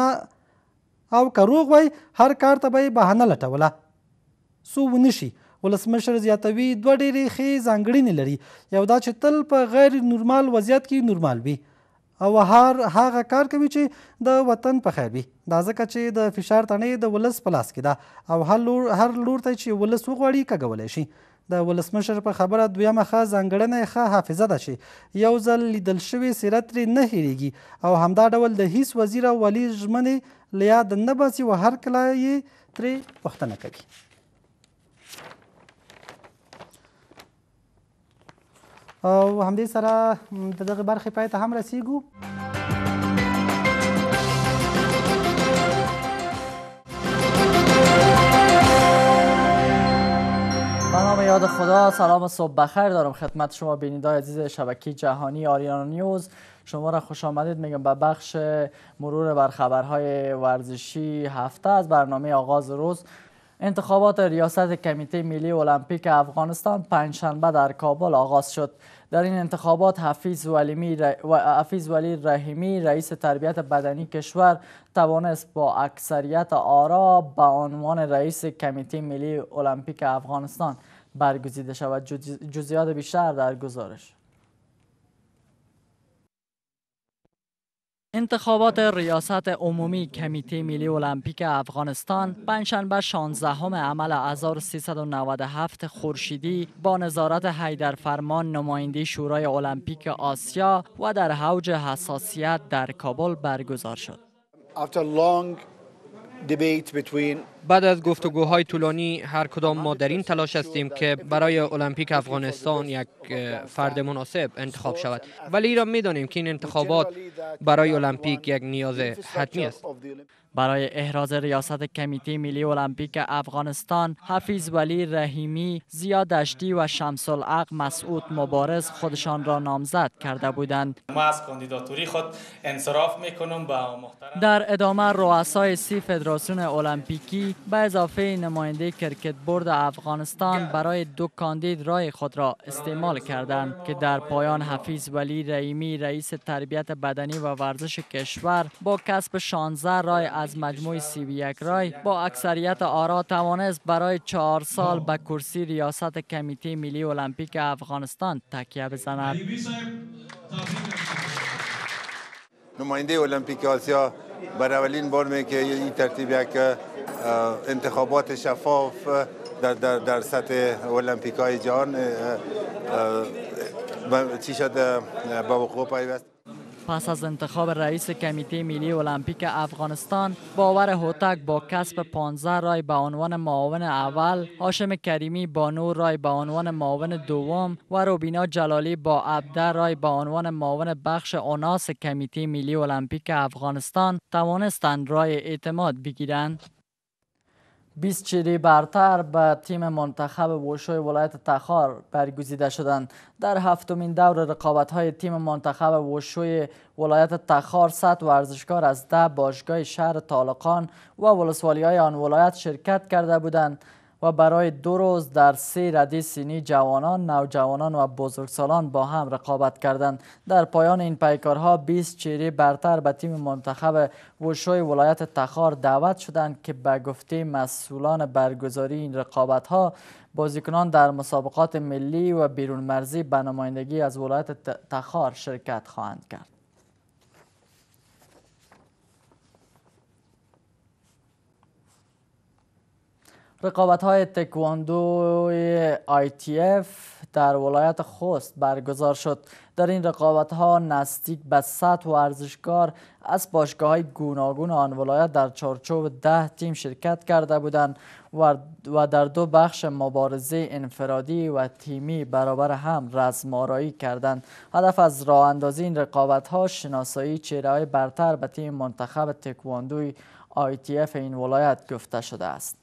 بهانه لټوله څو ونه شي. ولسمشر زیاتوي دوه ډېرې ښې ځانګړنې لري. یو دا چې تل په غیر نورمال وضعیت کې نورمال وي او هغه کار کوي چې د وطن په خیر وي. دا ځکه چې د فشار تڼۍ د ولس په لاس کې ده او هر لور ته چې ولس وغواړي کږولی شي. د ولسمشر په خبره دویمه ښه ځانګړنه یې ښه حافظه ده چې یو ځل لیدل شوی سیرت ترې نه هېرېږي او همدا ډول د هیڅ وزیر او والي ژمنې له یاد نه باسي او هر کله یې ترې پوښتنه کوي. او همدې سره د دغه برخې پای ته هم رسیږو. به نام یاد خدا، سلام صبح بخیر دارم خدمت شما بینندگان عزیز شبکه جهانی آریانا نیوز. شما را خوش آمدید میگم به بخش مرور بر خبرهای ورزشی هفته از برنامه آغاز روز. انتخابات ریاست کمیته ملی المپیک افغانستان پنجشنبه در کابل آغاز شد. در این انتخابات حفیظ ولی رحیمی رئیس تربیت بدنی کشور توانست با اکثریت آرا به عنوان رئیس کمیته ملی المپیک افغانستان برگزیده شود. جزئیات بیشتر در گزارش. انتخابات ریاست عمومی کمیته ملی المپیک افغانستان پنجشنبه 16 عمل 1397 خورشیدی با نظارت حیدرفرمان نماینده شورای المپیک آسیا و در اوج حساسیت در کابل برگزار شد. بعد از گفتگوهای طولانی هر کدام ما در این تلاش هستیم که برای المپیک افغانستان یک فرد مناسب انتخاب شود، ولی را می‌دانیم که این انتخابات برای المپیک یک نیاز حتمی است. برای احراز ریاست کمیته ملی المپیک افغانستان حفیظ ولی رحیمی، زیا دشتی و شمس الحق مسعود مبارز خودشان را نامزد کرده بودند. ما از کاندیداتوری خود انصراف میکنم با محترم. در ادامه رؤسای 30 فدراسیون المپیکی به اضافه نماینده کرکت بورد افغانستان برای 2 کاندید رای خود را استعمال کردند که در پایان حفیظ ولی رحیمی رئیس تربیت بدنی و ورزش کشور با کسب 16 رای از مجموع 31 رای با اکثریت آرا توانست برای 4 سال به کرسی ریاست کمیته ملی المپیک افغانستان تکیه بزند. نماینده المپیک آسیا برای اولین بار می که این ترتیب یک انتخابات شفاف در سطح المپیکای جهان چی شد به وقوع پیوست. پس از انتخاب رئیس کمیته ملی المپیک افغانستان، باور هوتک با کسب 15 رای به عنوان معاون اول، هاشم کریمی با 9 رای به عنوان معاون دوم و روبینا جلالی با 17 رای به عنوان معاون بخش اوناس کمیته ملی المپیک افغانستان توانستند رای اعتماد بگیرند. 20 چیری برتر به تیم منتخب وشوی ولایت تخار برگزیده شدند. در 7مین دور رقابت‌های تیم منتخب وشوی ولایت تخار 100 ورزشکار از 10 باشگاه شهر طالقان و ولسوالی‌های آن ولایت شرکت کرده بودند و برای 2 روز در 3 رده سنی جوانان، نوجوانان و بزرگسالان با هم رقابت کردند. در پایان این پیکارها 20 چهره برتر به تیم منتخب وشوی ولایت تخار دعوت شدند که به گفته مسئولان برگزاری این رقابت‌ها بازیکنان در مسابقات ملی و بیرون مرزی به نمایندگی از ولایت تخار شرکت خواهند کرد. رقابت‌های تکواندو ITF در ولایت خوست برگزار شد. در این رقابت‌ها نزدیک به 100 ورزشکار از باشگاه‌های گوناگون آن ولایت در چارچوب 10 تیم شرکت کرده بودند و در 2 بخش مبارزه انفرادی و تیمی برابر هم رزم‌آرایی کردند. هدف از راه اندازی این رقابت‌ها شناسایی چهره‌های برتر به تیم منتخب تکواندوی ITF این ولایت گفته شده است.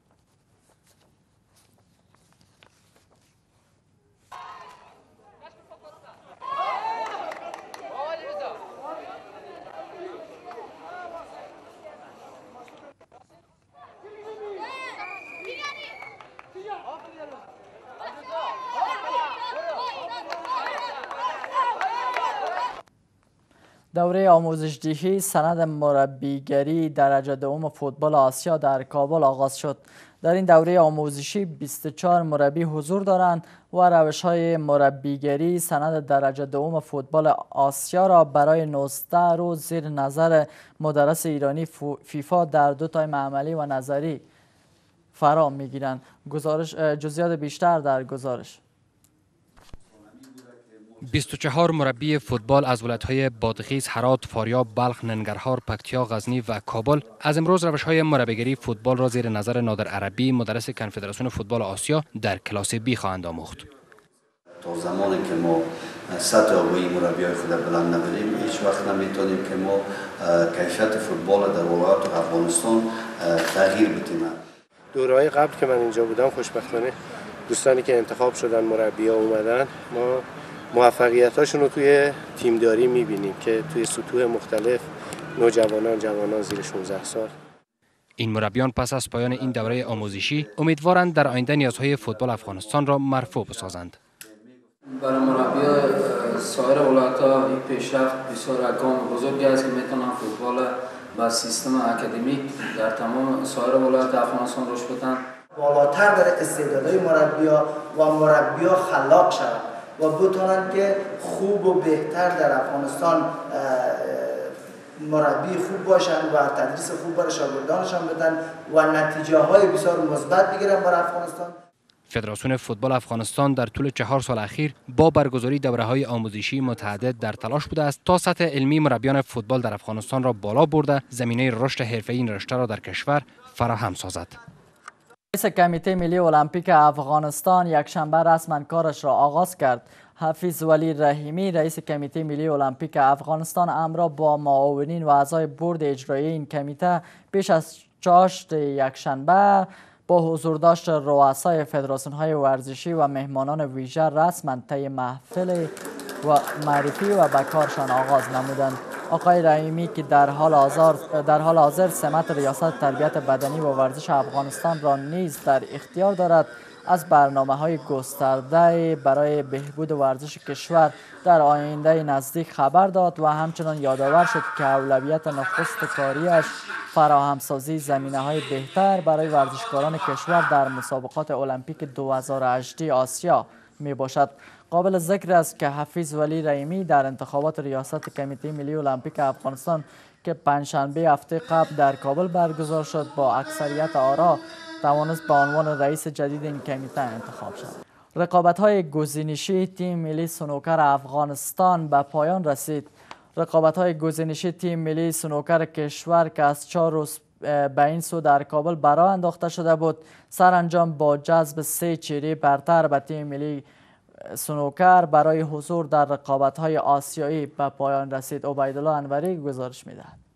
دوره آموزش‌دهی سند مربیگری درجه دوم فوتبال آسیا در کابل آغاز شد. در این دوره آموزشی 24 مربی حضور دارند و روش‌های مربیگری سند درجه دوم فوتبال آسیا را برای 19 روز زیر نظر مدرس ایرانی فیفا در 2 تایم عملی و نظری فرا می‌گیرند. جزئیات بیشتر در گزارش. 24 مربی فوتبال از ولایت‌های بادغیس، هرات، فاریاب، بلخ، ننگرهار، پکتیا، غزنی و کابل از امروز روش‌های مربیگری فوتبال را زیر نظر نادر عربی، مدرس کنفدراسیون فوتبال آسیا در کلاس بی خواهند آموخت. تا زمانی که ما سطح آگاهی مربیای خود بلند نبریم هیچ وقت نمیتونیم که ما کیفیت فوتبال در ولایت افغانستان تغییر بدیم. دوره‌های قبل که من اینجا بودم خوشبختانه دوستانی که انتخاب شدن مربی‌ها اومدن ما موفقیتاشون رو توی تیمداری میبینیم که توی سطوح مختلف نوجوانان، جوانان زیر 16 سال. این مربیان پس از پایان این دوره آموزشی امیدوارند در آینده نیازهای فوتبال افغانستان را مرفوع بسازند. برای مربیان سایر ولایت‌ها این پیشرفت بسیار گام بزرگی است که میتونن فوتبال با سیستم اکادمیک در تمام سایر ولایت افغانستان رشد بدن. بالاتر در استعدادهای مربیان و مربیان خلاق شوند و بتونن که خوب و بهتر در افغانستان مربی خوب باشن و تدریس خوب برای شاگردانشان بدن و نتیجه های بسیار مثبت بگیرن برای افغانستان. فدراسیون فوتبال افغانستان در طول 4 سال اخیر با برگزاری دوره‌های آموزشی متعدد در تلاش بوده است تا سطح علمی مربیان فوتبال در افغانستان را بالا برده زمینه رشد حرفه‌ای این رشته را در کشور فراهم سازد. رئیس کمیته ملی المپیک افغانستان یکشنبه رسما کارش را آغاز کرد. حفیظ ولی رحیمی رئیس کمیته ملی المپیک افغانستان همراه با معاونین و اعضای بورد اجرایی این کمیته پیش از چاشت یکشنبه با حضور داشت رؤسای فدراسیون‌های ورزشی و مهمانان ویژه رسما طی محفل و معرفی و به کارشان آغاز نمودند. آقای رحیمی که در حال حاضر سمت ریاست تربیت بدنی و ورزش افغانستان را نیز در اختیار دارد، از برنامه‌های گسترده برای بهبود ورزش کشور در آینده نزدیک خبر داد و همچنان یادآور شد که اولویت نخست کاریش فراهمسازی زمینه‌های بهتر برای ورزشکاران کشور در مسابقات المپیک 2018 آسیا میباشد. قابل ذکر است که حفیظ ولی رحیمی در انتخابات ریاست کمیته ملی المپیک افغانستان که پنجشنبه هفته قبل در کابل برگزار شد با اکثریت آرا توانست به عنوان رئیس جدید این کمیته انتخاب شد. رقابت‌های گزینشی تیم ملی سنوکر افغانستان به پایان رسید. رقابت‌های گزینشی تیم ملی سنوکر کشور که از 4 روز به این سو در کابل برای انداخته شده بود سرانجام با جذب 3 چهره برتر به تیم ملی سنوکر برای حضور در رقابت‌های آسیایی به پایان رسید. عبیدالله انوری گزارش می‌دهد.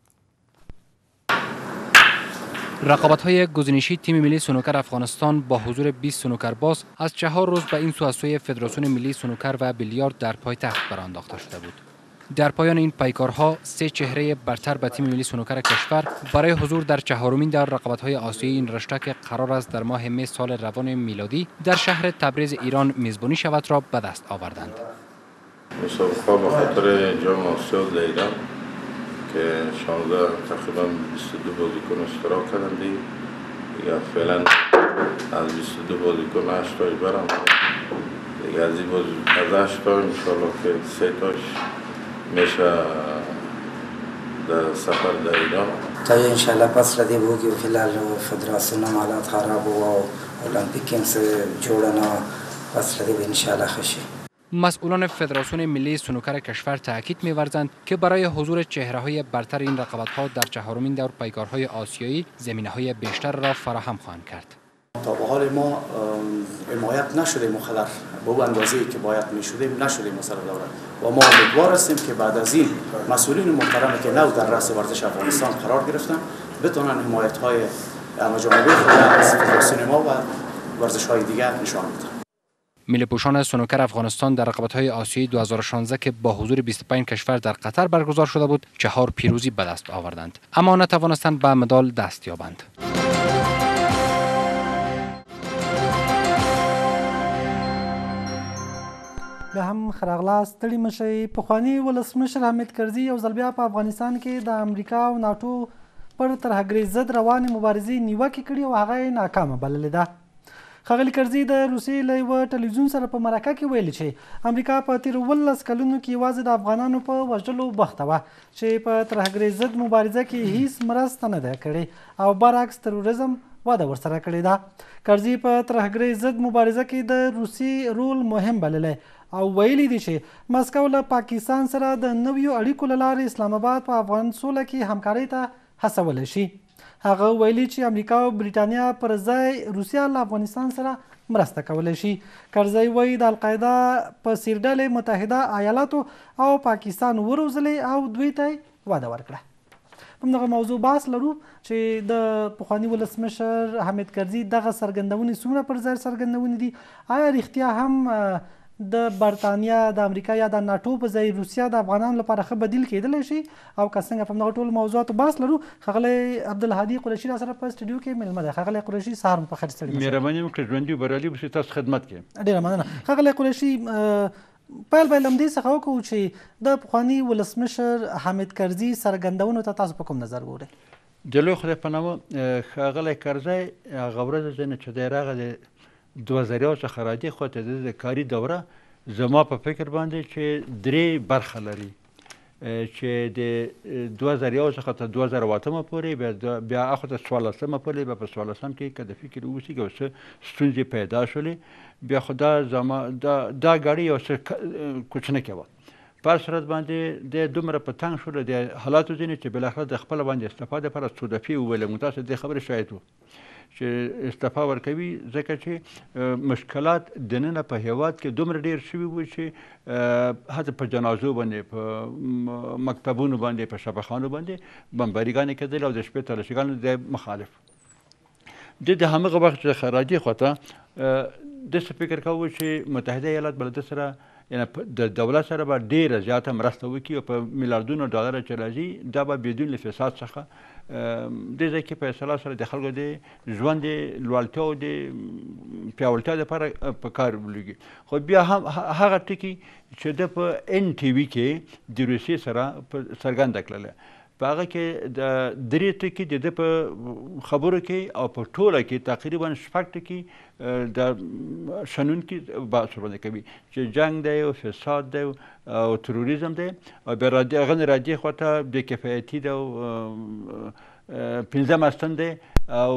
رقابت‌های گزینشی تیم ملی سنوکر افغانستان با حضور 20 سنوکرباز از 4 روز به این سو از سوی فدراسیون ملی سنوکر و بیلیارد در پایتخت برانداخته شده بود. در پایان این پیکارها 3 چهره برتر به تیم ملی سنوکر کشور برای حضور در 4مین دور رقابت‌های آسیایی این رشته که قرار است در ماه می سال روان میلادی در شهر تبریز ایران میزبانی شود را به دست آوردند. مسابقه به خاطر جام آسیا در ایران که 16 تقریبا 22 بازیکن اشتراک کردند دیگه فعلا از 22 بازیکن 8 تاش برام دیگه از این از 8 تا انشالله که 3 تاش میشه در سفر در ایران تا انشالله پس ردی بوگی و فیلال فدراسیون حالات خراب و المپیک سے جوڑنا پس ردی انشالله خشی. مسئولان فدراسیون ملی سنوکر کشور تاکید می‌ورزند که برای حضور چهره‌های برتر این رقابت‌ها در 4مین دور پیکارهای آسیایی زمینه‌های بیشتر را فراهم خواهند کرد. تا به حال ما حمایت نشدیم و خلر به اون اندازه‌ای که باید می‌شدیم نشدیم سر دوره و ما امیدوار هستیم که بعد از این مسئولین محترمی که نو در رأس ورزش افغانستان قرار گرفتن بتونن حمایت‌های همه‌جانبه خود از فدراسیون ما و ورزش‌های دیگر نشان بدن. ملی پوشان سنوکر افغانستان در رقابت‌های آسیایی 2016 که با حضور 25 کشور در قطر برگزار شده بود 4 پیروزی به دست آوردند اما نتوانستند به مدال دست یابند. بیا هم خراغلاست ستړي مشئ. پخواني ولسمشر حامد کرزي یو ځل بیا په افغانستان کې د امریکا او ناټو پر ترهګرۍ ضد روانې مبارزې نیوکې کړي او هغه یې ناکامه بللې ده. ښاغلي کرزي د روسیې له یوه ټلویزیون سره په مرکه کې ویلي چې امریکا په تېرو 18 کلونو کې یوازې د افغانانو په وژلو بوخته وه چې په ترهګرۍ ضد مبارزه کې هیڅ مرسته نه ده کړې او برعکس تروریزم وده ورسره کړې ده. کرزي په ترهګرۍ ضد مبارزه کې د روسیې رول مهم بللی او ویلي دي چې مسکو له پاکستان سره د نویو اړیکو له لارې اسلام آباد په افغان سوله کې همکارۍ ته هڅولی شي. هغه ویلي چې امریکا او بریټانیا پر ځای روسیه له افغانستان سره مرسته کولی شي. کرزی وایي د القاعده په څېر ډلې متحده ایالاتو او پاکستان وروزلې او دوی ته یې وده ورکړه. په همدغه موضوع بحث لرو چې د پخواني ولسمشر حامد کرزي دغه څرګندونې څومره پر ځای څرګندونې دي، آیا رښتیا هم د برطانیا د امریکا یا د ناټو په ځای روسیه د افغانانو لپاره ښه بدیل کېدلی شي او که څنګه په همدغه ټولو موضوعاتو بحث لرو. ښاغلی عبدالهادي قریشي را سره په سټوډیو کې میلمه دی. ښاغلی قریشي سهار مو پخیر. ستړي مهرباني وکړئ ژوندي او بریالي اوسئ. تاسو خدمت کې ډېره مننه. ښاغلی قریشي پیل به له همدې څخه وکړو چې د پخواني ولسمشر حامد کرزي څرګندونو ته تاسو په کوم نظر ګورئ؟ د لوی خدای په نامه ښاغلی کرزی هغه ورځ ځای نه چې دی راغلی 2000 څخه راځي خو ته د کاري دوره زما په فکر باندې چې 3 برخه لري چې د 2001 څخه تر 2008 پورې بیا اخو ته 14 پورې بیا په 14 کې که د فکر اوسي که څه ستونزې پیدا شولې بیا خو دا ګاډي یو څه کوچنۍ کې وه په صورت باندې د دومره په تنګ شوله د حالاتو ځینې چې بالاخره د خپله باندې استفاده لپاره څو دفعې وویلم موږ تاسو دې خبرې شاهد وو چې استعفا ورکوي ځکه چې مشکلات دننه په هیواد کې دومره ډېر شوي وو چې حتی په جنازو باندې په مکتبونو باندې په شفاخانو باندې بمباریګانې کېدلې او د شپې تلاشیګانو د مخالف د همغه وخت چې خراجي خواته داسې فکر کوو چې متحده ایالات به له ده سره یعنې د دولت سره به ډېره زیاته مرسته وکړي او په میلیاردونو ډالره چې راځي دا به بدون له فساد څخه دې ځای کې په اصطلاح سره د خلکو د ژوند د لوړتیا او د پیاوړتیا دپاره په کار ولګي. خو بیا هم هغه ټکي چې ده په NTV کې د روسیې سره څرګنده کړله په هغه کې د 3 ټکي د ده په خبرو کې او په ټوله کې تقریبا 6 ټکي د شنونکي بحث ورباندې کوي چې جنګ دی او فساد دی او تروریزم دی او بیا هغه راجع خواته بېکفایتي ده او 15 استن دی او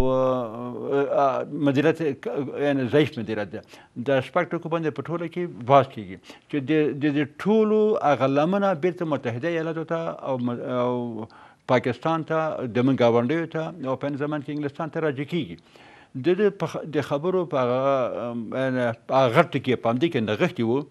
مدیریت یعنې ضعیف مدیریت دی. د 6 ټکو باندې په ټوله کې بحث کېږي چې د ټولو هغه لمنه بیرته متحده ایالاتو ته او پاکستان ته د من ګاونډیو ته او په زمان کې انګلستان ته راجع کېږي. د خبرو په هغه غټ کې په همدې کې نغښتي وو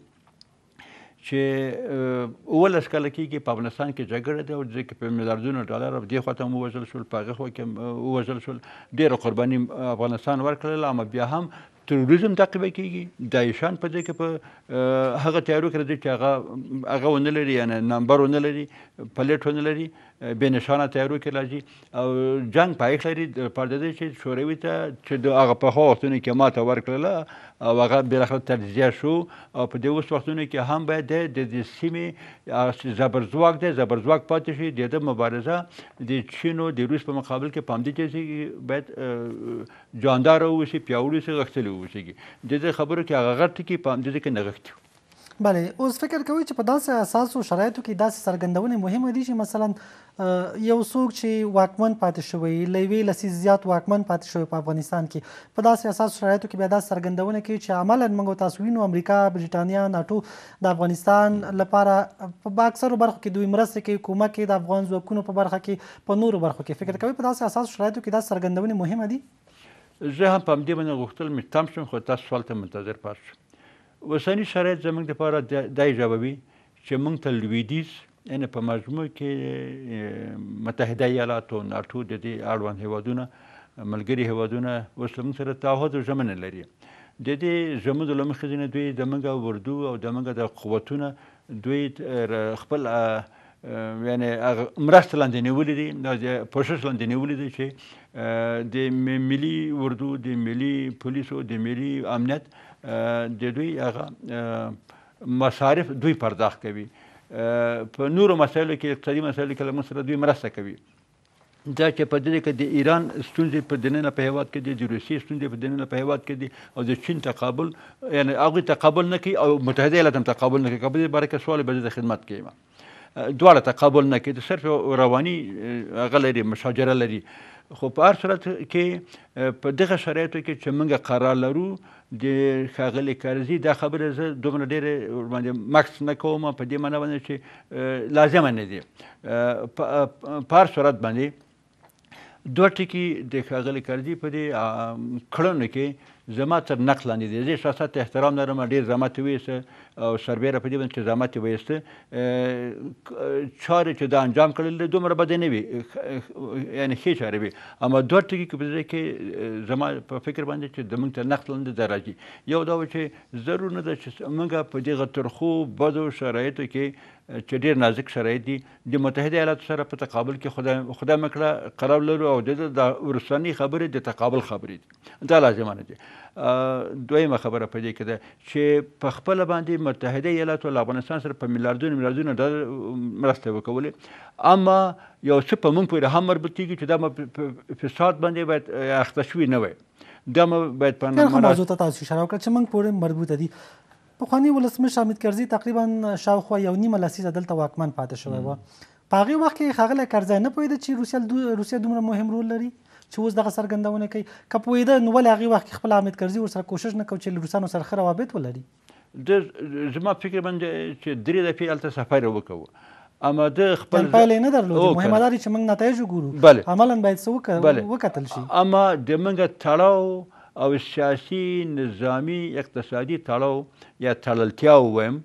چې 18 کاله کېږي په افغانستان کې جګړه ده او ځکه په میلیاردونو ډالر دې خوا ته هم ووژل شول په هغه خوا کې ووژل شول ډېره قرباني افغانستان ورکړله اما بیا هم تروریزم تعقیبه کېږي، داعشان په دې کې په هغه تیارو کې راځي چې هغه ونه لري، یعنې نمبر ونه لري، پلیټ ونه لري، بې نشانه تیارو کې راځي او جنګ پایښت لري لپاره د دې چې شوروي ته چې د هغه پخوا وختونو کې ماته ورکړله او هغه بالاخره تجزیه شو او په دې اوس وختونو کې هم باید د دې سیمې زبرځواک دی، زبرځواک پاتې شي. د ده مبارزه د چین او د روس په مقابل کې په همدې چې باید جانداره واوسي، پیاوړي واوسي، غښتلي واوسېږي. د دې خبرو کې هغه غټ ټکي په همدې کې نغښتي وو. بله، اوس فکر کوئ چې په داسې اساسو شرایطو کې داسې څرګندونې مهمه دي چې مثلا یو څوک چې واکمن پاتې شوی، له یوې لسیزې زیات واکمن پاتې شوی په افغانستان کې، په داسې اساسو شرایطو کې بیا داسې څرګندونه کوي چې عملا موږ تاسو وینو امریکا، بریټانیا، ناټو د افغانستان لپاره په اکثرو برخو کې دوی مرسته کوي، کومک کوي د افغان ځواکونو په برخه کې، په نورو برخو کې. فکر کوئ په داسې اساسو شرایطو کې داسې څرګندونې مهمه دي؟ زه هم په همدې باندې غوښتل مې تم شم، خو تاسو سوال ته منتظر پاتې شم. اوسني شرایط زموږ دپاره دا ایجابوي چې موږ ته لویدیځ، یعنې په مجموع کې متحده ایالات او ناټو د دې اړوند هیوادونه، ملګري هیوادونه اوس له موږ سره تعهد او ژمنه لري. د دې ژمنو له مخې نه دوی زموږ اردو او زموږ د قوتونه دوی خپل یعنې هغه مرسته لاندې نیولې دي، د پوشش لاندې نیولې دي چې د ملي اردو، د ملي پولیسو، د ملي امنیت د دوی هغه مصارف دوی پرداخت کوي. په نورو مسایلو کې، اقتصادي مسایلو کې له موږ سره دوی مرسته کوي. دا چې په دې کې د ایران ستونزې په دننه په هیواد کې دي، د روسیې ستونزې په دننه په هیواد کې دي او د چین تقابل، یعنې هغوی تقابل نه کوي او متحده ایالات هم تقابل نه کوي. که په دې باره کې سوال به زه د خدمت کې یم، دواړه تقابل نه کوي، صرف رواني هغه لري، مشاجره لري. خو په هر صورت کې په دغه شرایطو کې چې موږ قرار لرو د ښاغلي کرزي دا خبره زه دومره ډېرې ورباندې مکس نه کوم، په دې معنی باندې چې لازمه نه دي. په هر صورت باندې دوه ټکي د ښاغلي کرزي په دې کړنو کې زما تر نقد لاندې دي. زه سیاست ته احترام لرم، ډېر زحمت یې ویسته او سربیره په دې باندې چې زحمت یې ویسته، چارې چې دا انجام کړل دي دومره بدې نه وي، یعنې ښې چارې وي. اما دوه ټکي کې په دې کې زما په فکر باندې چې د موږ تر نقد لاندې دا راځي. یو دا و چې ضرور نه ده چې موږ په دغه ترخو بدو شرایطو کې چې ډېر نازک شرایط دي د متحده ایالاتو سره په تقابل کې خدای مکړه قرار لرو او د وروستنۍ خبرې د تقابل خبرې دي. دا لازمه نه دي. دویمه خبره په دې کې ده چې په خپله باندې متحده ایالاتو له افغانستان سره په میلیاردونو ډالر مرسته وکولې، اما یو څه په موږ پورې هم مربوط کېږي چې دا په فساد باندې باید اخته شوي نه وی. دا باید په موضوع ته تاسو اشاره وکړه چې موږ پورې مربوطه دي. پخواني ولسمشر حامد کرزي تقریبا شاوخوا یو نیمه لسیزه دلته واکمن پاتې شوی و. په هغې وخت کې ښاغلی کرزی نه پوهېده چې روسیه دومره مهم رول لري چې اوس دغه څرګندونه کوي؟ که پوهېده نو ولې هغې وخت کې خپل حامد کرزي ورسره کوشش نه کوي چې له روسانو سره ښه روابط ولري؟ زما فکر باندې چې درې دفعې هلته سفر یې وکړو، اما د خپل پایله یې نه درلودې. مهمه دا چې موږ نتایج وګورو، عملا باید څه وکتل شي. اما د موږ تړاو او سیاسي، نظامي، اقتصادي تړاو یا تړلتیا ووایم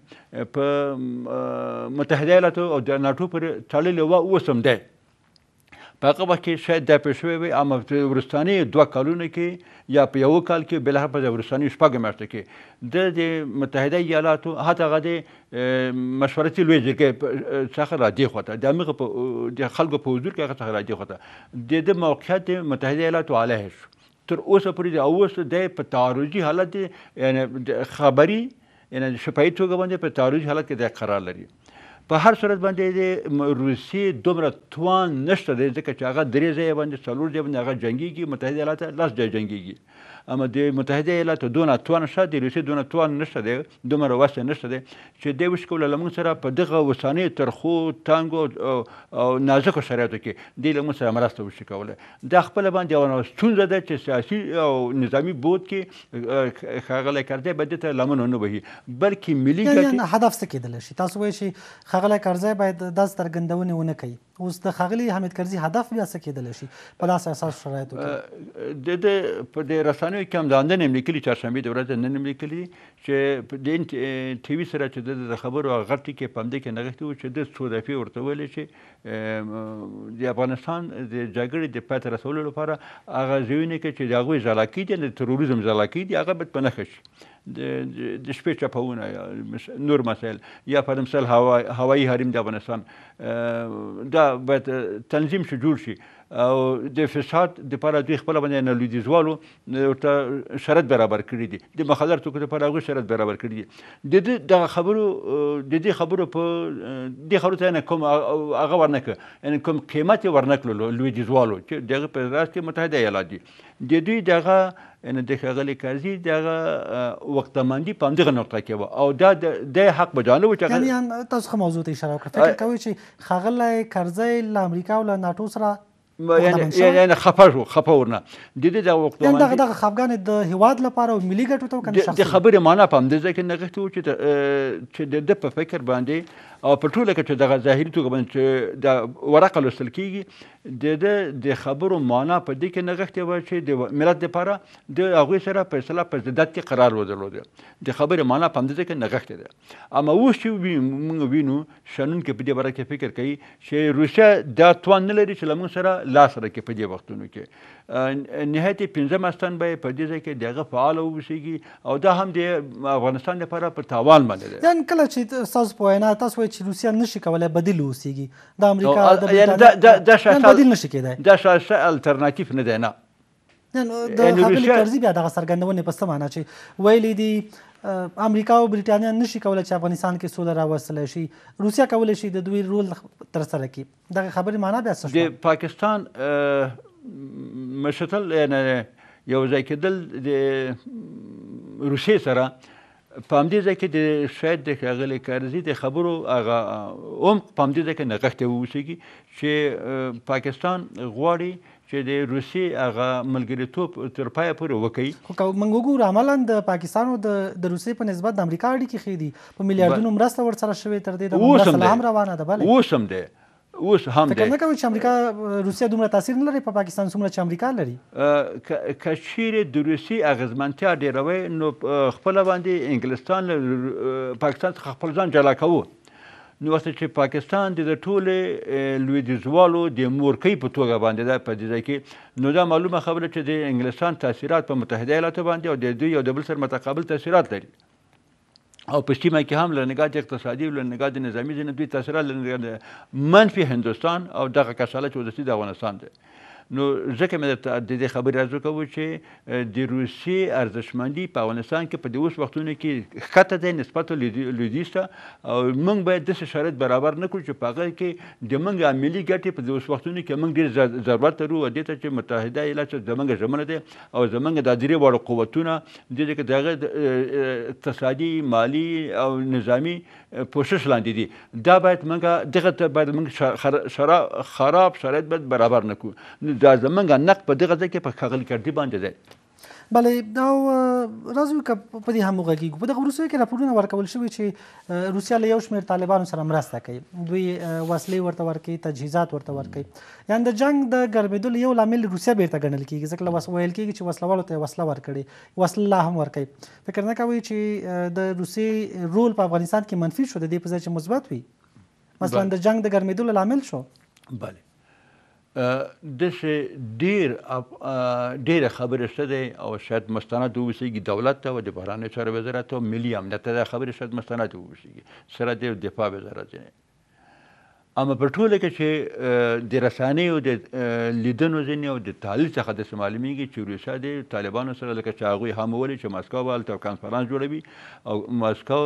په متحده ایالاتو او د ناټو پورې تړلې وه، اوس هم دی. په هغه وخت کې شاید دا پېښ شوی وي، اما په وروستاني 2 کالونو کې یا په یوه کال کې بالاخره په وروستاني 6 میاشتو کې د متحده ایالاتو حتی هغه د مشورتي لوی جرګې څخه راجع خواته د همغه د خلکو په حضور کې هغه څخه راجع خواته د ده موقعیت د متحده ایالاتو علیه شو. تر اوسه پورې د اوس دی په تعارضي حالت دی، یعنې خبري، یعنې شفاهي توګه باندې په تعارضي حالت کې دی قرار لري. په هر صورت باندې د روسیې دومره توان نشته دی، ځکه چې هغه 3 ځایه باندې 4 ځایه باندې هغه جنګېږي، متحده ایالات 10 ځایه جنګېږي. اما د متحده ایالاتو دونه توان شته، د روسیې دونه توان نشته دی، دومره وسه نشته دی چې دی وشي کولی له موږ سره په دغه اوسنیو ترخو، تنګو او نازکو شرایطو کې دی له موږ سره مرسته وشي کولی. دا خپله باندې یوه ستونزه ده چې سیاسي او نظامي بود کې ښاغلی کرزی باید دې ته لمن ونه وهي، بلکې ملي ګټې هدف څه کېدلی شي؟ تاسو وایئ چې ښاغلی کرزی باید داسې څرګندونې ونه کوي. اوس د ښاغلي حامد کرزي هدف بیا څه کېدلی شي په داسې اساس شرایطو کې؟ د ده په دې رسنیو کې هم دا نن هم لیکلي، چهارشنبې د ورځې نن هم لیکلي چې په دې ټي وي سره چې د خبرو هغه غټ ټکي په همدې کې نغښتي وو چې ده څو دفعې ورته ویلي چې د افغانستان د جګړې د پای ته رسولو لپاره هغه ځایونه کې چې د هغوی ځلاکي دي، د تروریزم ځلاکي دي، هغه باید په نښه شي. د شپې چپونه یا نور مسایل، یا په مثال هوایي حریم د افغانستان دا باید تنظیم شي، جوړ شي. او د فساد دپاره دوی خپله باندې نه لویدیځوالو ورته شرط برابر کړي دي، د مخدر توکو دپاره هغوی شرط برابر کړي دي. د دغه خبرو د دې خبرو په دې خبرو ته یعنې کوم هغه ورنه کړه، یعنې کوم قیمت یې ورنه کړلو لویدیځوالو چې د هغه په راز کې متحده ایالات دي. د دوی دغه یعنې د ښاغلي کرزي دغه وقتمندي په همدغه نقطه کې وه، او دا د حق بجانه و چې یعنې تاسو ښه موضوع ته اشاره وکړه. فکر کوئ چې ښاغلی کرزی له امریکا او له ناټو سره یعنې خفه ورنه د دې دغه وقتمندي دغه خفګان د هېواد لپاره او ملي ګټو ته کنه د خبرې معنا په همدې ځای کې نغښتې وو چې د ده په فکر باندې او په ټوله کې چې دغه ظاهري توګه باندې چې د ورقه لوستل کېږي، د خبرو معنا په دې کې نغښتې وه چې د ملت دپاره د هغوی سره په اصطلاح په ضدت کې قرار ودرلوده. د خبرې معنا په همدې ځای کې نغښتې ده. اما اوس چې موږ وینو شنونکي په دې باره کې فکر کوي چې روسیه دا توان نه لري چې له موږ سره لاس راکړي په دې وختونو کې. نهایت پنځم استان به په دې ځای کې د هغه فعاله واوسېږي، او دا هم د افغانستان لپاره په تاوان باندې ده. یعنې کله چې ستاسو په وینا تاسو وایئ چې روسیه نشي کولی بدیل واوسېږي، د امریکا د برټانیې بدیل نشي کېدی، دا ښه الټرناتیف نه دی. نه د ښاغلي کرزي بیا دغه څرګندونې په څه معنا چې ویلي دي امریکا او برټانیه نشي کولی چې افغانستان کې سوله راوستلی شي، روسیه کولی شي د دوی رول ترسره کړي. دغه خبرې معنا بیا څه شوه؟ د پاکستان مشتل یعنې یو ځای کېدل د روسیې سره په همدې ځای کې د شاید د ښاغلي کرزي د خبرو هغه عمق په همدې ځای کې نغښتی واوسېږي چې پاکستان غواړي چې د روسیې هغه ملګریتوب تر پایه پورې وکوي. خو که موږ وګورو عملا د پاکستان او د روسیې په نسبت د امریکا اړیکې ښې دي، په میلیاردونو مرسته ورسره شوې، تر دې د مرسته هم روانه ده. بله اوس هم دی، اوس هم دی. فکر نه کوئ چې امریکا روسیه دومره تاثیر نه لري په پاکستان څومره چې امریکا لري؟ که چیرې د روسیې اغېزمنتیا ډېروئ نو خپله باندې انګلستان پاکستان څخه خپل ځان جلا کوو. نو وخت چې پاکستان د ټولې لویدیځوالو د مورکۍ په توګه باندې ده په دې ځای کې، نو دا معلومه خبره چې د انګلستان تاثیرات په متحده ایالاتو باندې او د دوی یو د بل سره متقابل تاثیرات لري، او په سیمه کې هم له نګاه د اقتصادي او له نګاه د نظامي ځینې دوی تاثیرات له منفي هندوستان او دغه کشاله چې ودستي د افغانستان دی. نو ځکه مې درته د دې خبرې عرض وکړو چې د روسیې ارزښتمندي په افغانستان کې په دې اوس وختونو کې ښکته دی نسبت لویدیځ ته، او موږ باید داسې شرایط برابر نه کړو چې په هغه کې د موږ ملي ګټې په دې اوس وختونو کې موږ ډېر ضرورت لرو، دې ته چې متحده ایالات زموږ ژمنه دی او زموږ دا درې واړه قوتونه دې کې د هغه اقتصادي، مالي او نظامي پوشش لاندې دي. دا باید موږ دغه ته باید موږ خراب شرایط باید برابر نه کړو. دا زموږ نقد په دغه ځای کې په ښاغلي کرزي باندې دی. بله او راځو که په دې هم وغږیږو. په دغه وروستیو کې راپورونه ورکول شوي چې روسیه له یو شمېر طالبانو سره مرسته کوي، دوی وسلې ورته ورکوي، تجهیزات ورته ورکوي. یعنې د جنګ د ګرمېدلو یو لامل روسیه بیرته ګڼل کېږي، ځکه ویل کېږي چې وسلوالو ته یې وسله ورکړې، وسله لا هم ورکوي. فکر نه کوئ چې د روسیې رول په افغانستان کې منفي شو د دې په ځای چې مثبت وي، مثلا د جنګ د ګرمېدلو لامل شو؟ بله داسې ډېره خبرې شته دی او شاید مستند واوسېږي دولت ته او د بهرنیو چارو وزارت او ملي امنیت ته دا خبرې شاید مستند واوسېږي سره د دفاع وزارت ځینې. اما په ټوله کې چې د رسنیو د لیدنو ځینې او د تحلیل څخه داسې معلومیږي چې روسیه د طالبانو سره لکه چې هغوی هم وویلي چې مسکو به هلته کنفرانس جوړوي او مسکو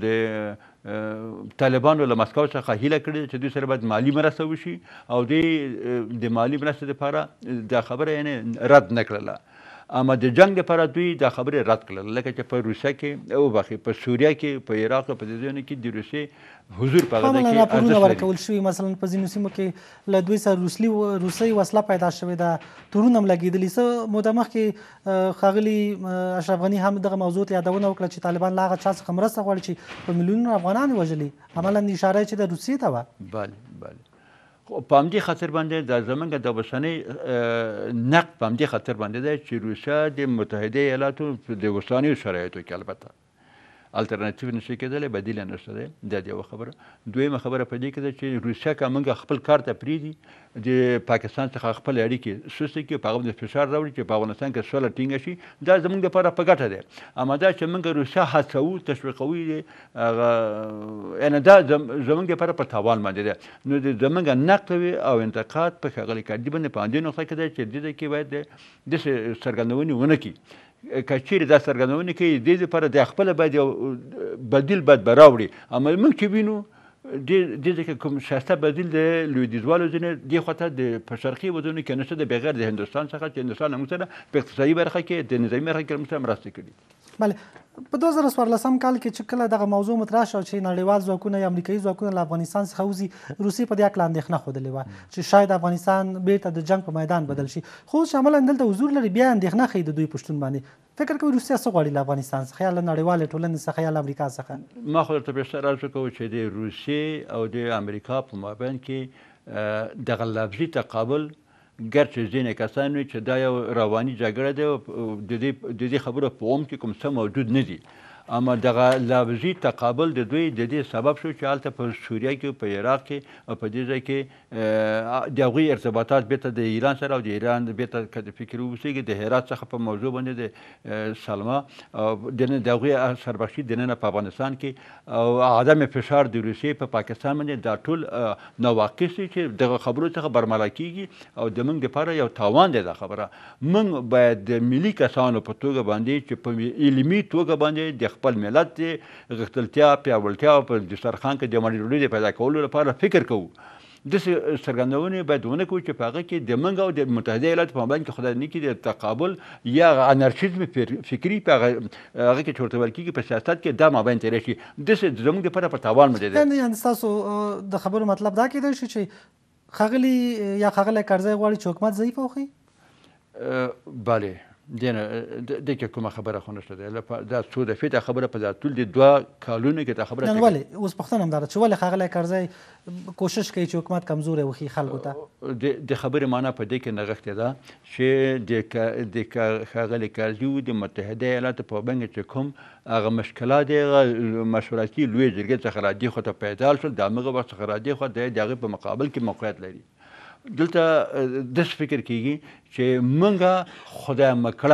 د طالبانو له مسکو څخه هیله کړې چې دوی سره باید مالي مرسته وشي او دوی د مالي مرستې دپاره دا خبره یعنې رد نه کړله. اما د جنگ لپاره دوی دا خبرې رد کړل، لکه چې په روسیه کې وبخښئ په سوریه کې، په عراق، په دې ځایونو کې د روسیې حضور په هغه ځای کې راپورونه ورکول شوي، مثلا په ځینو سیمو کې له دوی سره روسۍ وسله پیدا شوې ده، تورونه هم لګېدلي. څه موده مخکې ښاغلي اشرف غني هم دغه موضوع ته یادونه وکړه چې طالبان له هغه چا څخه مرسته غواړي چې په میلیونونو افغانان یې وژلي، عملا اشاره یې چې د روسیې ته وه. بله خو په همدې خاطر باندې دا زموږ د اوسنۍ نقد په همدې خاطر باندې دی چې روسیه د متحده ایالاتو د اوسنیو شرایطو کې البته الټرناتیو نشي کېدلی، بدیل نشته دی. دا د یوه خبره. دویمه خبره په دې کې ده چې روسیه که موږ خپل کار ته پرېږدي، د پاکستان څخه خپل اړیکې سستې کړي، په هغه باندې فشار راوړي چې په افغانستان کې سوله ټینګه شي، دا زموږ لپاره په ګټه دی. اما دا چې موږ روسیه هڅوو، تشویقوي، هغه یعنې دا زموږ لپاره په تاوان باندې دی. نو زموږ نقد او انتقاد په ښاغلي کاردي باندې په همدې نقطه کې دی چې دې کې باید داسې څرګندونې ونه کړي. که چیرې دا څرګندونې کوي دې لپاره د خپله باید یو بدیل باید به راوړي. اما موږ چې وینو دې ځای کې کوم ښایسته بدیل د لویدیځوالو ځینې دې خوا ته په شرقي ودونو کې نشته د بغیر د هندوستان څخه، چې هندوستان موږ سره په اقتصادي برخه کې، د نظامي برخه کې موږ سره مرستې کړي. بله، په 2014 کال کې چې کله دغه موضوع مطرح شو چې نړیوال ځواکونه یا امریکایي ځواکونه له افغانستان څخه وځي، روسیې په دې هکله اندېښنه ښودلې وه چې شاید افغانستان بیرته د جنګ په میدان بدل شي. خو چې عملا دلته حضور لري، بیا اندېښنه ښیي د دوی په شتون باندې. فکر کوي روسیه څه غواړي له افغانستان څخه، یا له نړیوالې ټولنې څخه، یا له امریکا څخه؟ ما خو درته بیشتر عرض وکړو چې د روسیې او د امریکا په مابین کې دغه لفظي تقابل، ګرچې ځینې کسان وي چې دا یو رواني جګړه ده، د دې خبرو په عمق کې کوم څه موجود نه دي. اما دغه لفظي تقابل د دوی د دې سبب شو چې هلته په سوریه کې، په عراق کې او په دې ځای کې د هغوی ارتباطات بیرته د ایران سره او د ایران بیرته که د فکر وبسېږي د هرات څخه په موضوع باندې د سلما او د هغوی سربخشي دننه په افغانستان کې او عدم فشار د روسیې په پاکستان باندې، دا ټول نواقص دي چې دغه خبرو څخه برملا کېږي او د موږ لپاره یو تاوان دی. دا خبره موږ باید د ملي کسانو په توګه باندې چې په علمي توګه باندې د خپل ملت د غښتلتیا، پیاوړتیا او په دسترخوان کې د مړۍ ډوډۍ د پیدا کولو لپاره فکر کوو. داسې څرګندونې باید ونه کړو چې په هغه کې د موږ او د متحده ایالاتو په مابین کې خدای نه کړي د تقابل یا انارشیزم فکري په هغه کې چې ورته ویل کېږي په سیاست کې دا مابین تېری شي، داسې زموږ لپاره په تاوان باندې دی. یعنې ستاسو د خبرو مطلب دا کېدای شي چې ښاغلي یا ښاغلی کرزی غواړي چې حکومت ضعیف وښیي؟ بله، دې کې کومه خبره خو نشته دی. دا څو دفعې دا خبره په دا ټول د 2 کالونو کې دا خبره ولې اوس پوښتنه همدا ده چې ولې ښاغلی کرزی کوشش کوي چې حکومت کمزوری وښیي خلکو ته؟ د خبرې معنا په دې کې نغښتې ده چې د ښاغلي کرزي د متحده ایالاتو په بنګ چې کوم هغه مشکلات دي، هغه مشورتي لویې جرګې څخه را دې خوا ته پیدا شول، د همغه وخت څخه را دې خوا د هغې په مقابل کې موقعیت لري. دلته داسې فکر کېږي چې موږ خدای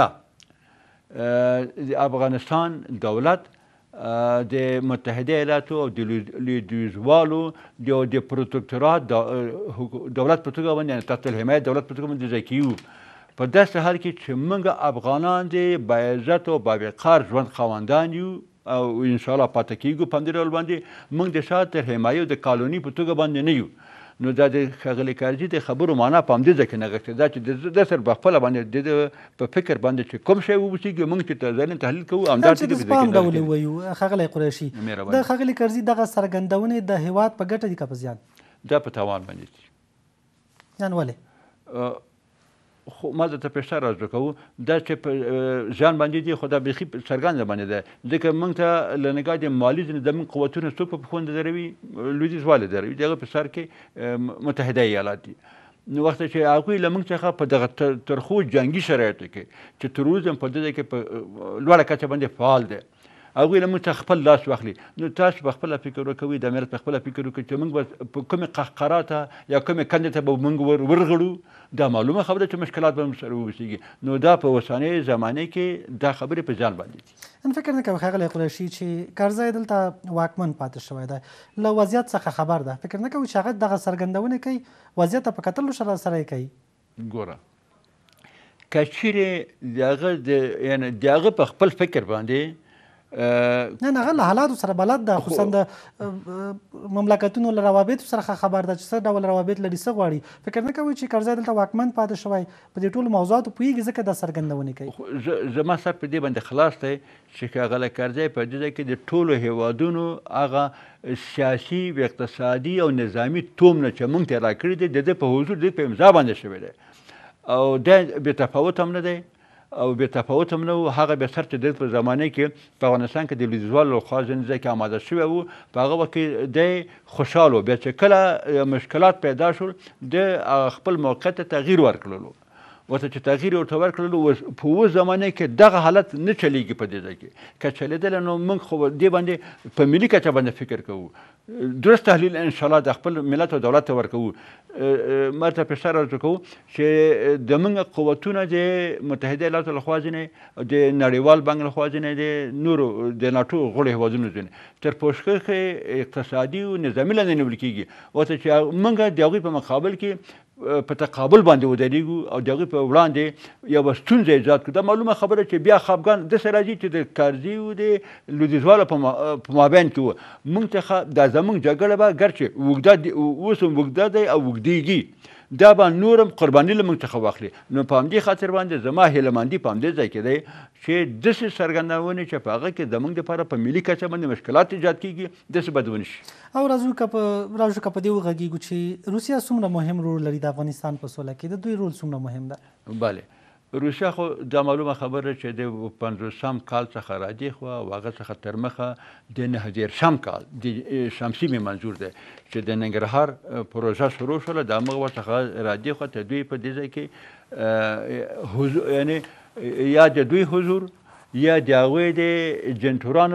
مکړه د افغانستان دولت د متحده ایالاتو او د لویدیځوالو د پروتکتورات دولت په توګه باندې، تحت الحمایت دولت په توګه باندې ځای کیو. په داسې حال کې چې موږ افغانان د باعزت او باوقار ژوند خاوندان یو او انشاءالله پاتې کېږو په همدې ډول باندې، موږ د شا تر حمایې د کالوني په توګه باندې نه یو. نو دا د ښاغلي کرزي د خبرو معنا په همدې ځای کې نغښتې ده چې د سر په خپله باندې د په فکر باندې چې کوم شی وبسېږي موږ چې ځانونه تحلیل کوو همدا چې د سپام ډول ووایو. ښاغلی قریشي، د ښاغلي کرزي دغه څرګندونې د هېواد په ګټه دي که په زیان؟ دا په تاوان باندې دي. یعنې ولې؟ خو ما درته پیشتر عرض وکړو دا چې په ځان باندې دي، خو دا بیخي څرګنده باندې ده، ځکه موږ ته له نګاه د مالي زموږ قوتونه څوک په پښو دروي، لویدیځوالې دروي، د هغه په سر کې متحده ایالات دي. نو وخت چې هغوی له موږ څخه په دغه ترخو جنګي شرایطو کې چې تروریزم په دې کې په لوړه کچه باندې فعال دی، هغوی له موږ څخه خپل لاس واخلي. نو تاسو په خپله فکر وکوئ، د ملت په خپله فکر وکړئ چې موږ به په کومې قهقرا ته یا کومې کندې ته به موږ ورغړو. دا معلومه خبره چې مشکلات به موږ سره وبسېږي. نو دا په اوسنۍ زمانې کې دا خبرې په ځان باندې دي. ان فکر نه کوم ښاغلی قریشي چې کرزی دلته واکمن پاتې شوی دی، له وضعیت څخه خبر ده، فکر نه کوي چې هغه دغه څرګندونې کوي، وضعیت ته په کتلو سره یې کوي؟ ګوره، که چیرې د هغه په خپل فکر باندې نه هغه له حالاتو سره بلد ده، خصوصا د مملکتونو له روابطو سره خبر ده چې څه ډول روابط لري، څه غواړي. فکر نه کوئ چې کرزی دلته واکمن پاتې شوی په دې ټولو موضوعاتو پوهېږي ځکه دا څرګندونې کوي؟ زما سر په دې باندې خلاص دی چې که هغه کرزی په دې ځای کې د ټولو هیوادونو هغه سیاسي و اقتصادي او نظامي تومنه چې موږ ته راکړي دي د ده په حضور د په امضا باندې شوی دی او دا بې تفاوت هم نه دی او بې تفاوت هم نه و. هغه بهتر چې د په زمانه کې په افغانستان کې د لویدیځوالو لخوا ځینې ځای کې آماده شوی و، په هغه وخت کې دی خوشحال و. بیا چې کله مشکلات پیدا شول د خپل موقع ته تغییر ورکړلو، ورته چې تغییر ورته ورکړلو په اوس زمانه کې دغه حالت نه چلیږي په دې ځای کې. که چلیدله نو موږ خو دې باندې په ملي کچه باندې فکر کوو، درست تحلیل انشاءالله د خپل ملت او دولت ته ورکوو. مرته پېشتر ارزو کوو چې د موږ قوتونه د متحده ایالاتو لخوا ځینې د نړیوال بانک لخوا ځینې د نورو د ناټو غړو هېوادونو ځینې تر پوښښ اقتصادي او نظامي لاندې نیول کېږي، ورته چې موږ د هغوی په مقابل کې په تقابل باندې ودرېږو او د هغوی په وړاندې یوه ستونزه ایجاد کړو. دا معلومه خبره چې بیا خفګان داسې راځي چې د کرزي او د لویدیځوالو په مابین کې و. موږ ته دا زموږ جګړه به ګرچې اوږده اوس هم اوږده دی او اوږدېږي، دا به نور هم قرباني له موږ څخه واخلي. نو په همدې خاطر باندې زما هیلهمندي په همدې ځای کې دی چې داسې څرګندونې چې په هغه کې زموږ دپاره په ملي کچه باندې مشکلات ایجاد کېږي داسې بد ونشي. او راځو که په دې وغږیږو چې روسیه څومره مهم رول لري د افغانستان په سوله کې، د دوی رول څومره مهم ده؟ بله، روسیه خو دا معلومه خبره چې د 50 کال څخه راجع خو او هغه څخه تر مخه د 9 کال د شمسي مې منظور دی چې د ننګرهار پروژه شروع شوله، د همغه وخت څخه راجع خو ته دوی په دې ځای کې یعنې یا د دوی حضور یا د هغوی د ایجنټانو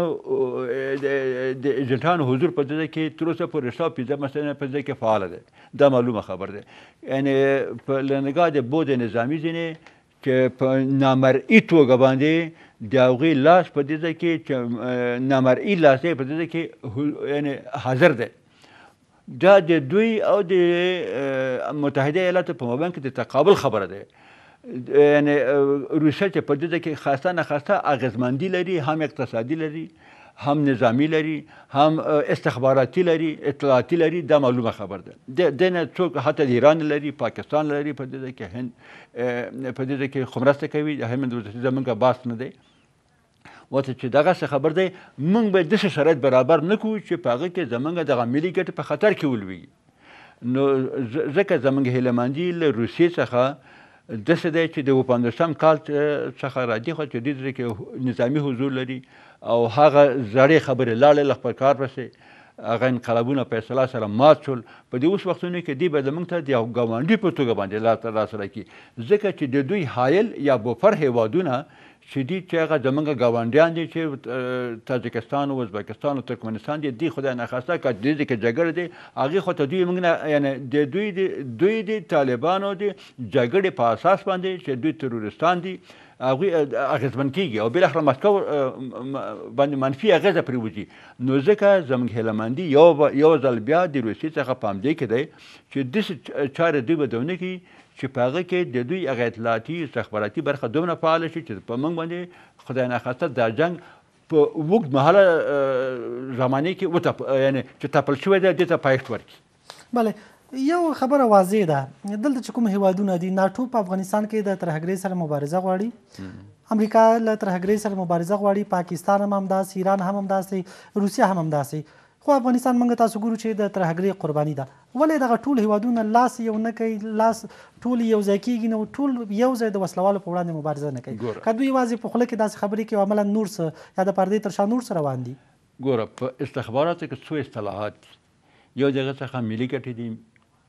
حضور په دې کې تر اوسه پورې 115 مثلا په دې کې فعاله ده. دا معلومه خبر ده. یعنې په له نګاه د بود نظامي ځینې چې په نامرئي توګه باندې د هغوی لاس په دې کې چې نامرئي لاس یې په دې کې یعنې حاضر ده. دا د دوی او د متحده ایالاتو په مابین کې د تقابل خبره ده. یعنی روسیه چې په دې کې خاصه ناخواسته اغېزمندي لري، هم اقتصادي لري، هم نظامی لري، هم استخباراتي لري، اطلاعاتي لري. دا معلومه خبر ده. د نه څوک حتی ایران لري، پاکستان لري، په دې کې هند په دې کې خو مرسته کوي. هند زموږ باس نه دی. ورته چې دغسې خبر دی موږ باید داسې شرایط برابر نه کړو چې په هغه کې زموږ دغه ملي ګټې په خطر کې ولویږي. نو ځکه زموږ هیلهمندي له روسیې څخه داسې دی چې د 50 کال څخه راځي خو چې دې کې نظامي حضور لري او هغه زړې خبرې لاړې له خپل کار پسې هغه انقلابونه په اصطلاح سره مات شول. په دې اوس وختونو کې دوی به زموږ ته د یو ګاونډي په توګه باندې لاسرسی کړي، ځکه چې د دوی حایل یا بوفر هیوادونه چې دي چې هغه زموږ ګاونډیان دي چې تاجکستان او ازبکستان او ترکمنستان دي، دوی خدای ناخواسته که دې کې جګړه دی هغې خو ته دوی موږ نه یعنې دوی د طالبانو د جګړې په اساس باندې چې دوی تروریستان دي هغوی اغېزمن کېږي او بالاخره مسکو باندې منفي اغېزه پرې وځي. نو ځکه زموږ هیلهمندي یو ځل بیا د روسیې څخه په همدې کې دی چې داسې چارې دوی به دونه کړي چې په هغه کې د دوی هغه اطلاعاتي استخباراتي برخه دومره فعاله شي چې په موږ باندې خدای ناخواسته دا جنګ په اوږد مهاله زمانې کې یعنې چې تپل شوی دی دې ته پایښت ورکړي. بله، یو خبره واضح ده دلته چې کوم هیوادونه دي ناټو په افغانستان کې د ترهګرۍ سره مبارزه غواړي، امریکا له ترهګرۍ سره مبارزه غواړي، پاکستان هم همداسې، ایران هم همداسې، روسیه هم همداسې. خو افغانستان موږ تاسو ګورو چې د ترهګرۍ قرباني ده. ولې دغه ټول هیوادونه لاس یو نه کوي، لاس ټول یو ځای کېږي نو ټول یو ځای د وسلوالو په وړاندې مبارزه نه کوي؟ که دوی یوازې په خوله کې داسې خبرې کوي عملا نور څه یا د پردې تر شا نور څه روان دي؟ ګوره، په استخباراتو کې څو اصطلاحات دي. یو د هغه څخه ملي ګټې دي،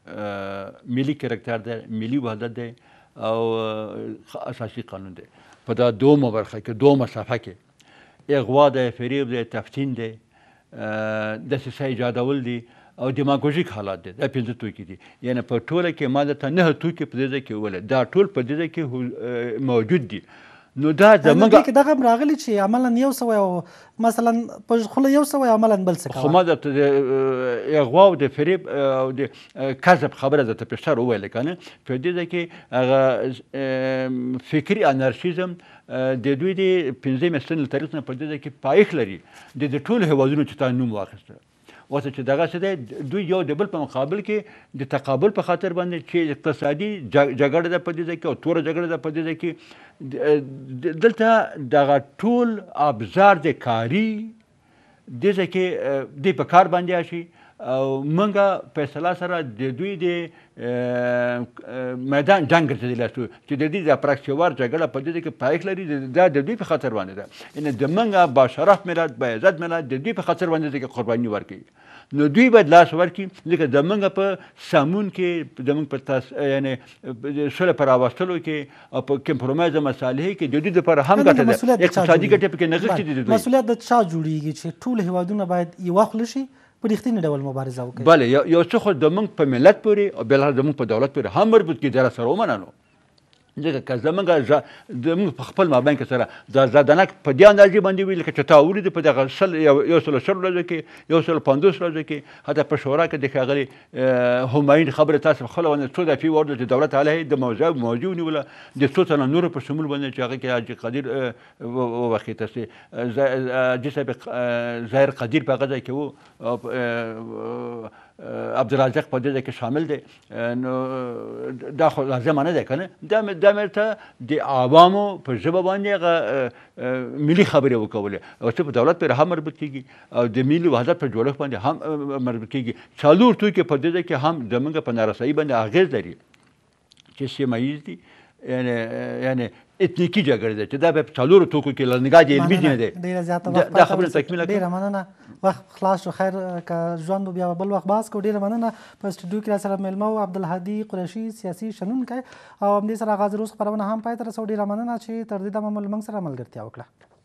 ملي کرکټر دی، ملي وحدت دی او اساسي قانون دی. په دا دومره برخه کې دومره صفحه کې اغوا دی، فریب دی، تفتین دی، دسیسه ایجادول دي او دیماګوژیک حالات دي. دا 5 توکي دي. یعنې په ټوله کې ما درته 9 توکي په دې ځای کې وویل، دا ټول په دې ځای کې موجود دي. نو دا زموږ دې کې دغه هم راغلي چې عملا 100 او مثلا په خوله 100 عملا بل څه کوه. خو ما درته د اغوا او د فریب او د کذب خبره درته پیشتر وویل که نه. په دې ځای کې هغه فکري انارشیزم د دوی د 15 سنې له تاریخ نه په دې ځای کې پایښت لري د ټولو هېوادونو چې تا نوم واخیسته. اوس چې دغه څه دی دوی یو د بل په مقابل کې د تقابل په خاطر باندې چې اقتصادي جګړه ده په دې ځای کې او توره جګړه ده په دې ځای کې دلته دغه ټول ابزار د کاري دې ځای کې دوی په کار باندې راشي او موږ فیصله سره د دوی د میدان جنګ ګرځېدلی یاستو چې د دوی د پراکسیوار جګړه په دې ځای کې پایښت لري دا د دوی په خاطر باندې ده. یعنې د موږ باشرف ملت باعزت ملت د دوی په خاطر باندې ده کې قرباني ورکوي. نو دوی باید لاس ورکړي ځکه د موږ په سمون کې زموږ په یعنې سوله په راوستلو کې او په کمپرومایز مصالحې کې د دوی دپاره هم ګټه ده. اقتصادي ګټې پکې نغښتې دي د دوی. مسؤلیت د چا جوړېږي چې ټول هېوادونه باید یوه خوله شي په رښتیني ډول مبارزه وکړي؟ بله یو څه خو زموږ په ملت پورې او بیا زموږ په دولت پورې هم مربوط کړي دا سره ومننو. ځکه که زموږ په خپل مابین کې سره زادنک په دې اندازې باندې وي لکه چې تا ولیدې په دغه 100 ورځو کې 150 ورځو کې حتی په شورا کې د ښاغلي همایون خبره تاسو خپله باندې څو دفعې وویل چې دولت علیه د موضوع ونیوله د څو تنه نورو په شمول باندې چې هغه کې حاجي قدیر ووخېته چې حاجي صاحب ظاهر قدیر په هغه ځای کې و عبدالرازق په دې ځای کې شامل دی. نو دا خو لازمه نه دی که نه. دا مې ته د عوامو په ژبه باندې هغه ملي خبرې وکولې او څه په دولت پورې هم مربوط کېږي او د ملي وحدت په جوړښت باندې هم مربوط کېږي. څلور توکي په دې ځای کې هم زموږ په نارسایي باندې اغېز لري چې سیمه ییز دي یعنې اتنیکي جګړه ده چې دا به په څلورو توکو کې له نګاه د علمي نه دی. ډېره زیاته وخت دا خبره تکمیله کړه. ډېره مننه. وخت خلاص شو. خیر که ژوند بیا بل وخت بحث کوو. ډېره مننه. په سټوډیو کې راسره میلمه و عبدالهادي قریشي سیاسي شنونکی او همدې سره غازي روز خپرونه هم پای ته رسوو. ډېره مننه چې تر دې دمه مو له موږ سره ملګرتیا وکړه.